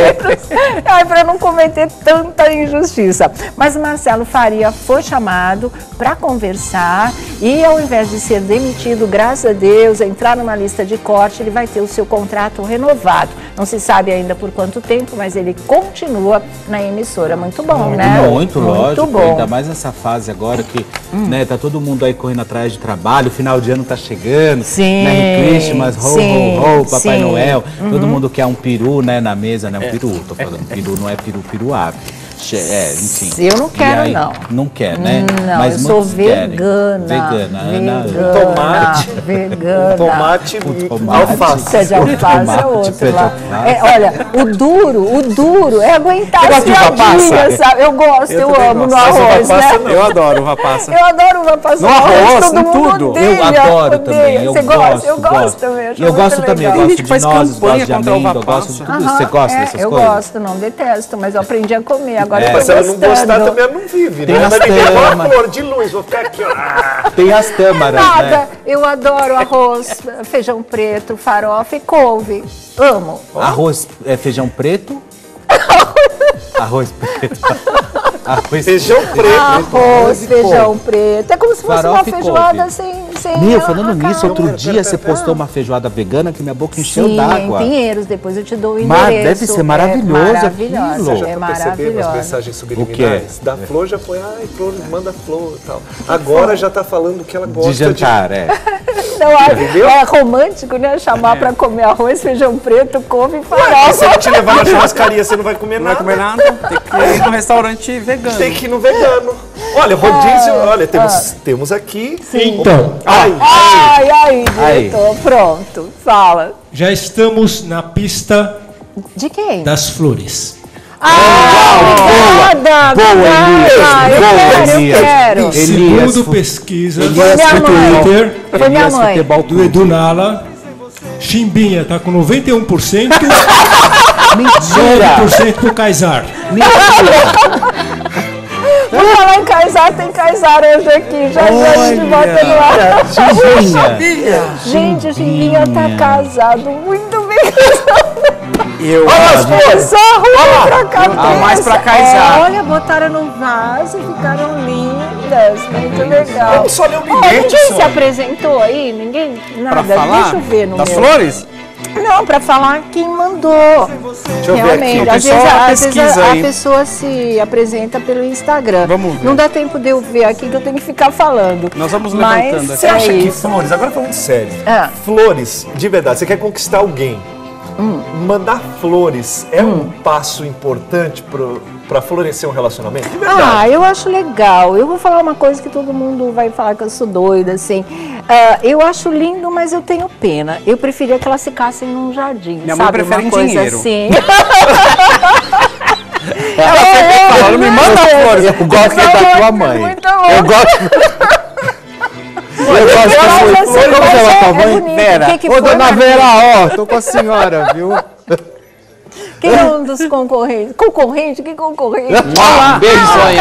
Speaker 2: é. para não cometer tanta injustiça. Mas Marcelo Faria foi chamado para conversar e ao invés de ser demitido, graças a Deus, entrar numa lista de corte, ele vai ter o seu contrato renovado. Não se sabe ainda por quanto tempo, mas ele continua na emissora. Muito bom,
Speaker 7: muito
Speaker 2: né?
Speaker 7: Bom, muito, muito lógico,
Speaker 2: bom.
Speaker 7: Ainda mais nessa fase agora que hum. né, tá todo mundo aí correndo atrás de trabalho, o final de ano tá chegando,
Speaker 2: sim,
Speaker 7: Merry Christmas, ho,
Speaker 2: sim,
Speaker 7: ho, ho, Papai
Speaker 2: sim.
Speaker 7: Noel,
Speaker 2: uhum.
Speaker 7: todo mundo quer um peru, né, na mesa, né, um peru, tô falando, peru não é peru, peru ave. É, enfim.
Speaker 2: Eu não quero, aí, não.
Speaker 7: Não quer, né?
Speaker 2: Não,
Speaker 7: mas
Speaker 2: eu sou vegana.
Speaker 7: Vegana.
Speaker 2: Vegana.
Speaker 8: Um tomate.
Speaker 2: Vegana.
Speaker 8: Um tomate,
Speaker 7: um tomate.
Speaker 8: Alface.
Speaker 2: Pé de alface é outro lá. É, olha, o duro, o duro é aguentar as piadinhas, sabe? Eu gosto, eu, eu amo no arroz, né?
Speaker 5: Eu adoro uva passa.
Speaker 2: Eu adoro uva passa
Speaker 5: no arroz,
Speaker 2: todo
Speaker 5: em
Speaker 2: mundo
Speaker 5: tudo.
Speaker 2: Odeia,
Speaker 7: eu adoro
Speaker 2: odeia.
Speaker 7: também. Eu
Speaker 2: Você
Speaker 7: gosto,
Speaker 2: gosta? Eu gosto
Speaker 7: gosto.
Speaker 2: também.
Speaker 7: Eu gosto também. Eu gosto de nozes, gosto de
Speaker 5: amêndoa,
Speaker 7: eu gosto de tudo isso.
Speaker 2: Aham,
Speaker 7: Você gosta
Speaker 2: é,
Speaker 7: dessas
Speaker 2: eu
Speaker 7: coisas?
Speaker 2: Eu gosto, não detesto, mas eu aprendi a comer. Agora
Speaker 7: É.
Speaker 2: eu tô
Speaker 8: Se ela não
Speaker 2: gostando.
Speaker 8: gostar, também ela não vive,
Speaker 7: Tem
Speaker 8: né?
Speaker 7: as
Speaker 8: Ela vai viver igual a
Speaker 7: tamas.
Speaker 8: flor de luz, vou ficar aqui, ó.
Speaker 7: Tem as tâmaras,
Speaker 2: Nada,
Speaker 7: né?
Speaker 2: eu adoro arroz, feijão preto, farofa e couve. Amo.
Speaker 7: Arroz, é, feijão preto? Arroz preto. Arroz
Speaker 8: Feijão preto.
Speaker 2: Arroz, feijão preto. É como se fosse
Speaker 7: Farofa
Speaker 2: uma
Speaker 7: e
Speaker 2: feijoada
Speaker 7: couve.
Speaker 2: sem, sem...
Speaker 7: Meu, falando
Speaker 2: a
Speaker 7: nisso,
Speaker 2: carne.
Speaker 7: outro dia você postou uma feijoada vegana que minha boca encheu
Speaker 2: Sim,
Speaker 7: d'água.
Speaker 2: em Pinheiros, depois eu te dou o
Speaker 7: Mas
Speaker 2: endereço.
Speaker 7: deve ser maravilhoso
Speaker 2: é maravilhosa,
Speaker 7: aquilo.
Speaker 8: Você já
Speaker 2: é
Speaker 8: tá percebendo as
Speaker 2: maravilhosa.
Speaker 8: mensagens
Speaker 7: O quê?
Speaker 8: subliminares? Da Flor já foi, ai, Flor, manda Flor e tal. Agora já tá falando que ela gosta
Speaker 7: De jantar, é.
Speaker 2: Não, é, é romântico, né? Chamar pra comer arroz, feijão preto, couve e farofa.
Speaker 8: Se eu te levar na churrascaria, você não vai comer
Speaker 5: Não vai
Speaker 8: nada.
Speaker 5: comer nada, tem que ir no restaurante vegano.
Speaker 8: Tem que ir no vegano. Olha, rodízio, olha, temos,
Speaker 2: ah.
Speaker 8: temos aqui...
Speaker 12: Então,
Speaker 8: Ai,
Speaker 2: Ai, ai,
Speaker 7: Aí.
Speaker 2: diretor, pronto, fala.
Speaker 12: já estamos na pista
Speaker 2: De quem?
Speaker 12: das flores.
Speaker 2: Ah, obrigada,
Speaker 7: Boa,
Speaker 2: obrigada. Eu
Speaker 7: Boa,
Speaker 2: quero, eu
Speaker 7: Elias.
Speaker 2: quero.
Speaker 7: Elias,
Speaker 12: Segundo
Speaker 7: fu-
Speaker 12: pesquisas
Speaker 7: Elias
Speaker 2: minha
Speaker 12: do
Speaker 2: mãe.
Speaker 12: Twitter,
Speaker 2: Foi minha
Speaker 7: Elias
Speaker 2: mãe.
Speaker 7: Futebol
Speaker 12: do
Speaker 7: Clube.
Speaker 12: Edu Nala, Chimbinha tá com noventa e um por cento, nove
Speaker 7: Mentira!
Speaker 12: por cento pro Kaysar.
Speaker 2: Por falar em Kaysar, tem Kaysar hoje aqui. Já já a gente bota no ar.
Speaker 7: Chimbinha.
Speaker 2: Gente, o Chimbinha tá casado, muito bem casado.
Speaker 5: Eu
Speaker 2: Olha as flores, só arruma pra cá.
Speaker 5: Ah, mais pra Kaysar.
Speaker 2: É, olha, botaram no vaso, ficaram lindas, muito legal.
Speaker 8: Vamos só ler o
Speaker 2: Ó,
Speaker 8: bilhete,
Speaker 2: ninguém se
Speaker 8: Sônia.
Speaker 2: apresentou aí? Ninguém? Nada,
Speaker 5: Pra falar
Speaker 2: deixa eu ver no
Speaker 5: das
Speaker 2: meu.
Speaker 5: flores?
Speaker 2: Não, pra falar quem mandou.
Speaker 8: Deixa eu ver
Speaker 2: Realmente,
Speaker 8: aqui.
Speaker 2: às
Speaker 5: O pessoal
Speaker 2: vezes, a- às vezes
Speaker 5: pesquisa
Speaker 2: a, a
Speaker 5: aí.
Speaker 2: pessoa se apresenta pelo Instagram.
Speaker 5: Vamos ver.
Speaker 2: Não dá tempo de eu ver aqui que eu tenho que ficar falando.
Speaker 5: Nós vamos
Speaker 2: Mas
Speaker 5: levantando aqui.
Speaker 8: Você
Speaker 2: é
Speaker 8: acha que
Speaker 2: isso.
Speaker 8: flores, agora falando sério,
Speaker 2: Ah.
Speaker 8: flores, de verdade, você quer conquistar alguém,
Speaker 2: Hum.
Speaker 8: mandar flores é um passo importante pro, pra florescer um relacionamento? De verdade.
Speaker 2: Ah, eu acho legal. Eu vou falar uma coisa que todo mundo vai falar que eu sou doida, assim. Ah, eu acho lindo, mas eu tenho pena. Eu preferia que elas ficassem num jardim,
Speaker 5: Minha mãe
Speaker 2: sabe?
Speaker 5: prefere
Speaker 2: uma
Speaker 5: em
Speaker 2: coisa
Speaker 5: dinheiro.
Speaker 2: assim.
Speaker 5: Ela sempre fala, me manda flores.
Speaker 7: Eu gosto da tua mãe.
Speaker 2: Muito bom.
Speaker 7: Eu gosto. Eu gosto de flores.
Speaker 2: Você,
Speaker 7: Como chama
Speaker 2: é,
Speaker 7: tua
Speaker 2: é
Speaker 7: mãe?
Speaker 2: bonito.
Speaker 7: Vera.
Speaker 2: Que que
Speaker 7: Ô,
Speaker 2: foi,
Speaker 7: dona
Speaker 2: Maria?
Speaker 7: Vera, ó, tô com a senhora, viu?
Speaker 2: Quem é um dos concorrentes? Concorrente? Que concorrente?
Speaker 13: Um beijo, Sonha.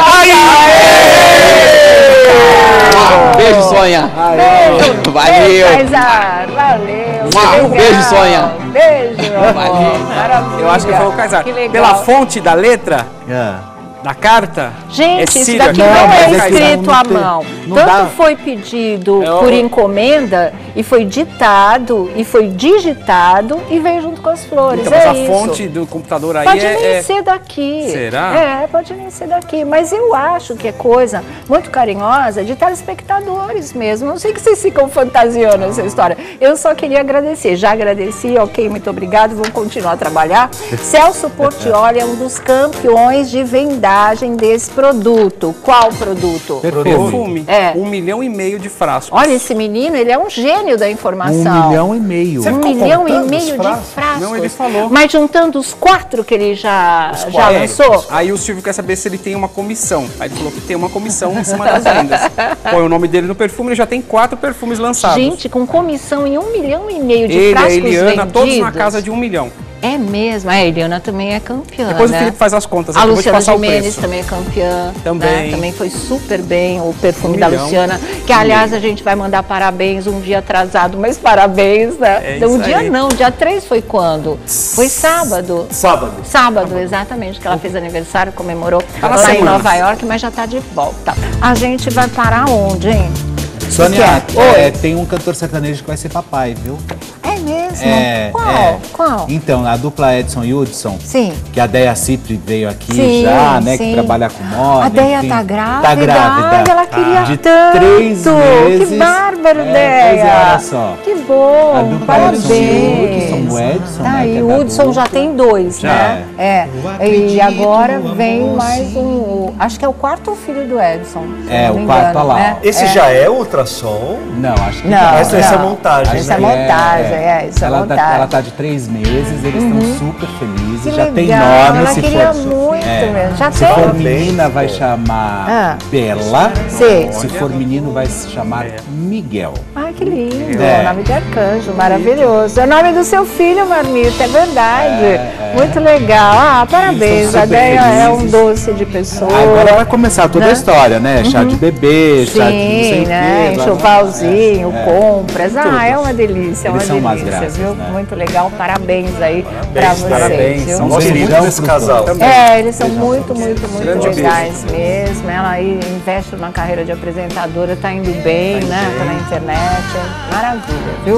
Speaker 13: Beijo, Sonha.
Speaker 2: Beijo.
Speaker 13: Valeu.
Speaker 2: Beijo, Kaysar. Valeu.
Speaker 13: Um beijo, Sonha.
Speaker 2: Beijo, amor. Maravilha.
Speaker 5: Eu acho que foi o Kaysar.
Speaker 2: Que legal.
Speaker 5: Pela fonte da letra,
Speaker 7: É.
Speaker 5: da carta,
Speaker 2: Gente,
Speaker 5: é
Speaker 2: isso
Speaker 5: Círio
Speaker 2: daqui
Speaker 5: aqui.
Speaker 2: não,
Speaker 7: mas
Speaker 2: é
Speaker 7: é que
Speaker 2: escrito
Speaker 7: não
Speaker 2: à
Speaker 7: tem-
Speaker 2: mão.
Speaker 7: não
Speaker 2: Tanto
Speaker 7: dá.
Speaker 2: foi pedido
Speaker 5: É o-
Speaker 2: por encomenda e foi ditado e foi digitado e veio junto com as flores.
Speaker 5: Então, mas
Speaker 2: é
Speaker 5: a
Speaker 2: isso.
Speaker 5: fonte do computador aí
Speaker 2: Pode
Speaker 5: é...
Speaker 2: nem
Speaker 5: é-
Speaker 2: ser daqui.
Speaker 5: Será?
Speaker 2: É, pode nem ser daqui. Mas eu acho que é coisa muito carinhosa de telespectadores mesmo. Não sei que vocês ficam fantasiando essa história. Eu só queria agradecer. Já agradeci, ok, muito obrigado. Vamos continuar a trabalhar. Celso Portioli é um dos campeões de vendagem desse produto. Qual produto?
Speaker 5: Perfume.
Speaker 2: É.
Speaker 5: Um milhão e meio de frascos.
Speaker 2: Olha, esse menino, ele é um gênio da informação.
Speaker 7: Um milhão e meio.
Speaker 2: Um milhão e meio de frascos.
Speaker 5: Não, ele falou.
Speaker 2: Mas juntando os quatro que ele já, já
Speaker 5: quatro.
Speaker 2: lançou?
Speaker 5: Aí o Silvio quer saber se ele tem uma comissão. Aí ele falou que tem uma comissão em cima das vendas. Põe o nome dele no perfume, ele já tem quatro perfumes lançados.
Speaker 2: Gente, com comissão em um milhão e meio de
Speaker 5: ele, a
Speaker 2: frascos
Speaker 5: Eliana,
Speaker 2: vendidos.
Speaker 5: todos na casa de um milhão.
Speaker 2: É mesmo, a Eliana também é campeã,
Speaker 5: Depois
Speaker 2: né?
Speaker 5: o Felipe faz as contas,
Speaker 2: A
Speaker 5: aqui, eu vou te
Speaker 2: Luciana
Speaker 5: passar o
Speaker 2: Gimenez
Speaker 5: preço.
Speaker 2: também é campeã.
Speaker 5: Também.
Speaker 2: Né? Também foi super bem o perfume
Speaker 5: Um
Speaker 2: da
Speaker 5: milhão.
Speaker 2: Luciana. Que, aliás, a gente vai mandar parabéns um dia atrasado, mas parabéns, né?
Speaker 8: É
Speaker 2: um
Speaker 8: isso
Speaker 2: dia
Speaker 8: aí.
Speaker 2: não, dia três foi quando? Foi sábado.
Speaker 8: Sábado.
Speaker 2: Sábado, exatamente, que ela fez aniversário, comemorou
Speaker 5: Tá na
Speaker 2: lá em
Speaker 5: semana.
Speaker 2: Nova York, mas já tá de volta. A gente vai parar onde, hein?
Speaker 7: Sônia,
Speaker 2: O que é?
Speaker 7: é, tem um cantor sertanejo que vai ser papai, viu?
Speaker 2: É mesmo?
Speaker 7: É,
Speaker 2: Qual?
Speaker 7: é.
Speaker 2: Qual?
Speaker 7: Então, a dupla Edson e Hudson,
Speaker 2: Sim.
Speaker 7: que a Deia Cipri veio aqui
Speaker 2: Sim,
Speaker 7: já, né?
Speaker 2: sim.
Speaker 7: Que trabalha com moda.
Speaker 2: A Deia
Speaker 7: enfim.
Speaker 2: tá grávida?
Speaker 7: Tá grávida.
Speaker 2: Ai, ela queria
Speaker 7: de
Speaker 2: tanto.
Speaker 7: três meses.
Speaker 2: Que bárbaro,
Speaker 7: é,
Speaker 2: Deia.
Speaker 7: Pois é, olha só.
Speaker 2: Que bom,
Speaker 7: A dupla
Speaker 2: parabéns.
Speaker 7: Edson e Hudson, o Edson,
Speaker 2: Tá,
Speaker 7: né,
Speaker 2: e
Speaker 7: que é
Speaker 2: o
Speaker 7: da
Speaker 2: Hudson já
Speaker 7: dupla.
Speaker 2: tem dois,
Speaker 7: Já.
Speaker 2: né? É. E agora vem mais um, acho que é o quarto filho do Edson. se
Speaker 7: É,
Speaker 2: não me
Speaker 7: o quarto,
Speaker 2: engano,
Speaker 7: olha lá,
Speaker 2: né?
Speaker 7: ó.
Speaker 8: Esse
Speaker 2: É.
Speaker 8: já é ultrassom?
Speaker 7: Não, acho que
Speaker 2: Não,
Speaker 7: não.
Speaker 8: Essa, essa é
Speaker 2: não.
Speaker 8: montagem,
Speaker 2: Isso é
Speaker 8: né?
Speaker 2: montagem, é, isso é
Speaker 7: ela
Speaker 2: montagem.
Speaker 7: Tá, ela tá de três meses, eles estão super felizes,
Speaker 2: Que
Speaker 7: já tem
Speaker 2: legal,
Speaker 7: nome,
Speaker 2: ela
Speaker 7: se
Speaker 2: queria
Speaker 7: for.
Speaker 2: muito mesmo. Já
Speaker 7: se
Speaker 2: tem?
Speaker 7: for menina, vai chamar
Speaker 2: Ah.
Speaker 7: Bela.
Speaker 2: Sim.
Speaker 7: Se for menino, vai se chamar Miguel.
Speaker 2: Ai, que lindo,
Speaker 7: É.
Speaker 2: nome de arcanjo, maravilhoso. É o nome do seu filho, Marmita, é verdade.
Speaker 7: É, é.
Speaker 2: Muito legal. Ah, parabéns,
Speaker 7: Estão
Speaker 2: a
Speaker 7: super
Speaker 2: Deia é um
Speaker 7: felizes.
Speaker 2: doce de pessoa.
Speaker 7: Agora vai começar toda
Speaker 2: Né?
Speaker 7: a história, né? Chá de bebê, chá de não sei
Speaker 2: Sim,
Speaker 7: o
Speaker 2: né?
Speaker 7: quê, blá, blá, blá.
Speaker 2: Enxovalzinho,
Speaker 7: É, é.
Speaker 2: compras. Ah,
Speaker 7: Tudo.
Speaker 2: é uma delícia, é uma
Speaker 7: Eles são umas
Speaker 2: delícia,
Speaker 7: graças,
Speaker 2: viu?
Speaker 7: né?
Speaker 2: Muito legal, parabéns aí pra vocês,
Speaker 8: parabéns.
Speaker 2: viu?
Speaker 7: São
Speaker 8: Gosto muito
Speaker 7: beijão
Speaker 8: desse
Speaker 7: pro
Speaker 8: casal.
Speaker 7: povo.
Speaker 2: É, eles são muito, muito, muito
Speaker 5: Grande
Speaker 2: legais mesmo. Ela aí investe na carreira de apresentadora, tá indo bem, né? Tá na internet. é Maravilha, viu?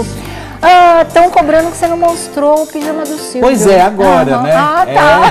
Speaker 2: Estão cobrando que você não mostrou o pijama do Silvio.
Speaker 7: Pois é, agora,
Speaker 2: Aham.
Speaker 7: né?
Speaker 2: Ah,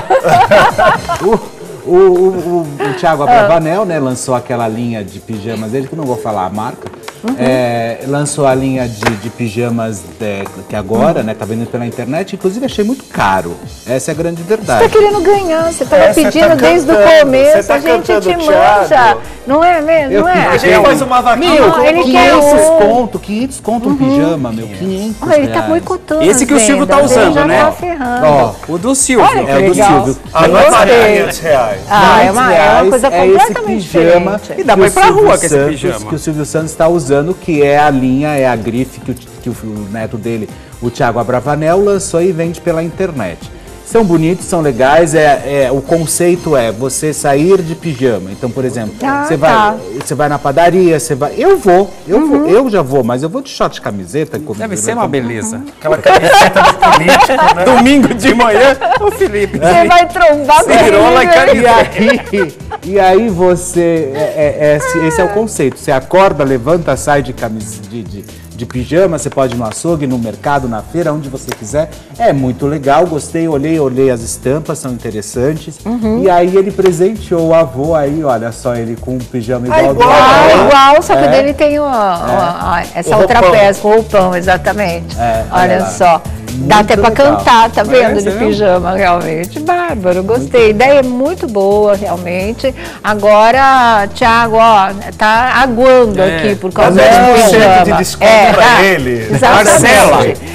Speaker 2: tá.
Speaker 7: É. o, o, o, o, o Thiago Abravanel, né, lançou aquela linha de pijamas dele, que eu não vou falar a marca,
Speaker 2: Uhum.
Speaker 7: é, lançou a linha de, de pijamas de, que agora, né, tá vendendo pela internet, inclusive achei muito caro. Essa é a grande
Speaker 2: Você
Speaker 7: verdade.
Speaker 2: tá querendo ganhar, você tava
Speaker 8: É, você
Speaker 2: pedindo
Speaker 8: tá
Speaker 2: desde o
Speaker 8: cantando,
Speaker 2: começo,
Speaker 8: você tá
Speaker 2: a gente
Speaker 8: cantando,
Speaker 2: te
Speaker 8: Thiago.
Speaker 2: manja. Não é mesmo?
Speaker 7: Eu
Speaker 2: Não é?
Speaker 8: A gente faz uma vaquinha.
Speaker 2: Não, ele quer
Speaker 7: quinhentos
Speaker 2: um.
Speaker 7: conto, quinhentos conto um pijama, meu, quinhentos
Speaker 2: Olha, ele tá
Speaker 7: reais.
Speaker 2: boicotando
Speaker 5: Esse que o
Speaker 2: as
Speaker 5: Silvio tá
Speaker 2: vendas, ele
Speaker 5: usando,
Speaker 2: já
Speaker 5: né?
Speaker 2: Tá ferrando.
Speaker 7: Ó,
Speaker 5: O do Silvio.
Speaker 2: Olha que
Speaker 7: é o do
Speaker 2: legal.
Speaker 7: Silvio.
Speaker 8: Ah, não é para
Speaker 2: Gostei.
Speaker 8: quinhentos reais.
Speaker 2: Ah, é uma, é uma coisa
Speaker 7: é esse
Speaker 2: completamente
Speaker 7: pijama
Speaker 2: diferente.
Speaker 5: E dá
Speaker 7: que
Speaker 5: pra
Speaker 7: o
Speaker 5: ir pra
Speaker 7: Silvio
Speaker 5: rua com esse
Speaker 7: Santos-
Speaker 5: pijama.
Speaker 7: que o Silvio Santos está usando, que é a linha, é a grife que o, que o neto dele, o Thiago Abravanel, lançou e vende pela internet. São bonitos, são legais, é, é, o conceito é você sair de pijama. Então, por exemplo,
Speaker 2: Ah,
Speaker 7: você, vai,
Speaker 2: tá.
Speaker 7: você vai na padaria, você vai... Eu vou, eu vou, eu já vou, mas eu vou de short camiseta. como-
Speaker 5: Deve ser uma beleza.
Speaker 8: Aquela camiseta de político, né?
Speaker 5: Domingo de manhã, o Felipe.
Speaker 2: Você vai trombar com
Speaker 5: Cirola e
Speaker 2: ele.
Speaker 7: E aí, e aí você, é, é, é, esse, esse é o conceito, você acorda, levanta, sai de, camis, de, de, de pijama, você pode ir no açougue, no mercado, na feira, onde você quiser, é muito legal, gostei, olhei, olhei as estampas, são interessantes, e aí ele presenteou o avô aí, olha só, ele com um pijama igual, ao do
Speaker 2: Ah,
Speaker 7: avô.
Speaker 2: igual, só que
Speaker 7: É.
Speaker 2: dele tem o, o- a- essa
Speaker 8: O
Speaker 2: outra
Speaker 8: roupão.
Speaker 2: peça, o roupão, exatamente.
Speaker 7: É, olha
Speaker 2: olha
Speaker 7: lá.
Speaker 2: só. Dá
Speaker 7: Muito
Speaker 2: até pra
Speaker 7: legal.
Speaker 2: cantar, tá vendo?
Speaker 5: Mas,
Speaker 2: De
Speaker 5: viu?
Speaker 2: pijama, realmente. Bárbaro, gostei. A ideia é muito boa, realmente. Agora, Thiago, ó, tá aguando
Speaker 5: É.
Speaker 2: aqui por
Speaker 8: Dá
Speaker 2: causa
Speaker 8: dez por
Speaker 2: do
Speaker 8: cento
Speaker 2: pijama.
Speaker 8: de desconto pra
Speaker 2: dá.
Speaker 8: ele.
Speaker 2: Exatamente.
Speaker 5: Parcela.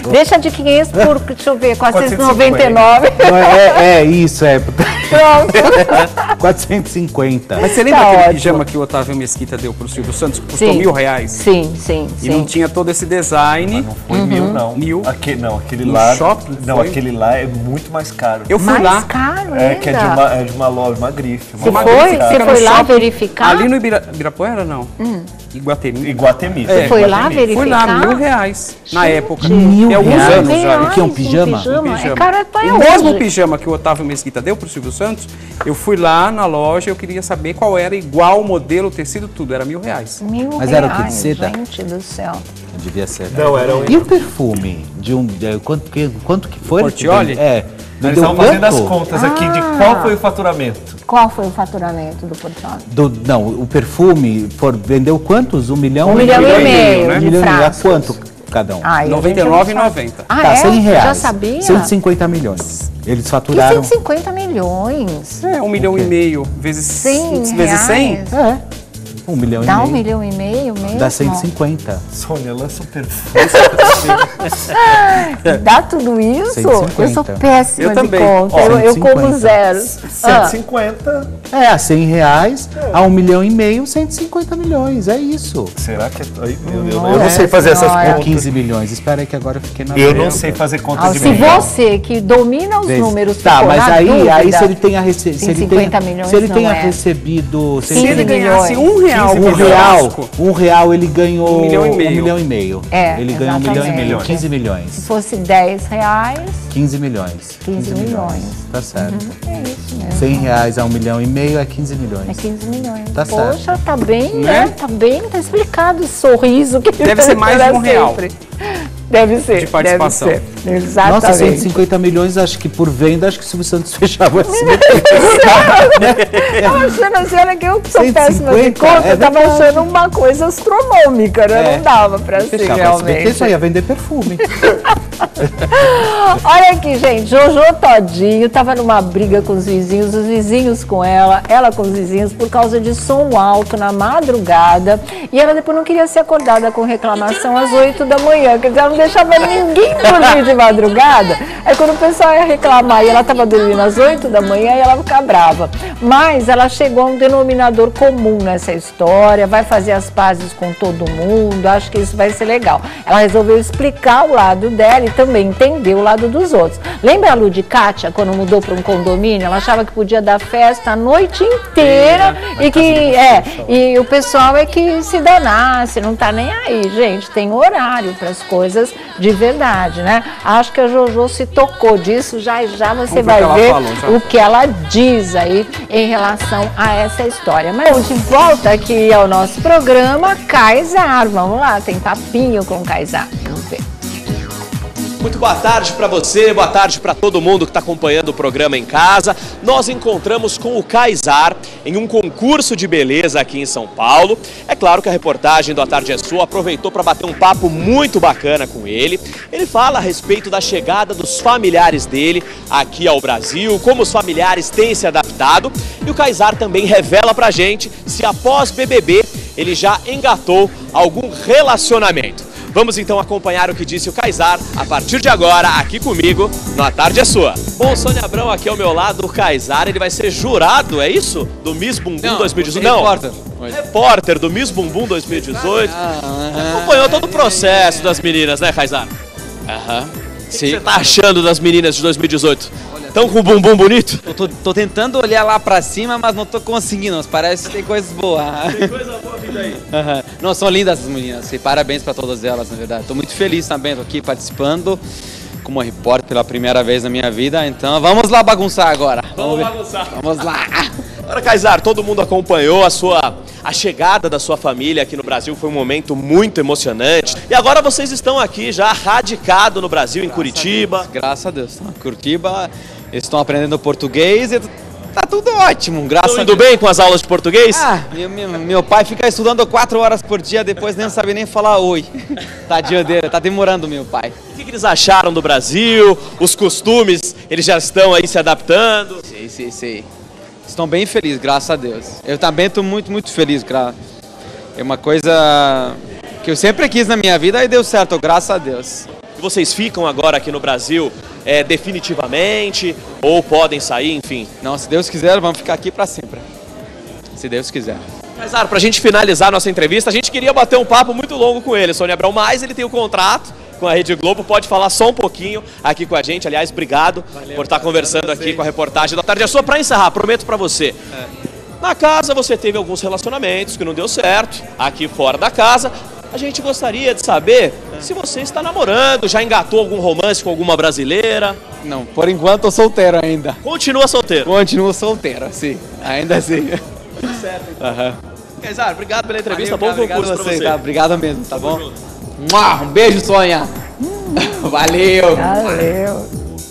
Speaker 2: Deixa de quinhentos por, deixa eu ver, quatrocentos e noventa e nove.
Speaker 7: Não, é, é isso, é.
Speaker 2: Pronto.
Speaker 7: quatrocentos e cinquenta.
Speaker 5: Mas você lembra
Speaker 2: Tá
Speaker 5: aquele
Speaker 2: ótimo.
Speaker 5: pijama que o Otávio Mesquita deu pro Silvio Santos, que custou
Speaker 2: Sim.
Speaker 5: mil reais?
Speaker 2: Sim, sim,
Speaker 5: E
Speaker 2: sim.
Speaker 5: não tinha todo esse design.
Speaker 8: Não foi mil, não.
Speaker 5: Mil.
Speaker 8: Aquele, não, aquele
Speaker 5: No
Speaker 8: lá.
Speaker 5: shopping
Speaker 8: Não,
Speaker 5: foi?
Speaker 8: aquele lá é muito mais caro.
Speaker 5: Eu fui
Speaker 2: Mais
Speaker 5: lá.
Speaker 2: caro
Speaker 8: É, que é de
Speaker 2: ainda.
Speaker 8: uma, é de uma loja, uma grife.
Speaker 2: Você
Speaker 8: Uma
Speaker 2: foi?
Speaker 8: grife,
Speaker 2: Você
Speaker 8: cara.
Speaker 2: foi lá
Speaker 5: shopping,
Speaker 2: verificar?
Speaker 5: Ali no Ibira, Ibirapuera, não.
Speaker 2: Hum.
Speaker 5: Iguatemi.
Speaker 8: Iguatemi.
Speaker 5: É.
Speaker 2: Foi lá
Speaker 8: Iguatemi.
Speaker 2: verificar?
Speaker 5: Fui lá, mil reais. Na época.
Speaker 7: Mil
Speaker 5: Tem alguns
Speaker 7: reais?
Speaker 5: anos já.
Speaker 7: O que é um
Speaker 2: Reais,
Speaker 7: pijama?
Speaker 2: Um pijama.
Speaker 5: Um
Speaker 2: É caro até
Speaker 5: O mesmo
Speaker 2: hoje.
Speaker 5: pijama que o Otávio Mesquita deu pro Silvio Santos, eu fui lá na loja, eu queria saber qual era, igual, modelo, tecido, tudo. Era mil reais.
Speaker 2: Mil
Speaker 7: Mas
Speaker 2: reais,
Speaker 7: era o que, de seda?
Speaker 2: Gente do céu.
Speaker 7: Devia ser.
Speaker 8: Não, era um.
Speaker 7: E o perfume? De um, de, quanto, que, quanto que foi?
Speaker 5: Portiolli?
Speaker 7: É.
Speaker 8: Eles
Speaker 7: Vendeu
Speaker 8: estavam fazendo as
Speaker 7: quanto?
Speaker 8: contas aqui de
Speaker 2: Ah.
Speaker 8: qual foi o faturamento.
Speaker 2: Qual foi o faturamento do portal?
Speaker 7: Do, não, o perfume for, vendeu quantos? Um milhão?
Speaker 2: Um milhão e meio
Speaker 7: Um
Speaker 2: de
Speaker 7: milhão e meio. A
Speaker 2: frascos.
Speaker 7: quanto cada um?
Speaker 2: Ah, eu
Speaker 5: noventa e nove e noventa.
Speaker 2: Ah,
Speaker 7: tá,
Speaker 2: é?
Speaker 7: cem reais.
Speaker 2: Já sabia?
Speaker 7: cento e cinquenta milhões. Eles
Speaker 2: Que
Speaker 7: faturaram.
Speaker 2: cento e cinquenta milhões?
Speaker 5: É, um milhão e meio vezes
Speaker 2: cem
Speaker 5: vezes cem.
Speaker 2: reais?
Speaker 7: É. Um milhão
Speaker 2: Dá
Speaker 7: e
Speaker 2: um
Speaker 7: meio.
Speaker 2: milhão e meio mesmo?
Speaker 7: Dá cento e cinquenta.
Speaker 8: Sônia, lança um perfume.
Speaker 2: Dá tudo isso?
Speaker 7: cento e cinquenta.
Speaker 2: Eu sou péssima
Speaker 5: Eu
Speaker 2: de
Speaker 5: também.
Speaker 2: conta.
Speaker 7: Ó,
Speaker 2: eu, eu
Speaker 7: cento e
Speaker 2: como
Speaker 7: cinquenta.
Speaker 2: zeros.
Speaker 8: cento
Speaker 2: Ah,
Speaker 8: e cinquenta.
Speaker 7: É, a cem reais, a um milhão e meio, cento e cinquenta milhões. É isso.
Speaker 8: Será que é. Ai, meu Deus, eu
Speaker 2: Nossa
Speaker 8: não sei fazer essas
Speaker 2: Senhora.
Speaker 7: É
Speaker 8: contas.
Speaker 7: quinze milhões. Espera aí que agora eu fiquei na
Speaker 8: Eu
Speaker 7: dúvida.
Speaker 8: não sei fazer conta
Speaker 2: ah,
Speaker 8: de
Speaker 2: se
Speaker 8: milhão.
Speaker 2: você que domina os
Speaker 7: Vezes.
Speaker 2: números
Speaker 7: Tá,
Speaker 2: ficou
Speaker 7: mas
Speaker 2: na
Speaker 7: aí,
Speaker 2: dúvida,
Speaker 7: aí se ele tenha recebido. Se ele
Speaker 2: cinquenta
Speaker 7: tenha,
Speaker 2: milhões
Speaker 7: se ele
Speaker 2: não
Speaker 7: tenha
Speaker 2: é.
Speaker 7: recebido. Se
Speaker 5: Se
Speaker 7: ele
Speaker 5: ele
Speaker 2: quinze
Speaker 5: ganhasse
Speaker 2: milhões.
Speaker 5: um real,
Speaker 7: Um
Speaker 5: por
Speaker 7: real,
Speaker 5: frasco,
Speaker 7: um real ele ganhou
Speaker 5: Um milhão e meio.
Speaker 7: um milhão e meio.
Speaker 2: É,
Speaker 7: ele ganhou um milhão e
Speaker 2: exatamente.
Speaker 7: meio, quinze
Speaker 2: Se
Speaker 7: milhões.
Speaker 2: fosse dez reais,
Speaker 7: quinze milhões.
Speaker 2: quinze milhões.
Speaker 7: Tá certo.
Speaker 2: é isso mesmo.
Speaker 7: cem reais a um milhão e meio é quinze milhões.
Speaker 2: É quinze milhões.
Speaker 7: Tá
Speaker 2: Poxa,
Speaker 7: certo.
Speaker 2: tá bem,
Speaker 5: Né?
Speaker 2: né? Tá bem, tá explicado esse sorriso que
Speaker 5: Deve ser mais de um real.
Speaker 2: sempre. Deve ser.
Speaker 5: De participação.
Speaker 2: Deve ser. Exatamente.
Speaker 7: Nossa, cento e cinquenta milhões, acho que por venda, acho que o Silvio Santos fechava assim.
Speaker 2: Eu tava achando assim, olha que eu que sou
Speaker 7: cento e
Speaker 2: péssima de
Speaker 7: cinquenta,
Speaker 2: conta,
Speaker 7: é
Speaker 2: eu tava
Speaker 7: verdade.
Speaker 2: achando uma coisa astronômica, né?
Speaker 7: É.
Speaker 2: Não dava pra ser
Speaker 7: Fechava esse
Speaker 2: realmente.
Speaker 7: só ia vender perfume.
Speaker 2: Olha aqui, gente, Jojo Todinho tava numa briga com os vizinhos, os vizinhos com ela, ela com os vizinhos, por causa de som alto na madrugada. E ela depois não queria ser acordada com reclamação às oito da manhã, quer dizer, ela não deixava ninguém dormir de madrugada. Aí quando o pessoal ia reclamar e ela tava dormindo às oito da manhã, e ela ficava brava. Mas ela chegou a um denominador comum nessa história, vai fazer as pazes com todo mundo, acho que isso vai ser legal. Ela resolveu explicar o lado dela e também entender o lado dos outros. Lembra a Lu de Kátia, quando mudou para um condomínio? Ela achava que podia dar festa a noite inteira e que é, e o pessoal é que se danasse, não tá nem aí, gente, tem horário para as coisas de verdade, né? Acho que a Jojo se tocou disso, já e já você
Speaker 5: Vamos ver
Speaker 2: vai
Speaker 5: o que ela
Speaker 2: ver
Speaker 5: falou, já.
Speaker 2: o que ela diz aí em relação a essa história. Mas de volta aqui ao nosso programa, Kaysar. Vamos lá, tem papinho com Kaysar. Vamos ver.
Speaker 3: Muito boa tarde para você, boa tarde para todo mundo que está acompanhando o programa em casa. Nós encontramos com o Kaysar em um concurso de beleza aqui em São Paulo. É claro que a reportagem do A Tarde é Sua aproveitou para bater um papo muito bacana com ele. Ele fala a respeito da chegada dos familiares dele aqui ao Brasil, como os familiares têm se adaptado. E o Kaysar também revela pra gente se após B B B ele já engatou algum relacionamento. Vamos então acompanhar o que disse o Kaysar a partir de agora, aqui comigo, no A Tarde é Sua. Bom, Sônia Abrão aqui ao meu lado, o Kaysar, ele vai ser jurado, é isso? Do Miss Bumbum
Speaker 13: Não,
Speaker 3: dois mil e dezoito?
Speaker 13: você é
Speaker 3: Não,
Speaker 13: repórter.
Speaker 3: repórter do Miss Bumbum dois mil e dezoito.
Speaker 13: Ah,
Speaker 3: Acompanhou todo o processo das meninas, né, Kaysar?
Speaker 13: Aham.
Speaker 3: O que você tá achando das meninas de dois mil e dezoito? Estão com o bumbum bonito?
Speaker 13: Eu tô, tô tentando olhar lá pra cima, mas não tô conseguindo. Mas parece que tem coisas boas.
Speaker 3: Tem coisa boa vindo aí.
Speaker 13: Aham. Não, são lindas as meninas. E parabéns pra todas elas, na verdade. Tô muito feliz também, tô aqui participando como repórter pela primeira vez na minha vida. Então vamos lá bagunçar agora.
Speaker 3: Vamos
Speaker 13: ver.
Speaker 3: bagunçar.
Speaker 13: Vamos lá.
Speaker 3: Agora, Kaysar, todo mundo acompanhou a sua a chegada da sua família aqui no Brasil, foi um momento muito emocionante. E agora vocês estão aqui já radicado no Brasil, em Curitiba.
Speaker 13: Graças a Deus. Em Curitiba, eles estão aprendendo português e tá tudo ótimo, graças
Speaker 3: Estão
Speaker 13: a
Speaker 3: indo
Speaker 13: Deus.
Speaker 3: bem com as aulas de português?
Speaker 13: Ah, meu, meu, meu pai fica estudando quatro horas por dia, depois nem sabe nem falar oi. Tadinho dele, tá demorando meu pai.
Speaker 3: O que, que eles acharam do Brasil? Os costumes, eles já estão aí se adaptando?
Speaker 13: Sei, sei, sei. Estão bem felizes, graças a Deus. Eu também estou muito, muito feliz. Gra... É uma coisa que eu sempre quis na minha vida e deu certo, graças a Deus.
Speaker 3: vocês ficam agora aqui no Brasil é, definitivamente ou podem sair, enfim?
Speaker 13: Não, se Deus quiser, vamos ficar aqui para sempre. Se Deus quiser.
Speaker 3: Mas, para a gente finalizar a nossa entrevista, a gente queria bater um papo muito longo com ele, Sônia Abrão, mas ele tem o contrato com a Rede Globo, pode falar só um pouquinho aqui com a gente. Aliás, obrigado Valeu, por estar conversando aqui com a reportagem da Tarde é Sua. Para encerrar, prometo para você, é. na casa você teve alguns relacionamentos que não deu certo, aqui fora da casa. A gente gostaria de saber é. se você está namorando, já engatou algum romance com alguma brasileira?
Speaker 13: Não, por enquanto eu solteiro ainda.
Speaker 3: Continua solteiro?
Speaker 13: Continua solteiro, sim, ainda assim.
Speaker 3: Tudo certo, então. Uhum. Kaysar, obrigado pela entrevista, Valeu, bom concurso para você.
Speaker 13: você. Tá, obrigado mesmo, tá bom? Junto. Um beijo, Sônia. Valeu.
Speaker 2: Valeu.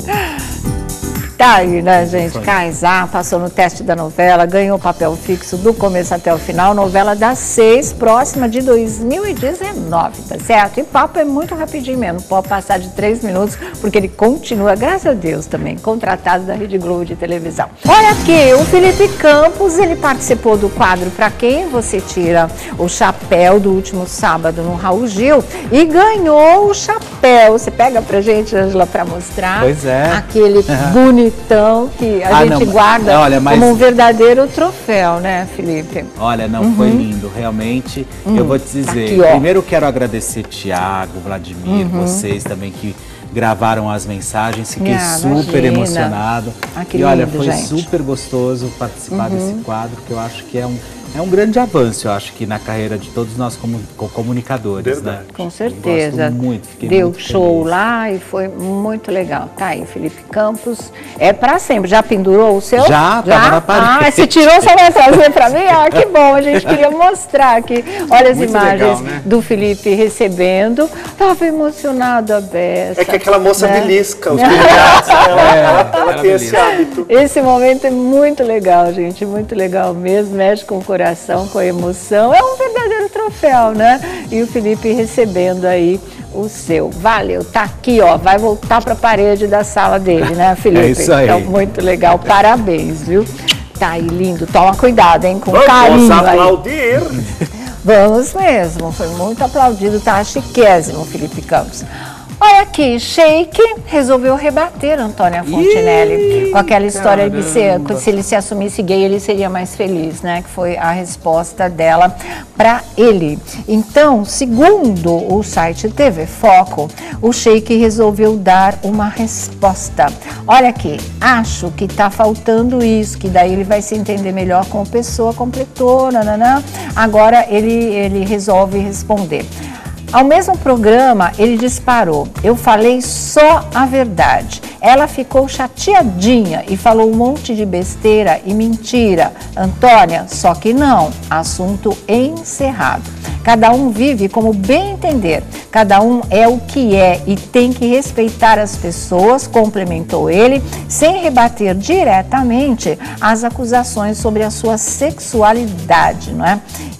Speaker 2: Tá aí, né, gente? Kaysar passou no teste da novela, ganhou o papel fixo do começo até o final, novela das seis, próxima de dois mil e dezenove, tá certo? E papo é muito rapidinho mesmo, pode passar de três minutos, porque ele continua, graças a Deus também, contratado da Rede Globo de televisão. Olha aqui, o Felipe Campos, ele participou do quadro Pra Quem Você Tira o Chapéu, do último sábado no Raul Gil, e ganhou o chapéu. Você pega pra gente, Ângela, pra mostrar?
Speaker 7: Pois é.
Speaker 2: Aquele uhum. bonito. Então, que a ah, gente não, guarda olha, mas... como um verdadeiro troféu, né, Felipe?
Speaker 7: Olha, não, uhum. foi lindo, realmente. Uhum. Eu vou te dizer, Aqui, primeiro quero agradecer Tiago, Vladimir, uhum. vocês também que gravaram as mensagens, fiquei ah, super imagina. emocionado. Ah, e olha, lindo, foi gente. super gostoso participar uhum. desse quadro, que eu acho que é um... É um grande avanço, eu acho, que na carreira de todos nós como comunicadores, Verdade. né?
Speaker 2: Com certeza.
Speaker 7: Gosto muito, fiquei
Speaker 2: Deu
Speaker 7: muito
Speaker 2: show
Speaker 7: feliz.
Speaker 2: lá e foi muito legal. Tá aí, Felipe Campos. É pra sempre. Já pendurou o seu?
Speaker 7: Já, Já? tava na parede.
Speaker 2: Ah, se tirou, só vai trazer pra mim? Ah, que bom. A gente queria mostrar aqui. Olha as muito imagens legal, né? do Felipe recebendo. Tava emocionado a beça.
Speaker 8: É que aquela moça né? belisca os bilhares. ela,
Speaker 2: é,
Speaker 8: ela, ela tem esse hábito.
Speaker 2: Esse momento é muito legal, gente. Muito legal mesmo. Mexe com o coração. com a emoção, é um verdadeiro troféu, né? E o Felipe recebendo aí o seu. Valeu, tá aqui, ó, vai voltar para a parede da sala dele, né, Felipe?
Speaker 7: É isso aí.
Speaker 2: Então, muito legal, parabéns, viu? Tá aí, lindo, toma cuidado, hein, com Vamos carinho
Speaker 8: Vamos aplaudir!
Speaker 2: Aí. Vamos mesmo, foi muito aplaudido, tá chiquésimo, Felipe Campos. Olha aqui, Sheik resolveu rebater Antônia Fontinelli com aquela história Caramba. de ser, se ele se assumisse gay, ele seria mais feliz, né? Que foi a resposta dela para ele. Então, segundo o site T V Foco, o Sheik resolveu dar uma resposta. Olha aqui, acho que tá faltando isso, que daí ele vai se entender melhor como pessoa, completou, nananã. Agora ele, ele resolve responder. Ao mesmo programa, ele disparou, eu falei só a verdade. Ela ficou chateadinha e falou um monte de besteira e mentira. Antônia, só que não, assunto encerrado. Cada um vive como bem entender, cada um é o que é e tem que respeitar as pessoas, complementou ele, sem rebater diretamente as acusações sobre a sua sexualidade, não é?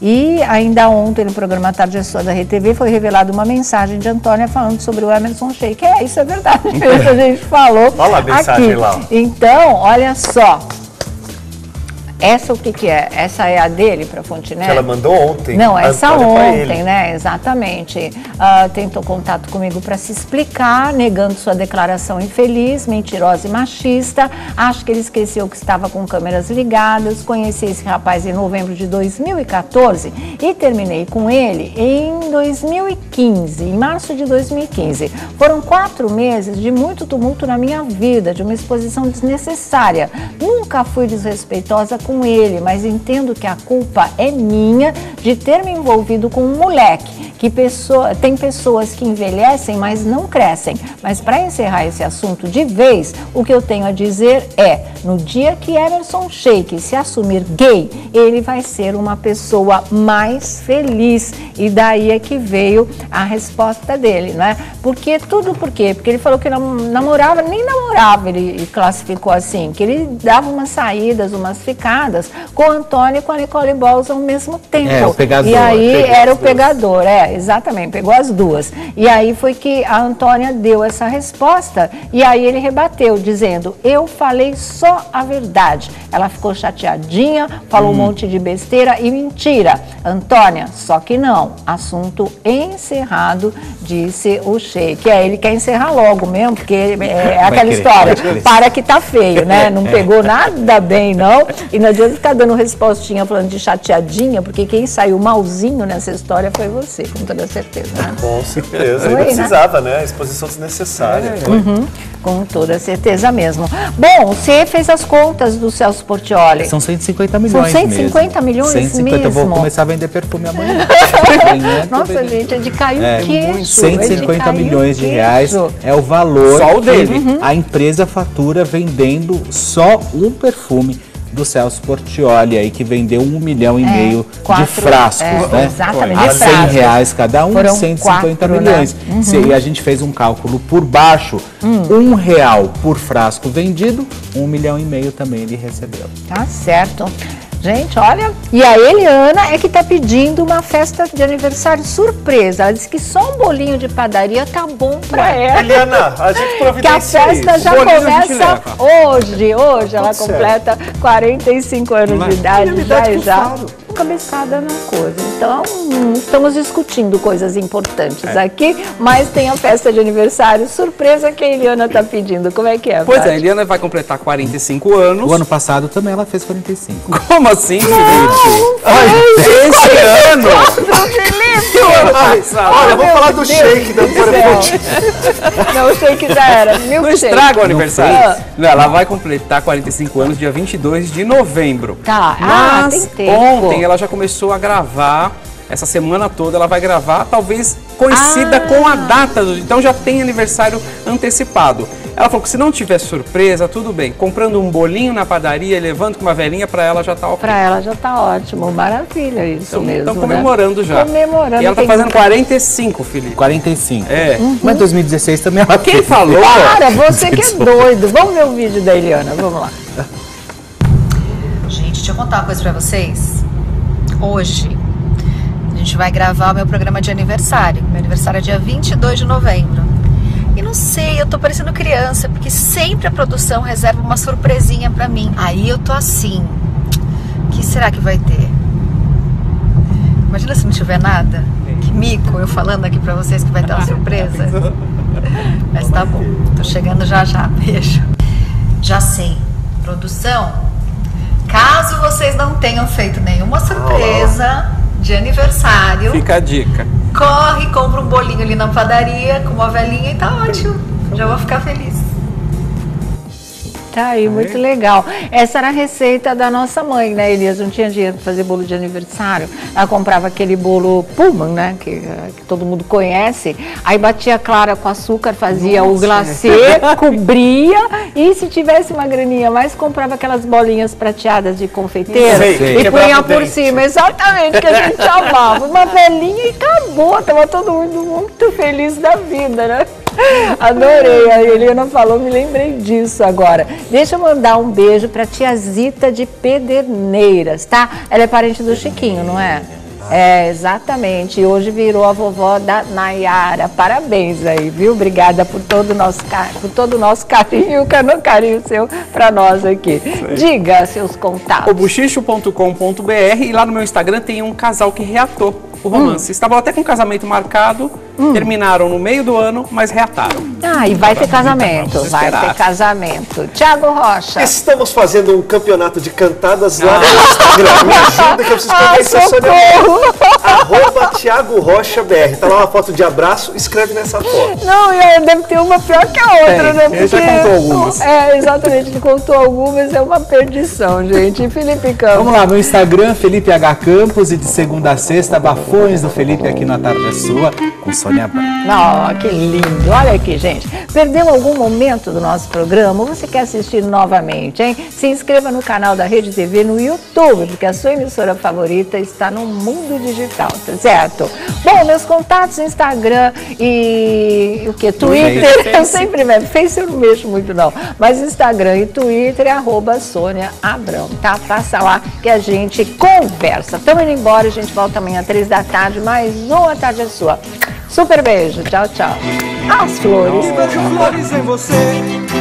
Speaker 2: E ainda ontem no programa Tarde é Sua da Rede T V foi revelada uma mensagem de Antônia falando sobre o Emerson Sheik. É, isso é verdade mesmo, a gente falou
Speaker 8: Olha a mensagem
Speaker 2: aqui.
Speaker 8: Lá.
Speaker 2: Então, olha só. Essa o que que é? Essa é a dele para Fontinelli?
Speaker 8: Que ela mandou ontem.
Speaker 2: Não, essa ontem, né? Exatamente. Uh, tentou contato comigo para se explicar, negando sua declaração infeliz, mentirosa e machista. Acho que ele esqueceu que estava com câmeras ligadas. Conheci esse rapaz em novembro de dois mil e quatorze e terminei com ele em dois mil e quinze, em março de dois mil e quinze. Foram quatro meses de muito tumulto na minha vida, de uma exposição desnecessária. Nunca fui desrespeitosa com com ele, mas entendo que a culpa é minha de ter me envolvido com um moleque, que pessoa, tem pessoas que envelhecem, mas não crescem. Mas para encerrar esse assunto de vez, o que eu tenho a dizer é, no dia que Emerson Sheik se assumir gay, ele vai ser uma pessoa mais feliz. E daí é que veio a resposta dele, né? Porque tudo por quê? Porque ele falou que não namorava, nem namorava, ele classificou assim, que ele dava umas saídas, umas ficadas com o Antônio e com a Nicole Balls ao mesmo tempo.
Speaker 7: É, o pegador.
Speaker 2: E aí
Speaker 7: pegador.
Speaker 2: era o pegador, é. É, exatamente, pegou as duas. E aí foi que a Antônia deu essa resposta e aí ele rebateu, dizendo, eu falei só a verdade. Ela ficou chateadinha, falou hum. um monte de besteira e mentira. Antônia, só que não, assunto encerrado, disse o Sheik. É, ele quer encerrar logo mesmo, porque é, é aquela história, para que tá feio, né? Não pegou nada bem, não. E não adianta ficar dando respostinha falando de chateadinha, porque quem saiu malzinho nessa história foi você, com toda certeza. Né?
Speaker 8: Com certeza,
Speaker 2: foi,
Speaker 8: ele precisava, né?
Speaker 2: né?
Speaker 8: Exposição desnecessária.
Speaker 2: É. Uhum. Com toda certeza mesmo. Bom, você fez as contas do Celso Portiolli.
Speaker 7: São cento e cinquenta milhões.
Speaker 2: São cento e cinquenta
Speaker 7: mesmo.
Speaker 2: milhões
Speaker 7: cento e cinquenta,
Speaker 2: mesmo.
Speaker 7: Eu vou começar a vender perfume amanhã.
Speaker 2: Nossa, gente, é de cair
Speaker 7: é,
Speaker 2: o queixo.
Speaker 7: cento e cinquenta
Speaker 2: é
Speaker 7: milhões de reais é o valor
Speaker 5: só o dele.
Speaker 7: que uhum. a empresa fatura vendendo só um perfume do Celso Portiolli, aí, que vendeu um milhão e é, meio
Speaker 2: quatro,
Speaker 7: de frascos,
Speaker 2: é,
Speaker 7: né?
Speaker 2: Exatamente,
Speaker 7: a
Speaker 2: de
Speaker 7: cem
Speaker 2: frascos.
Speaker 7: reais cada um,
Speaker 2: Foram
Speaker 7: cento e cinquenta
Speaker 2: quatro,
Speaker 7: milhões.
Speaker 2: Né? Uhum.
Speaker 7: Se, e a gente fez um cálculo por baixo, hum. um real por frasco vendido, um milhão e meio também ele recebeu.
Speaker 2: Tá certo. Gente, olha, e a Eliana é que tá pedindo uma festa de aniversário surpresa. Ela disse que só um bolinho de padaria tá bom pra ela.
Speaker 8: Eliana, a gente providencia
Speaker 2: que a festa
Speaker 8: isso.
Speaker 2: já começa hoje. Hoje ela
Speaker 8: Tudo
Speaker 2: completa certo. quarenta e cinco anos Mas, de idade, já e já.
Speaker 8: Falo.
Speaker 2: Cabeçada na coisa. Então, hum, estamos discutindo coisas importantes é. aqui, mas tem a festa de aniversário surpresa que a Eliana tá pedindo. Como é que é?
Speaker 5: Pois
Speaker 2: Paty?
Speaker 5: é, a Eliana vai completar quarenta e cinco anos.
Speaker 7: O ano passado também ela fez quarenta e cinco.
Speaker 5: Como assim, Felipe?
Speaker 2: Esse
Speaker 5: ano!
Speaker 2: Felipe!
Speaker 8: Olha, vamos falar do shake da Antônia Ponte.
Speaker 2: Não, o shake já era. Mil
Speaker 5: Não estraga o aniversário. Não, ela vai completar quarenta e cinco anos dia vinte e dois de novembro.
Speaker 2: Tá,
Speaker 5: mas
Speaker 2: ah, tem tempo.
Speaker 5: Ontem ela já começou a gravar. Essa semana toda ela vai gravar, talvez coincida ah. com a data, do, então já tem aniversário antecipado. Ela falou que se não tiver surpresa, tudo bem. Comprando um bolinho na padaria e levando com uma velhinha, pra ela já tá ok.
Speaker 2: Pra ela já tá ótimo, maravilha isso
Speaker 5: então,
Speaker 2: mesmo.
Speaker 5: Estão comemorando
Speaker 2: né?
Speaker 5: já.
Speaker 2: Comemorando.
Speaker 5: E ela tá fazendo quarenta e cinco, Felipe.
Speaker 7: quarenta e cinco.
Speaker 5: É.
Speaker 2: Uhum.
Speaker 7: Mas dois mil e dezesseis também ela
Speaker 5: Quem falou?
Speaker 2: Cara, você que é doido. Vamos ver o vídeo da Eliana, vamos lá.
Speaker 14: Gente, deixa eu contar uma coisa pra vocês. Hoje a gente vai gravar o meu programa de aniversário. Meu aniversário é dia vinte e dois de novembro. E não sei, eu tô parecendo criança, porque sempre a produção reserva uma surpresinha pra mim. Aí eu tô assim, o que será que vai ter? Imagina se não tiver nada. Que mico, eu falando aqui pra vocês que vai ter uma surpresa. Mas tá bom, tô chegando já já, beijo. Já sei, produção, caso vocês não tenham feito nenhuma surpresa de aniversário,
Speaker 5: fica a dica.
Speaker 14: Corre, compra um bolinho ali na padaria com uma velhinha e tá ótimo. Já vou ficar feliz.
Speaker 2: Tá aí, muito legal. Essa era a receita da nossa mãe, né, Elias? Não tinha dinheiro para fazer bolo de aniversário. Ela comprava aquele bolo Pullman, né, que, que todo mundo conhece. Aí batia clara com açúcar, fazia nossa. o glacê, cobria. E se tivesse uma graninha mais, comprava aquelas bolinhas prateadas de confeiteiro sei, sei. e punha por cima. Exatamente, que a gente amava. Uma velhinha e acabou. Tava todo mundo muito feliz da vida, né? Adorei, a Eliana falou, me lembrei disso agora. Deixa eu mandar um beijo pra tia Zita de Pederneiras, tá? Ela é parente do Chiquinho, não é? É, exatamente. E hoje virou a vovó da Nayara. Parabéns aí, viu? Obrigada por todo o nosso, por todo o nosso carinho, o carinho seu pra nós aqui. Diga seus contatos.
Speaker 5: o buchicho ponto com ponto br e lá no meu Instagram tem um casal que reatou o romance. Hum. Estavam até com casamento marcado, hum. terminaram no meio do ano, mas reataram.
Speaker 2: Ah, e vai ter casamento, vai ter casamento. Tiago Rocha.
Speaker 8: Estamos fazendo um campeonato de cantadas lá no Instagram. Me ajuda que eu preciso convencer a Sônia. Arroba Tiago Rocha B R. Tá lá uma foto de abraço, escreve nessa foto.
Speaker 2: Não, deve ter uma pior que a outra,
Speaker 5: é,
Speaker 2: né?
Speaker 5: Porque... Ele já contou algumas.
Speaker 2: É, exatamente, ele contou algumas, é uma perdição, gente. Felipe Campos.
Speaker 7: Vamos lá, meu Instagram, Felipe H. Campos, e de segunda a sexta, bafões do Felipe aqui na Tarde é Sua, com Sônia Abrão.
Speaker 2: Oh, que lindo. Olha aqui, gente. Perdeu algum momento do nosso programa? Ou você quer assistir novamente, hein? Se inscreva no canal da Rede T V no YouTube, porque a sua emissora favorita está no mundo digital, tá certo? Bom, meus contatos no Instagram e o que? Twitter.
Speaker 15: Face.
Speaker 2: Eu sempre me Face eu não mexo muito não, mas Instagram e Twitter é arroba Sônia Abrão, tá? Passa lá que a gente conversa. Estamos indo embora, a gente volta amanhã às três da tarde, mais uma tarde é sua. Super beijo, tchau, tchau. As flores.
Speaker 15: Flores em você.